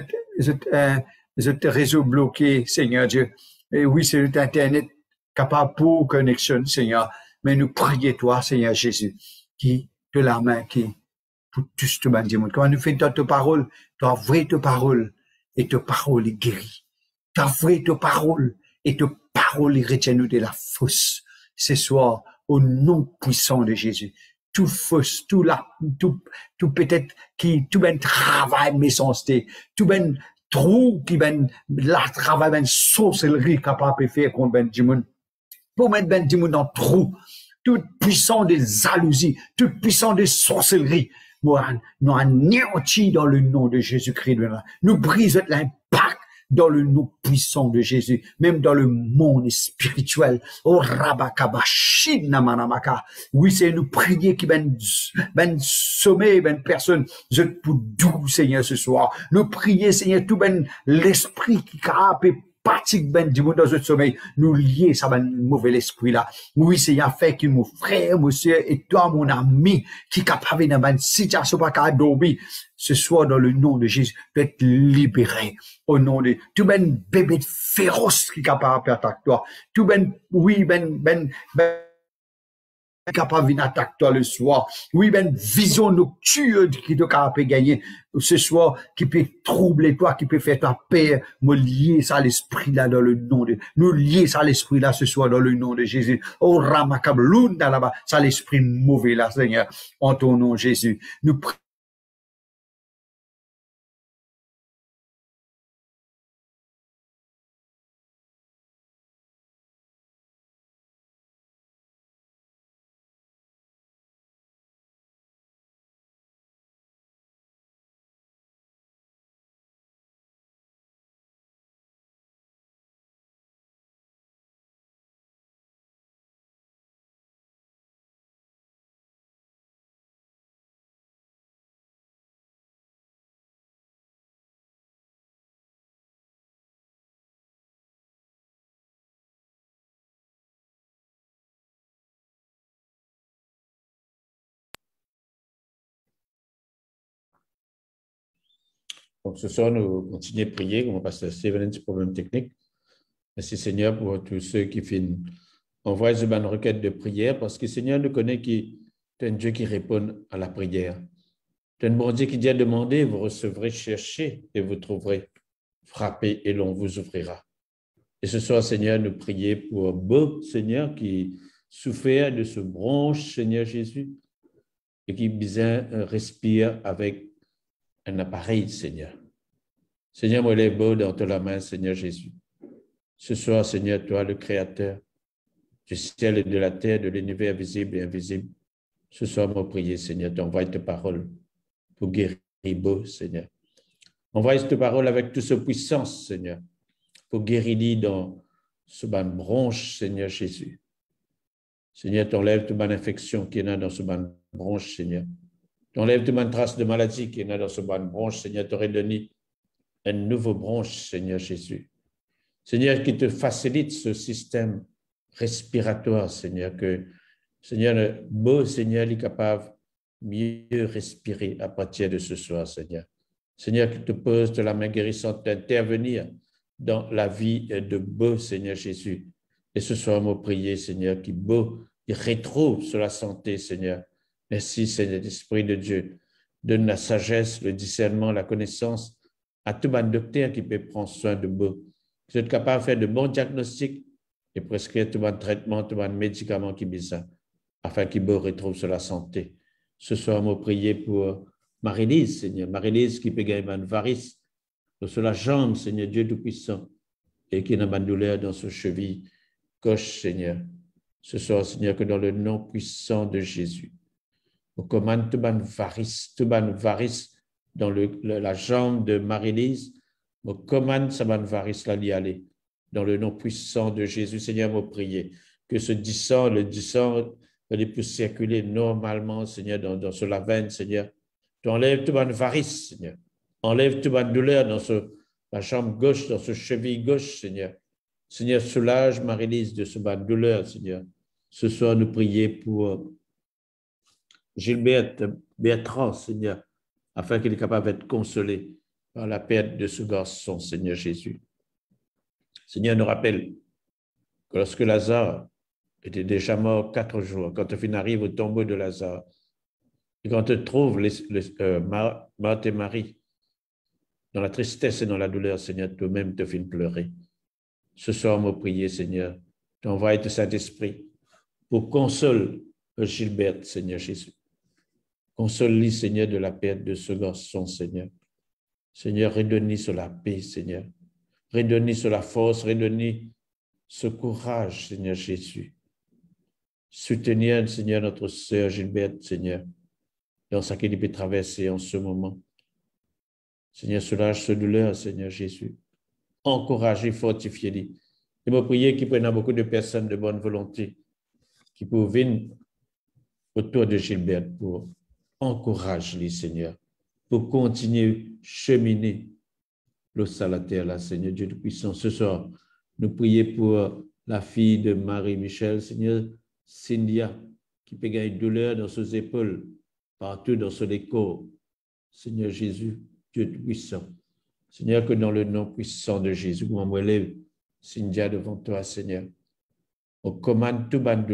te réseau bloqué, Seigneur Dieu. Et oui, c'est Internet capable pour connexion, Seigneur. Mais nous prions toi, Seigneur Jésus, qui de la main, qui pour tous te bandir. Quand nous faisons ta parole, tu as vrai ta parole, et ta parole est guérie. Tu as vrai ta parole, et ta parole est retient nous de la fausse. Ce soir, au nom puissant de Jésus. Tout fausse, tout peut-être tout ben travail méchanceté, tout ben trou qui ben la travail ben sorcellerie capable de faire contre ben du monde. Pour mettre ben du monde dans trou, tout puissant des jalousies, tout puissant des sorcelleries. Nous anéantis dans le nom de Jésus-Christ. Nous brisons l'impact dans le nom puissant de Jésus, même dans le monde spirituel. Oh, Rabakabashina Manamaka. Oui, c'est nous prier qui ben sommeil, ben personne, je pour doux, Seigneur, ce soir. Nous prier, Seigneur, tout ben l'esprit qui crape et pratique ben du monde dans notre sommeil, nous lier ça ben mauvais esprit là. Oui, Seigneur, fait que mon frère, mon soeur et toi, mon ami, qui capable dans ben situation pas qu'à dormir, ce soir dans le nom de Jésus, d'être libéré au nom de tout ben bébé féroce qui capable d'attaquer toi. Tout ben, oui, ben capable d'une attaque toi le soir. Oui, ben, vision nocturne qui te capable gagner ce soir, qui peut troubler toi, qui peut faire ta paix, me lier ça à l'esprit là dans le nom de, nous lier ça à l'esprit là ce soir dans le nom de Jésus. Oh, Ramakablounda là-bas, ça l'esprit mauvais là, Seigneur, en ton nom, Jésus. Nous Donc, ce soir, nous continuons de prier, comme on passe à Steven, un petit problème technique. Merci Seigneur pour tous ceux qui envoient une requête de prière, parce que Seigneur nous connaît qui est un Dieu qui répond à la prière. C'est un bon Dieu qui dit à demander, vous recevrez, cherchez et vous trouverez, frappez et l'on vous ouvrira. Et ce soir, Seigneur, nous prions pour Beau, Seigneur, qui souffert de ce bronche, Seigneur Jésus, et qui bien respire avec un appareil, Seigneur. Seigneur, moi, les beaux dans ta main, Seigneur Jésus. Ce soir, Seigneur, toi, le Créateur du ciel et de la terre, de l'univers visible et invisible, ce soir, moi, prier, Seigneur, t'envoie ta parole pour guérir Beau, Seigneur. Envoie cette parole avec toute cette puissance, Seigneur, pour guérir dans ce ban bronche, Seigneur Jésus. Seigneur, t'enlèves toute bonne infection qui est là dans ce ban bronche, Seigneur. T'enlèves toute bonne trace de maladie qui est là dans ce ban bronche, Seigneur, t'aurais donné un nouveau branche, Seigneur Jésus. Seigneur, qui te facilite ce système respiratoire, Seigneur, que, Seigneur, le beau Seigneur, il est capable de mieux respirer à partir de ce soir, Seigneur. Seigneur, qui te pose de la main guérissante d'intervenir dans la vie de beau, Seigneur Jésus. Et ce soir, moi, prier, Seigneur, qui beau, il retrouve sur la santé, Seigneur. Merci, Seigneur, Esprit de Dieu. Donne la sagesse, le discernement, la connaissance à tout bon docteur qui peut prendre soin de beau. Vous êtes capable de faire de bons diagnostics et prescrire tout bon traitement, tout bon médicament qui besoin, afin qu'il retrouve sur la santé. Ce soir, moi, prier pour Marie-Lise, Seigneur. Marie-Lise qui peut gagner une varice sur la jambe, Seigneur Dieu Tout-Puissant, et qui a une douleur dans son cheville gauche, Seigneur. Ce soir, Seigneur, que dans le nom puissant de Jésus, on commande tout bonne varice dans la jambe de Marie-Lise, on commande sa bonne varice là d'y aller. Dans le nom puissant de Jésus, Seigneur, moi prier que le sang peut circuler normalement, Seigneur, dans ce veine, Seigneur. Tu enlèves toute bonne varice, Seigneur. Enlève toute bonne douleur dans la jambe gauche, dans ce cheville gauche, Seigneur. Seigneur, soulage Marie-Lise de ce bonne douleur, Seigneur. Ce soir, nous prions pour Gilberte Bertrand, Seigneur, afin qu'il est capable d'être consolé par la perte de ce garçon, Seigneur Jésus. Seigneur, nous rappelle que lorsque Lazare était déjà mort 4 jours, quand on arrive au tombeau de Lazare, et quand on trouve Marthe et Marie dans la tristesse et dans la douleur, Seigneur, toi-même te fais pleurer. Ce soir, moi prier, Seigneur, t'envoie le Saint-Esprit pour consoler Gilberte, Seigneur Jésus. Console-lui, Seigneur, de la perte de ce garçon, Seigneur. Seigneur, redonne-lui sur la paix, Seigneur. Redonne-lui sur la force, redonne-lui ce courage, Seigneur Jésus. Soutenir, Seigneur, notre sœur Gilberte, Seigneur, dans ce qu'elle peut traverser en ce moment. Seigneur, soulage ce douleur, Seigneur Jésus. encourager, fortifier. Et me prier qu'il prenne beaucoup de personnes de bonne volonté qui peuvent venir autour de Gilbert pour encourager les Seigneur, pour continuer à cheminer l'eau à la terre, là, Seigneur Dieu Tout-Puissant. Ce soir, nous prions pour la fille de Marie-Michel, Seigneur, Cynthia, qui peut gagner douleur dans ses épaules, partout dans son corps. Seigneur Jésus, Dieu Tout-Puissant. Seigneur, que dans le nom puissant de Jésus, moi, je lève Cynthia devant toi, Seigneur. On commande toute bonne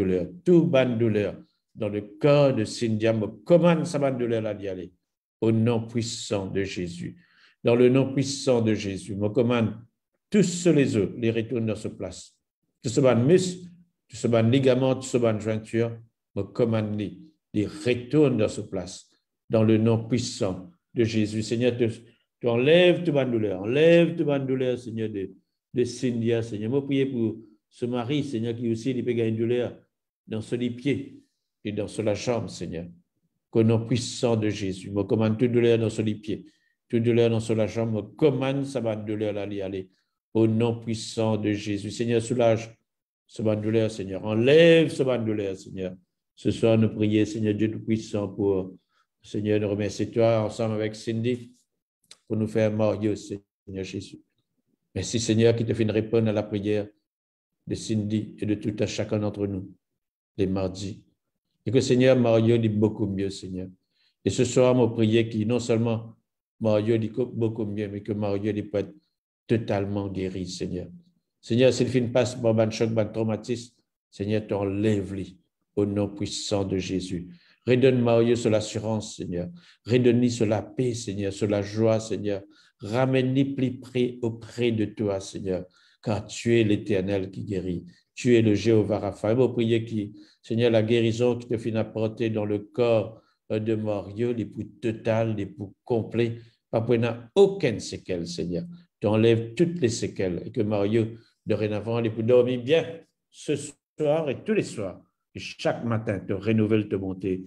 douleur dans le corps de Cynthia, on commande sa bonne douleur à d'y aller. Au nom puissant de Jésus. Dans le nom puissant de Jésus, on commande tous les os, les retournent dans sa place. Tout ce bon muscle, tout ce bon ligament, tout ce bon jointure, on commande les retournent dans sa place. Dans le nom puissant de Jésus. Seigneur, tu enlèves toute bonne douleur, Seigneur, de Cynthia, Seigneur. Moi, prier pour ce mari, Seigneur, qui aussi peut gagner une douleur dans ce pied et dans la jambe, Seigneur. Qu'au nom puissant de Jésus, me commande toute douleur dans ce pied, toute douleur dans la jambe, me commande sa bonne douleur à aller. Au nom puissant de Jésus. Seigneur, soulage ce bonne douleur, Seigneur. Enlève ce bonne douleur, Seigneur. Ce soir, nous prions, Seigneur Dieu Tout-Puissant, pour, Seigneur, nous remercions toi ensemble avec Cindy pour nous faire Mario, Seigneur Jésus. Merci, Seigneur, qui te fait une réponse à la prière de Cindy et de tout à chacun d'entre nous, les mardis. Et que, Seigneur, Mario dit beaucoup mieux, Seigneur. Et ce soir, mon prière qui, non seulement Mario dit beaucoup mieux, mais que Mario dit peut être totalement guéri, Seigneur. Seigneur, s'il fait une passe par un choc, un traumatisme, Seigneur, t'enlève-lui au nom puissant de Jésus. Redonne Mario sur l'assurance, Seigneur. Redonne-lui sur la paix, Seigneur, sur la joie, Seigneur. Ramène-lui plus près auprès de toi, Seigneur, car tu es l'Éternel qui guérit. Tu es le Jéhovah Rapha. Et mon prière qui, Seigneur, la guérison qui te fait apporter dans le corps de Mario, les pour total, les pour complet, pas pour n'a aucune séquelle, Seigneur. Tu enlèves toutes les séquelles et que Mario, dorénavant, il peut dormir bien ce soir et tous les soirs. Et chaque matin, te renouvelle, te monter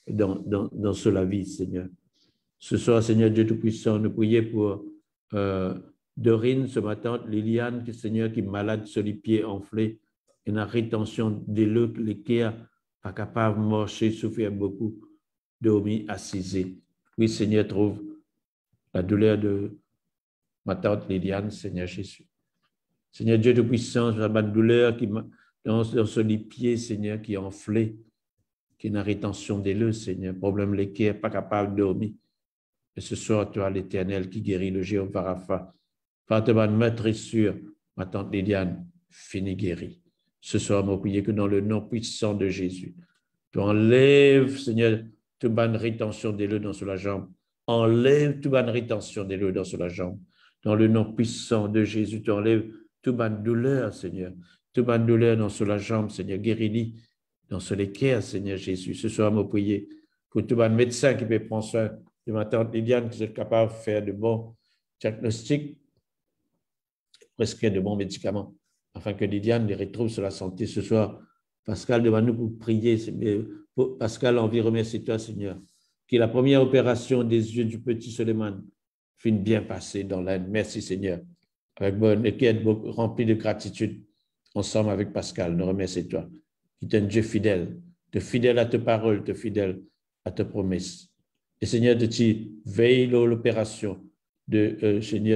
dans cela vie, Seigneur. Ce soir, Seigneur Dieu Tout-Puissant, nous prions pour Dorine, ce matin, Liliane, Seigneur, qui est malade sur les pieds enflés, et une rétention des leux, les cœurs, pas capable de marcher, souffrir beaucoup, dormir, assisé. Oui, Seigneur, trouve la douleur de ma tante Liliane, Seigneur Jésus. Seigneur Dieu Tout-Puissant, la bonne douleur qui dans ce pied, Seigneur, qui est enflé, qui est une rétention des leux, Seigneur, problème les cœurs, pas capable de dormir. Et ce soir, tu as l'Éternel qui guérit le Jéhovah Rapha. Par te mettre sur ma tante Liliane, fini guérie. Ce soir, je prie que dans le nom puissant de Jésus, tu enlèves, Seigneur, toute bonne rétention des leux dans la jambe. Enlève toute bonne rétention des leux dans la jambe. Dans le nom puissant de Jésus, tu enlèves toute bonne douleur, Seigneur. Toute bonne douleur dans la jambe, Seigneur. Guéris-les dans les cœurs, Seigneur Jésus. Ce soir, je prie pour tout bon médecin qui peut prendre soin de ma tante Liliane, qui est capable de faire de bons diagnostics, prescrire de bons médicaments, afin que Liliane les retrouve sur la santé. Ce soir, Pascal, demande-nous pour prier. Pascal, envie remercier toi, Seigneur, que la première opération des yeux du petit Suleiman finit bien passée dans l'Inde. Merci, Seigneur. Avec bonne et qui est rempli de gratitude, ensemble avec Pascal, nous remercions toi, qui est un Dieu fidèle à tes paroles, te fidèle à tes promesses. Et Seigneur, de tu veille l'opération de Seigneur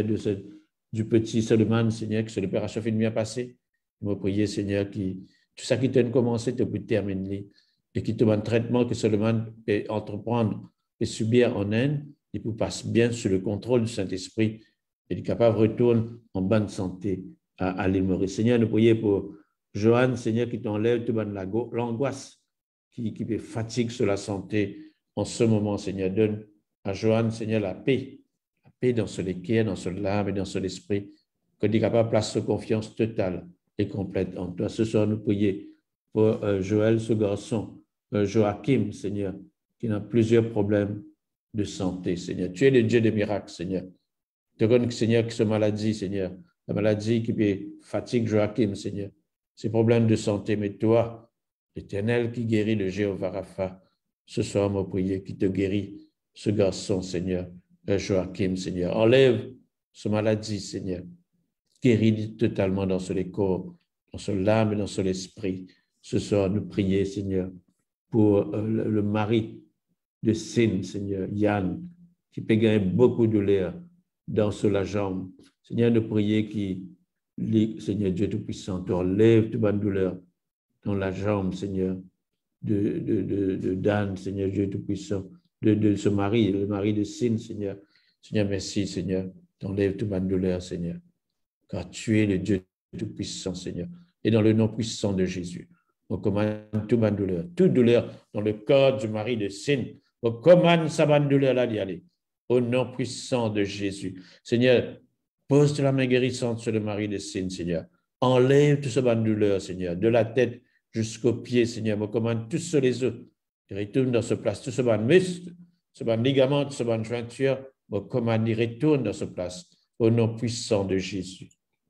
du petit Suleiman, Seigneur, que cette opération finit bien passée. Je me prie, Seigneur, tout ça qui t'a commencé, te peut terminer, et qui te donne un traitement que Suleiman peut entreprendre et subir en Inde, il peut passer bien sous le contrôle du Saint-Esprit, et il est capable de retourner en bonne santé à l'île Maurice. Seigneur, nous prions pour Joanne, Seigneur, qui t'enlève toute l'angoisse qui peut fatigue sur la santé en ce moment, Seigneur. Donne à Joanne, Seigneur, la paix dans ce cœur, dans ce l'âme et dans ce l'esprit, que tu es capable de placer confiance totale et complète en toi. Ce soir, nous prions pour Joël, ce garçon, Joachim, Seigneur, qui a plusieurs problèmes de santé, Seigneur. Tu es le Dieu des miracles, Seigneur. Tu connais, Seigneur, que cette maladie, Seigneur, la maladie qui peut fatigue Joachim, Seigneur, ces problèmes de santé, mais toi, l'Éternel qui guérit le Jéhovah Rapha, ce soir, mon prière, qui te guérit, ce garçon, Seigneur, Joachim, Seigneur. Enlève ce maladie, Seigneur, guéris totalement dans son corps, dans son âme et dans son esprit. Ce soir, nous prions, Seigneur, pour le mari de Sin, Seigneur, Yann, qui peut gagner beaucoup de douleur dans la jambe. Seigneur, nous prions Seigneur Dieu Tout-Puissant, tu enlèves toute bonne douleur dans la jambe, Seigneur, de Dan, Seigneur Dieu Tout-Puissant, de ce mari, le mari de Sin, Seigneur. Seigneur, merci, Seigneur, tu enlèves toute bonne douleur, Seigneur, car tu es le Dieu Tout-Puissant, Seigneur. Et dans le nom puissant de Jésus, on commande toute bonne douleur dans le corps du mari de Sin. On commande sa bonne douleur là d'y aller. Au nom puissant de Jésus. Seigneur, pose la main guérissante sur le mari de Sin, Seigneur. Enlève toute cette bonne douleur, Seigneur, de la tête jusqu'aux pieds, Seigneur. On commande tous sur les os. Il retourne dans ce place. Tout ce bon muscle, ce bon ligament, ce bonne jointure, on commande, il retourne dans ce place. Au nom puissant de Jésus.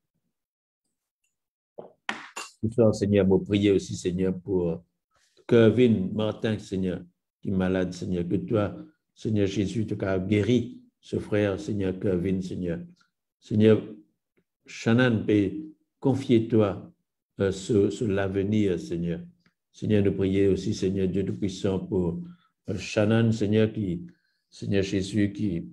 Tout ça, Seigneur, je prie aussi, Seigneur, pour Kevin Martin, Seigneur, qui est malade, Seigneur, que toi, Seigneur Jésus, tu as guéri ce frère, Seigneur Kevin, Seigneur. Seigneur, Shannon peut confier toi sur l'avenir, Seigneur. Seigneur, nous prions aussi, Seigneur Dieu Tout-Puissant, pour Shannon, Seigneur, Seigneur Jésus, qui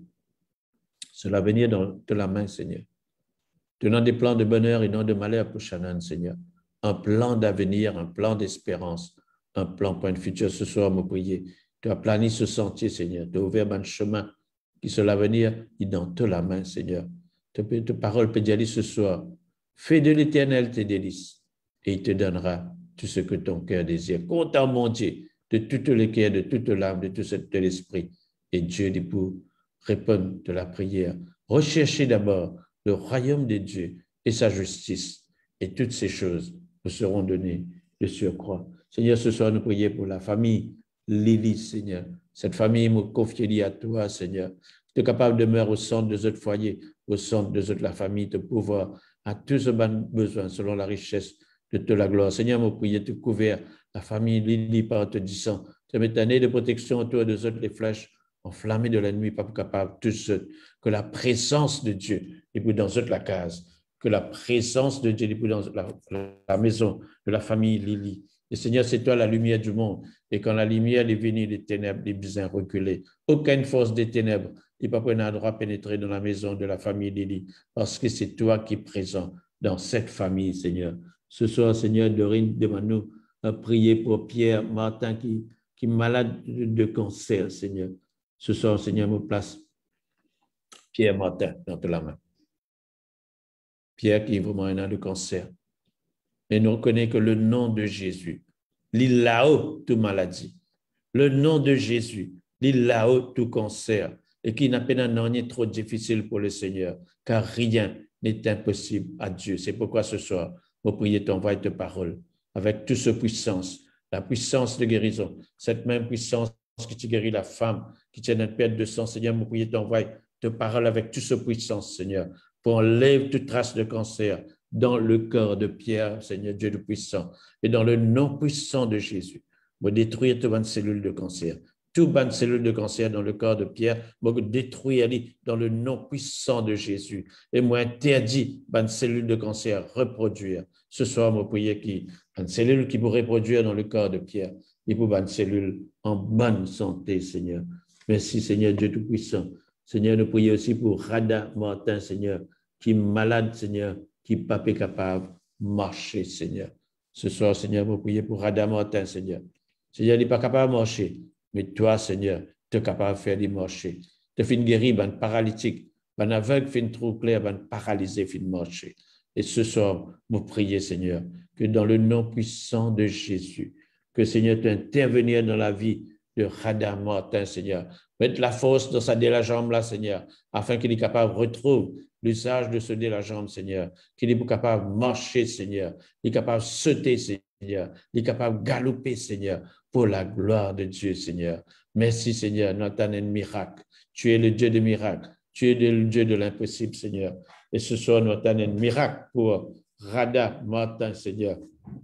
sur l'avenir de la main, Seigneur. Tenant des plans de bonheur et non de malheur pour Shannon, Seigneur. Un plan d'avenir, un plan d'espérance, un plan pour un futur. Ce soir, me prier. Tu as planifié ce sentier, Seigneur. Tu as ouvert un chemin qui sur l'avenir est dans toute la main, Seigneur. Ta parole peut dire ce soir. Fais de l'Éternel tes délices et il te donnera tout ce que ton cœur désire. Compte en mon Dieu de toutes les cœurs, de toute l'âme, de tout l'esprit. Et Dieu dit pour répondre de la prière. Recherchez d'abord le royaume de Dieu et sa justice. Et toutes ces choses vous seront données de surcroît. Seigneur, ce soir, nous prions pour la famille Lily, Seigneur. Cette famille me confie à toi, Seigneur. Tu es capable de demeurer au centre de notre foyer, au centre de la famille, de pouvoir à tous ce besoin selon la richesse de toute la gloire. Seigneur, me prie, tu couvert la famille Lily par te disant, tu mets ta nez de protection autour de toutes les flèches enflammées de la nuit, pas capable, tous que la présence de Dieu est dans toute la case, que la présence de Dieu est dans la maison de la famille Lily. Et Seigneur, c'est toi la lumière du monde. Et quand la lumière est venue, les ténèbres, les besoins reculés. Aucune force des ténèbres n'est pas un droit pénétrer dans la maison de la famille Lily, parce que c'est toi qui es présent dans cette famille, Seigneur. Ce soir, Seigneur, Dorine, demande-nous à prier pour Pierre Martin qui est malade de cancer, Seigneur. Ce soir, Seigneur, me place Pierre Martin dans la main. Pierre qui est vraiment un de cancer. Mais nous reconnaissons que le nom de Jésus, il là-haut toute maladie. Le nom de Jésus, il là-haut tout cancer. Et qui n'a pas rien trop difficile pour le Seigneur, car rien n'est impossible à Dieu. C'est pourquoi ce soir, je prie t'envoie ta parole avec toute cette puissance, la puissance de guérison, cette même puissance qui te guérit la femme, qui tient notre perte de sang. Seigneur, je prie t'envoie ta parole avec toute cette puissance, Seigneur, pour enlever toute trace de cancer dans le corps de Pierre, Seigneur Dieu de puissant, et dans le nom puissant de Jésus, pour détruire toutes les cellules de cancer. Toute bonne cellule de cancer dans le corps de Pierre, moi détruire dans le nom puissant de Jésus. Et moi interdit bonne cellule de cancer reproduire. Ce soir, moi prier qui une cellule qui pourrait reproduire dans le corps de Pierre, et pour bonne cellule en bonne santé, Seigneur. Merci, Seigneur Dieu Tout-Puissant. Seigneur, nous prions aussi pour Rada Martin, Seigneur, qui est malade, Seigneur, qui n'est pas capable de marcher, Seigneur. Ce soir, Seigneur, nous prions pour Rada Martin, Seigneur. Seigneur, il n'est pas capable de marcher. Mais toi, Seigneur, tu es capable de faire des marcher. Tu fais guérir un paralytique, un aveugle fait une trou clair, un paralysé fait marcher. Et ce soir, nous prions, Seigneur, que dans le nom puissant de Jésus, que Seigneur, tu intervenir dans la vie de Rada Martin, Seigneur. Mette la force dans sa dé la jambe là, Seigneur, afin qu'il est capable de retrouver l'usage de ce dé la jambe, Seigneur, qu'il est capable de marcher, Seigneur, il est capable de sauter, Seigneur, il est capable de galoper, Seigneur, pour la gloire de Dieu, Seigneur. Merci, Seigneur, notre miracle. Tu es le Dieu de miracles. Tu es le Dieu de l'impossible, Seigneur. Et ce soir, notre miracle pour Rada Martin, Seigneur,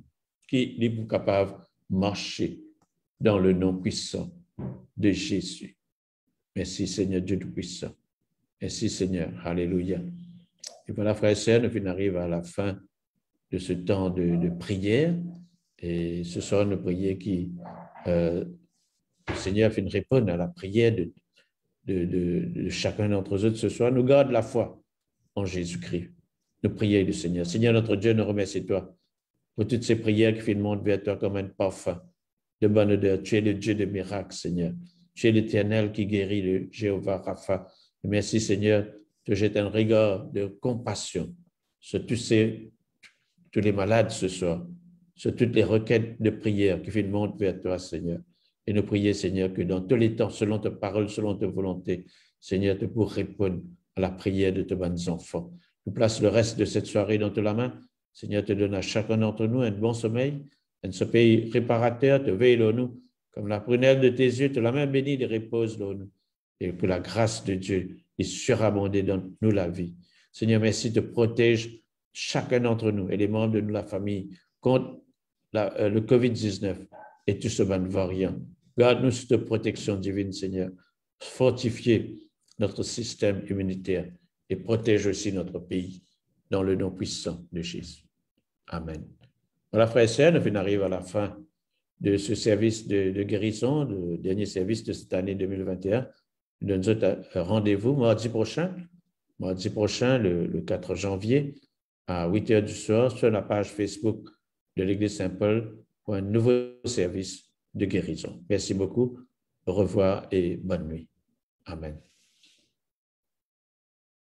qui est capable de marcher dans le nom puissant de Jésus. Merci, Seigneur Dieu Tout-Puissant. Merci, Seigneur. Alléluia. Et voilà, frères et sœurs, nous arrivons à la fin de ce temps de prière. Et ce soir, nous prions qui, le Seigneur fait une réponse à la prière de chacun d'entre eux ce soir. Nous garde la foi en Jésus-Christ. Nous prions le Seigneur. Seigneur, notre Dieu, nous remercions toi pour toutes ces prières qui montent vers toi comme un parfum de bonne odeur. Tu es le Dieu de miracles, Seigneur. Tu es l'Éternel qui guérit, le Jéhovah Rapha. Et merci, Seigneur, que jette un regard de compassion sur tous les malades ce soir, sur toutes les requêtes de prière qui montent vers toi, Seigneur. Et nous prions, Seigneur, que dans tous les temps, selon ta parole, selon ta volonté, Seigneur, tu pourras répondre à la prière de tes bonnes enfants. Nous place le reste de cette soirée dans ta main. Seigneur, te donne à chacun d'entre nous un bon sommeil, un sommeil réparateur, te veille sur nous, comme la prunelle de tes yeux, te la main bénie et repose sur nous. Et que la grâce de Dieu est surabondée dans nous la vie. Seigneur, merci, te protège chacun d'entre nous et les membres de la famille contre le COVID-19 et tout ce bon variant. Garde-nous sous ta protection divine, Seigneur. Fortifiez notre système immunitaire et protège aussi notre pays dans le nom puissant de Jésus. Amen. Voilà, frères et sœurs, nous arrivons à la fin de ce service de guérison, le dernier service de cette année 2021. Nous nous donnons rendez-vous mardi prochain, le 4 janvier, à 8h du soir, sur la page Facebook de l'Église Saint-Paul pour un nouveau service de guérison. Merci beaucoup. Au revoir et bonne nuit. Amen.